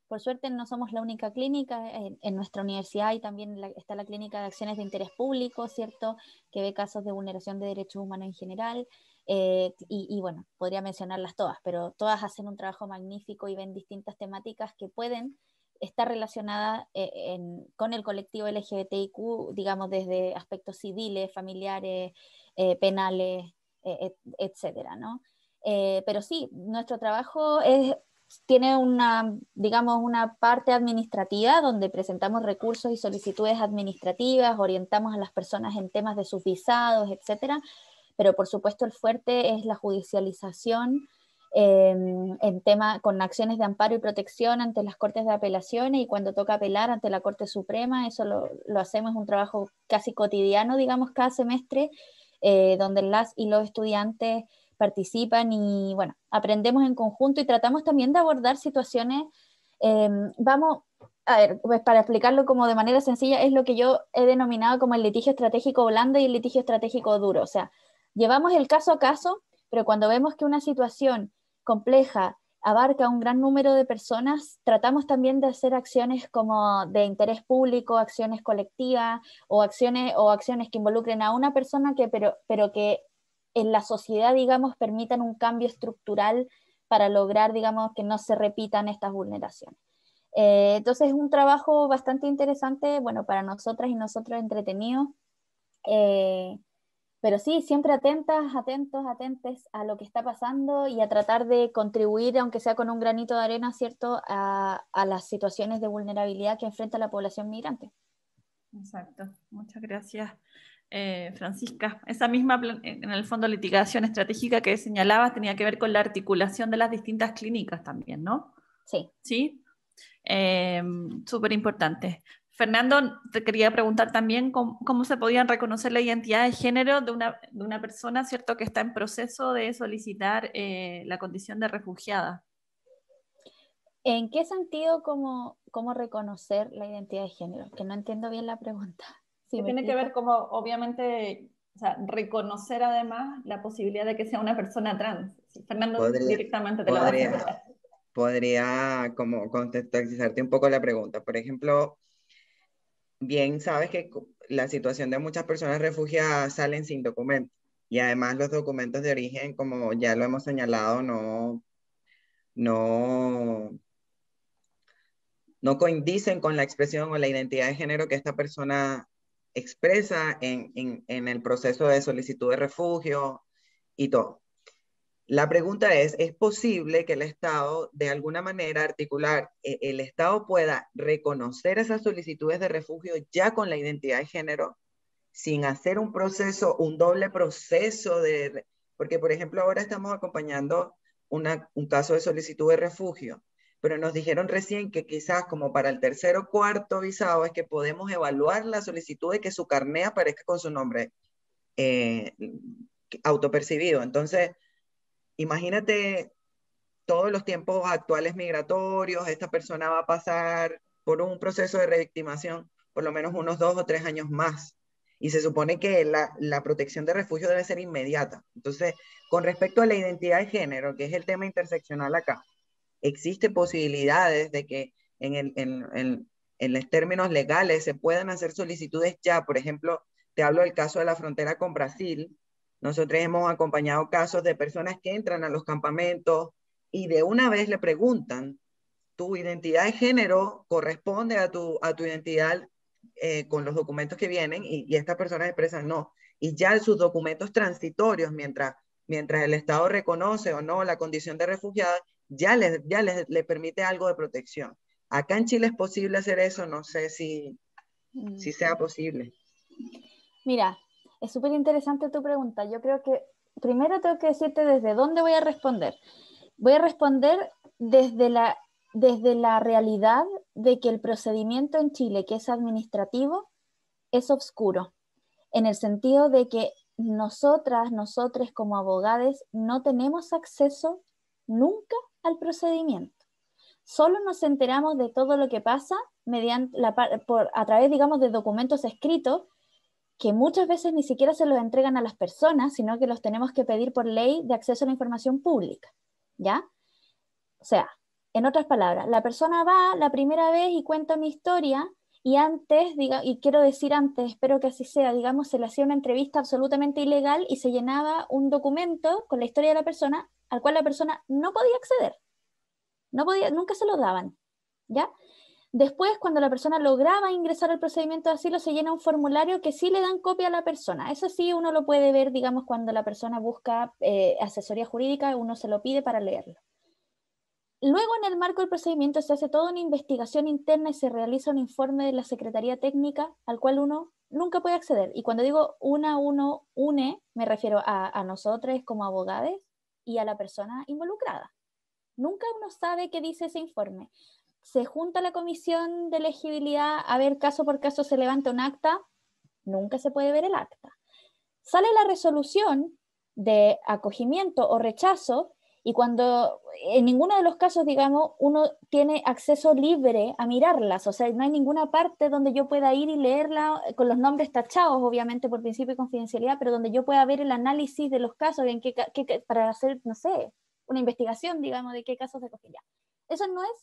Por suerte no somos la única clínica, en nuestra universidad y también está la clínica de acciones de interés público, ¿cierto? Que ve casos de vulneración de derechos humanos en general, y bueno, podría mencionarlas todas, pero todas hacen un trabajo magnífico y ven distintas temáticas que pueden estar relacionadas con el colectivo LGBTIQ, digamos, desde aspectos civiles, familiares, penales, etcétera, ¿no? Pero sí, nuestro trabajo tiene digamos, una parte administrativa donde presentamos recursos y solicitudes administrativas, orientamos a las personas en temas de sus visados, etcétera, pero por supuesto el fuerte es la judicialización en tema con acciones de amparo y protección ante las Cortes de Apelaciones, y cuando toca apelar ante la Corte Suprema, eso lo hacemos, un trabajo casi cotidiano, digamos, cada semestre, donde las y los estudiantes participan y bueno, aprendemos en conjunto y tratamos también de abordar situaciones, vamos, a ver, pues para explicarlo como de manera sencilla, es lo que yo he denominado como el litigio estratégico blando y el litigio estratégico duro, o sea, llevamos el caso a caso, pero cuando vemos que una situación compleja abarca un gran número de personas, tratamos también de hacer acciones como de interés público, acciones colectivas o acciones que involucren a una persona pero que en la sociedad, digamos, permitan un cambio estructural para lograr, digamos, que no se repitan estas vulneraciones. Entonces es un trabajo bastante interesante, bueno, para nosotras y nosotros entretenido, pero sí, siempre atentas, atentes a lo que está pasando y a tratar de contribuir, aunque sea con un granito de arena, ¿cierto?, a las situaciones de vulnerabilidad que enfrenta la población migrante. Exacto, muchas gracias, Francisca. Esa misma, en el fondo, litigación estratégica que señalabas tenía que ver con la articulación de las distintas clínicas también, ¿no? Sí. Sí, súper importante. Fernando, te quería preguntar también cómo se podían reconocer la identidad de género de una persona, ¿cierto?, que está en proceso de solicitar la condición de refugiada. ¿En qué sentido cómo reconocer la identidad de género? Que no entiendo bien la pregunta. ¿Sí, tiene que ver como, obviamente, o sea, reconocer además la posibilidad de que sea una persona trans? Sí, Fernando directamente te lo va a hacer. Podría como contextualizarte un poco la pregunta. Por ejemplo, bien sabes que la situación de muchas personas refugiadas salen sin documentos, y además los documentos de origen, como ya lo hemos señalado, no coinciden con la expresión o la identidad de género que esta persona expresa en el proceso de solicitud de refugio y todo. La pregunta ¿es posible que el Estado, de alguna manera articular, el Estado pueda reconocer esas solicitudes de refugio ya con la identidad de género, sin hacer un proceso, un doble proceso porque por ejemplo ahora estamos acompañando un caso de solicitud de refugio, pero nos dijeron recién que quizás como para el tercer o cuarto visado es que podemos evaluar la solicitud de que su carné aparezca con su nombre autopercibido. Entonces, imagínate todos los tiempos actuales migratorios, esta persona va a pasar por un proceso de revictimación por lo menos unos 2 o 3 años más. Y se supone que la protección de refugio debe ser inmediata. Entonces, con respecto a la identidad de género, que es el tema interseccional acá, existen posibilidades de que en los términos legales se puedan hacer solicitudes ya. Por ejemplo, te hablo del caso de la frontera con Brasil. Nosotros hemos acompañado casos de personas que entran a los campamentos y de una vez le preguntan, ¿tu identidad de género corresponde a tu identidad con los documentos que vienen? Y estas personas expresan no. Y ya sus documentos transitorios, mientras el Estado reconoce o no la condición de refugiada, ya les permite algo de protección. Acá en Chile es posible hacer eso, no sé si sea posible. Mira, es súper interesante tu pregunta. Yo creo que primero tengo que decirte desde dónde voy a responder. Voy a responder desde la realidad de que el procedimiento en Chile, que es administrativo, es oscuro, en el sentido de que nosotros como abogados no tenemos acceso nunca al procedimiento. Solo nos enteramos de todo lo que pasa a través, digamos, de documentos escritos que muchas veces ni siquiera se los entregan a las personas, sino que los tenemos que pedir por ley de acceso a la información pública, ¿ya? O sea, En otras palabras, la persona va la primera vez y cuenta una historia y antes, y quiero decir antes, espero que así sea, digamos, se le hacía una entrevista absolutamente ilegal y se llenaba un documento con la historia de la persona al cual la persona no podía acceder. No podía, nunca se lo daban, ¿ya? Después, cuando la persona lograba ingresar al procedimiento de asilo, se llena un formulario que sí le dan copia a la persona. Eso sí, uno lo puede ver, digamos, cuando la persona busca asesoría jurídica, uno se lo pide para leerlo. Luego, en el marco del procedimiento, se hace toda una investigación interna y se realiza un informe de la Secretaría Técnica al cual uno nunca puede acceder. Y cuando digo uno une, me refiero a nosotros como abogados y a la persona involucrada. Nunca uno sabe qué dice ese informe. Se junta la comisión de elegibilidad a ver caso por caso, se levanta un acta, nunca se puede ver el acta. Sale la resolución de acogimiento o rechazo y cuando en ninguno de los casos, digamos, uno tiene acceso libre a mirarlas, o sea, no hay ninguna parte donde yo pueda ir y leerla con los nombres tachados, obviamente por principio de confidencialidad, pero donde yo pueda ver el análisis de los casos en para hacer, no sé, una investigación, digamos, de qué casos se cogen ya. Eso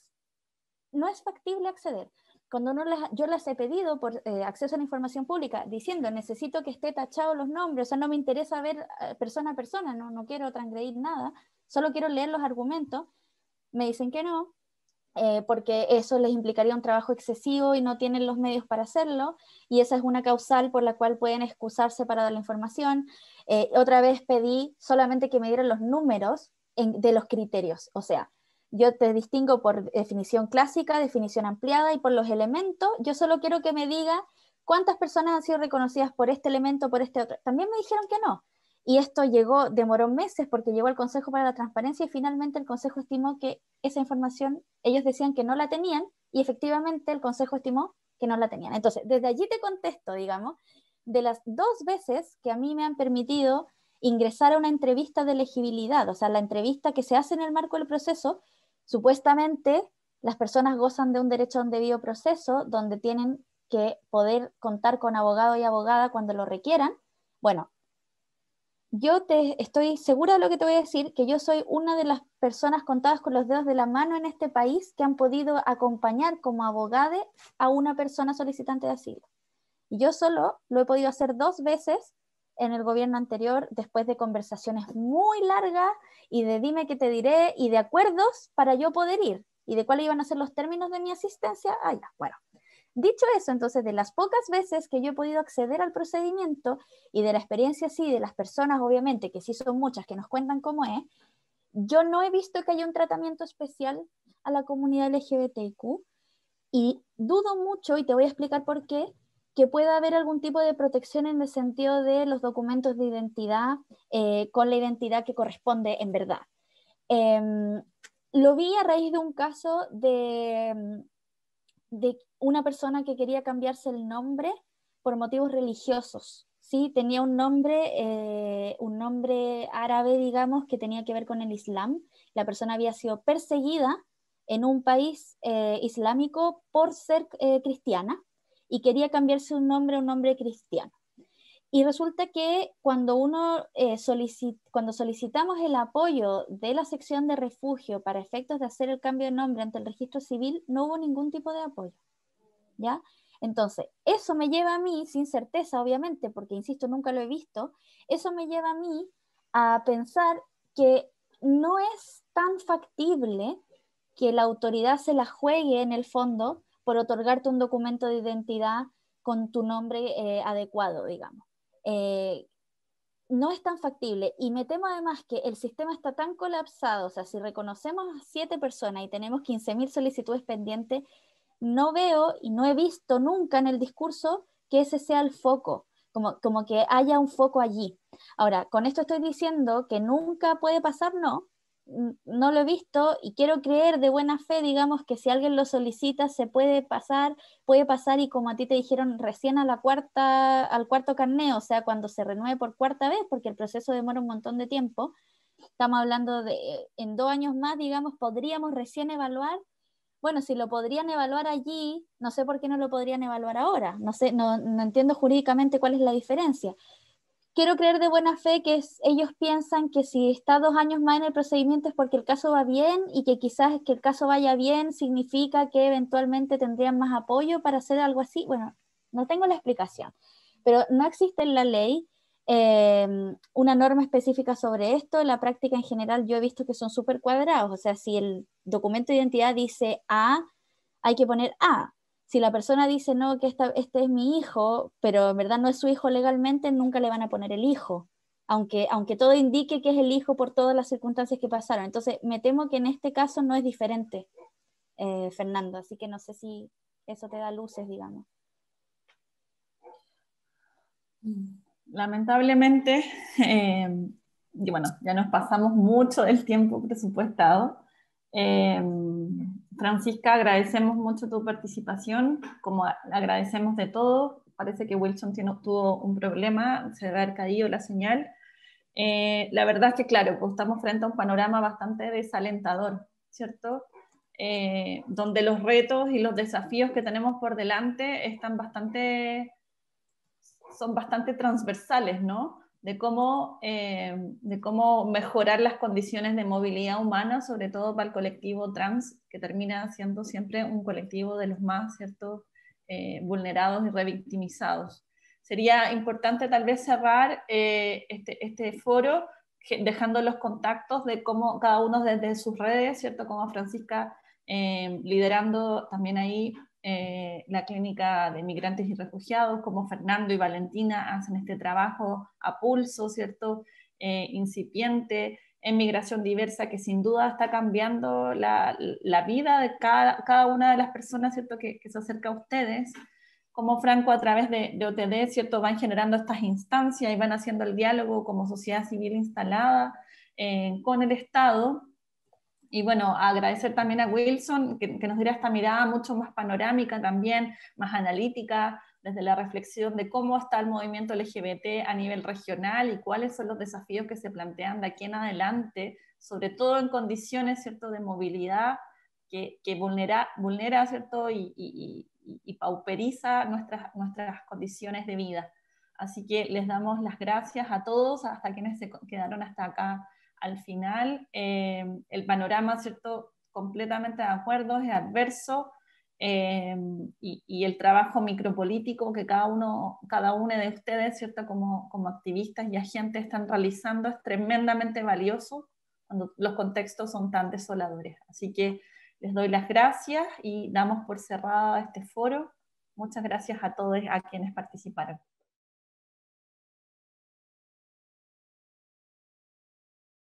no es factible acceder. Cuando yo las he pedido por acceso a la información pública, diciendo necesito que esté tachado los nombres, o sea, no me interesa ver persona a persona, no quiero transgredir nada, solo quiero leer los argumentos, me dicen que no, porque eso les implicaría un trabajo excesivo y no tienen los medios para hacerlo, y esa es una causal por la cual pueden excusarse para dar la información. Otra vez pedí solamente que me dieran los números de los criterios, o sea, yo te distingo por definición clásica, definición ampliada y por los elementos. Yo solo quiero que me diga cuántas personas han sido reconocidas por este elemento, por este otro. También me dijeron que no. Y esto demoró meses porque llegó al Consejo para la Transparencia y finalmente el Consejo estimó que esa información, ellos decían que no la tenían y efectivamente el Consejo estimó que no la tenían. Entonces, desde allí te contesto, digamos, de las 2 veces que a mí me han permitido ingresar a una entrevista de elegibilidad, o sea, la entrevista que se hace en el marco del proceso, supuestamente las personas gozan de un derecho a un debido proceso donde tienen que poder contar con abogado y abogada cuando lo requieran. Bueno, yo estoy segura de lo que te voy a decir, que yo soy una de las personas contadas con los dedos de la mano en este país que han podido acompañar como abogada a una persona solicitante de asilo. Y yo solo lo he podido hacer 2 veces en el gobierno anterior, después de conversaciones muy largas y de dime que te diré y de acuerdos para yo poder ir y de cuáles iban a ser los términos de mi asistencia. Ya, bueno. Dicho eso, entonces, de las pocas veces que yo he podido acceder al procedimiento y de la experiencia sí, de las personas, obviamente, que sí son muchas, que nos cuentan cómo es, yo no he visto que haya un tratamiento especial a la comunidad LGBTQ y dudo mucho, y te voy a explicar por qué, que pueda haber algún tipo de protección en el sentido de los documentos de identidad con la identidad que corresponde en verdad. Lo vi a raíz de un caso de una persona que quería cambiarse el nombre por motivos religiosos. ¿Sí? Tenía un nombre árabe, digamos, que tenía que ver con el Islam. La persona había sido perseguida en un país islámico por ser cristiana y quería cambiarse un nombre a un nombre cristiano. Y resulta que cuando cuando solicitamos el apoyo de la sección de refugio para efectos de hacer el cambio de nombre ante el registro civil, no hubo ningún tipo de apoyo, ¿ya? Entonces, eso me lleva a mí, sin certeza obviamente, porque insisto, nunca lo he visto, eso me lleva a mí a pensar que no es tan factible que la autoridad se la juegue en el fondo por otorgarte un documento de identidad con tu nombre adecuado, digamos. No es tan factible y me temo además que el sistema está tan colapsado, o sea, si reconocemos a 7 personas y tenemos 15.000 solicitudes pendientes, no veo y no he visto nunca en el discurso que ese sea el foco, como que haya un foco allí. Ahora, con esto estoy diciendo que nunca puede pasar, no lo he visto y quiero creer de buena fe, digamos, que si alguien lo solicita se puede pasar y como a ti te dijeron recién al cuarto carneo, o sea, cuando se renueve por 4ª vez, porque el proceso demora un montón de tiempo, estamos hablando de en 2 años más, digamos, podríamos recién evaluar. Bueno, si lo podrían evaluar allí, no sé por qué no lo podrían evaluar ahora, no sé, no entiendo jurídicamente cuál es la diferencia. quiero creer de buena fe que ellos piensan que si está 2 años más en el procedimiento es porque el caso va bien y que quizás que el caso vaya bien significa que eventualmente tendrían más apoyo para hacer algo así. Bueno, no tengo la explicación, pero no existe en la ley una norma específica sobre esto. En la práctica en general yo he visto que son súper cuadrados, o sea, si el documento de identidad dice A, hay que poner A. Si la persona dice, no, que este es mi hijo, pero en verdad no es su hijo legalmente, nunca le van a poner el hijo, aunque todo indique que es el hijo por todas las circunstancias que pasaron. Entonces, me temo que en este caso no es diferente, Fernando, así que no sé si eso te da luces, digamos. Lamentablemente, y bueno, ya nos pasamos mucho del tiempo presupuestado. Francisca, agradecemos mucho tu participación, como agradecemos de todo. Parece que Wilson tuvo un problema, se ha caído la señal. La verdad es que, claro, pues estamos frente a un panorama bastante desalentador, ¿cierto? Donde los retos y los desafíos que tenemos por delante son bastante transversales, ¿no? De cómo mejorar las condiciones de movilidad humana, sobre todo para el colectivo trans, que termina siendo siempre un colectivo de los más, ¿cierto?, vulnerados y revictimizados. Sería importante tal vez cerrar este foro dejando los contactos de cómo cada uno desde sus redes, ¿cierto?, como Francisca liderando también ahí la clínica de migrantes y refugiados, como Fernando y Valentina hacen este trabajo a pulso, ¿cierto?, incipiente, en migración diversa, que sin duda está cambiando la vida de cada una de las personas, ¿cierto?, que se acerca a ustedes. Como Franco a través de OTD, ¿cierto?, van generando estas instancias y van haciendo el diálogo como sociedad civil instalada con el Estado. Y bueno, agradecer también a Wilson que nos diera esta mirada mucho más panorámica también, más analítica, desde la reflexión de cómo está el movimiento LGBT a nivel regional y cuáles son los desafíos que se plantean de aquí en adelante, sobre todo en condiciones, ¿cierto?, de movilidad que vulnera, ¿cierto?, y pauperiza nuestras condiciones de vida. Así que les damos las gracias a todos, hasta quienes se quedaron hasta acá al final. El panorama, ¿cierto?, completamente de acuerdo, es adverso, y el trabajo micropolítico que cada uno de ustedes, ¿cierto?, como activistas y agentes están realizando es tremendamente valioso cuando los contextos son tan desoladores. Así que les doy las gracias y damos por cerrado este foro. Muchas gracias a todos a quienes participaron.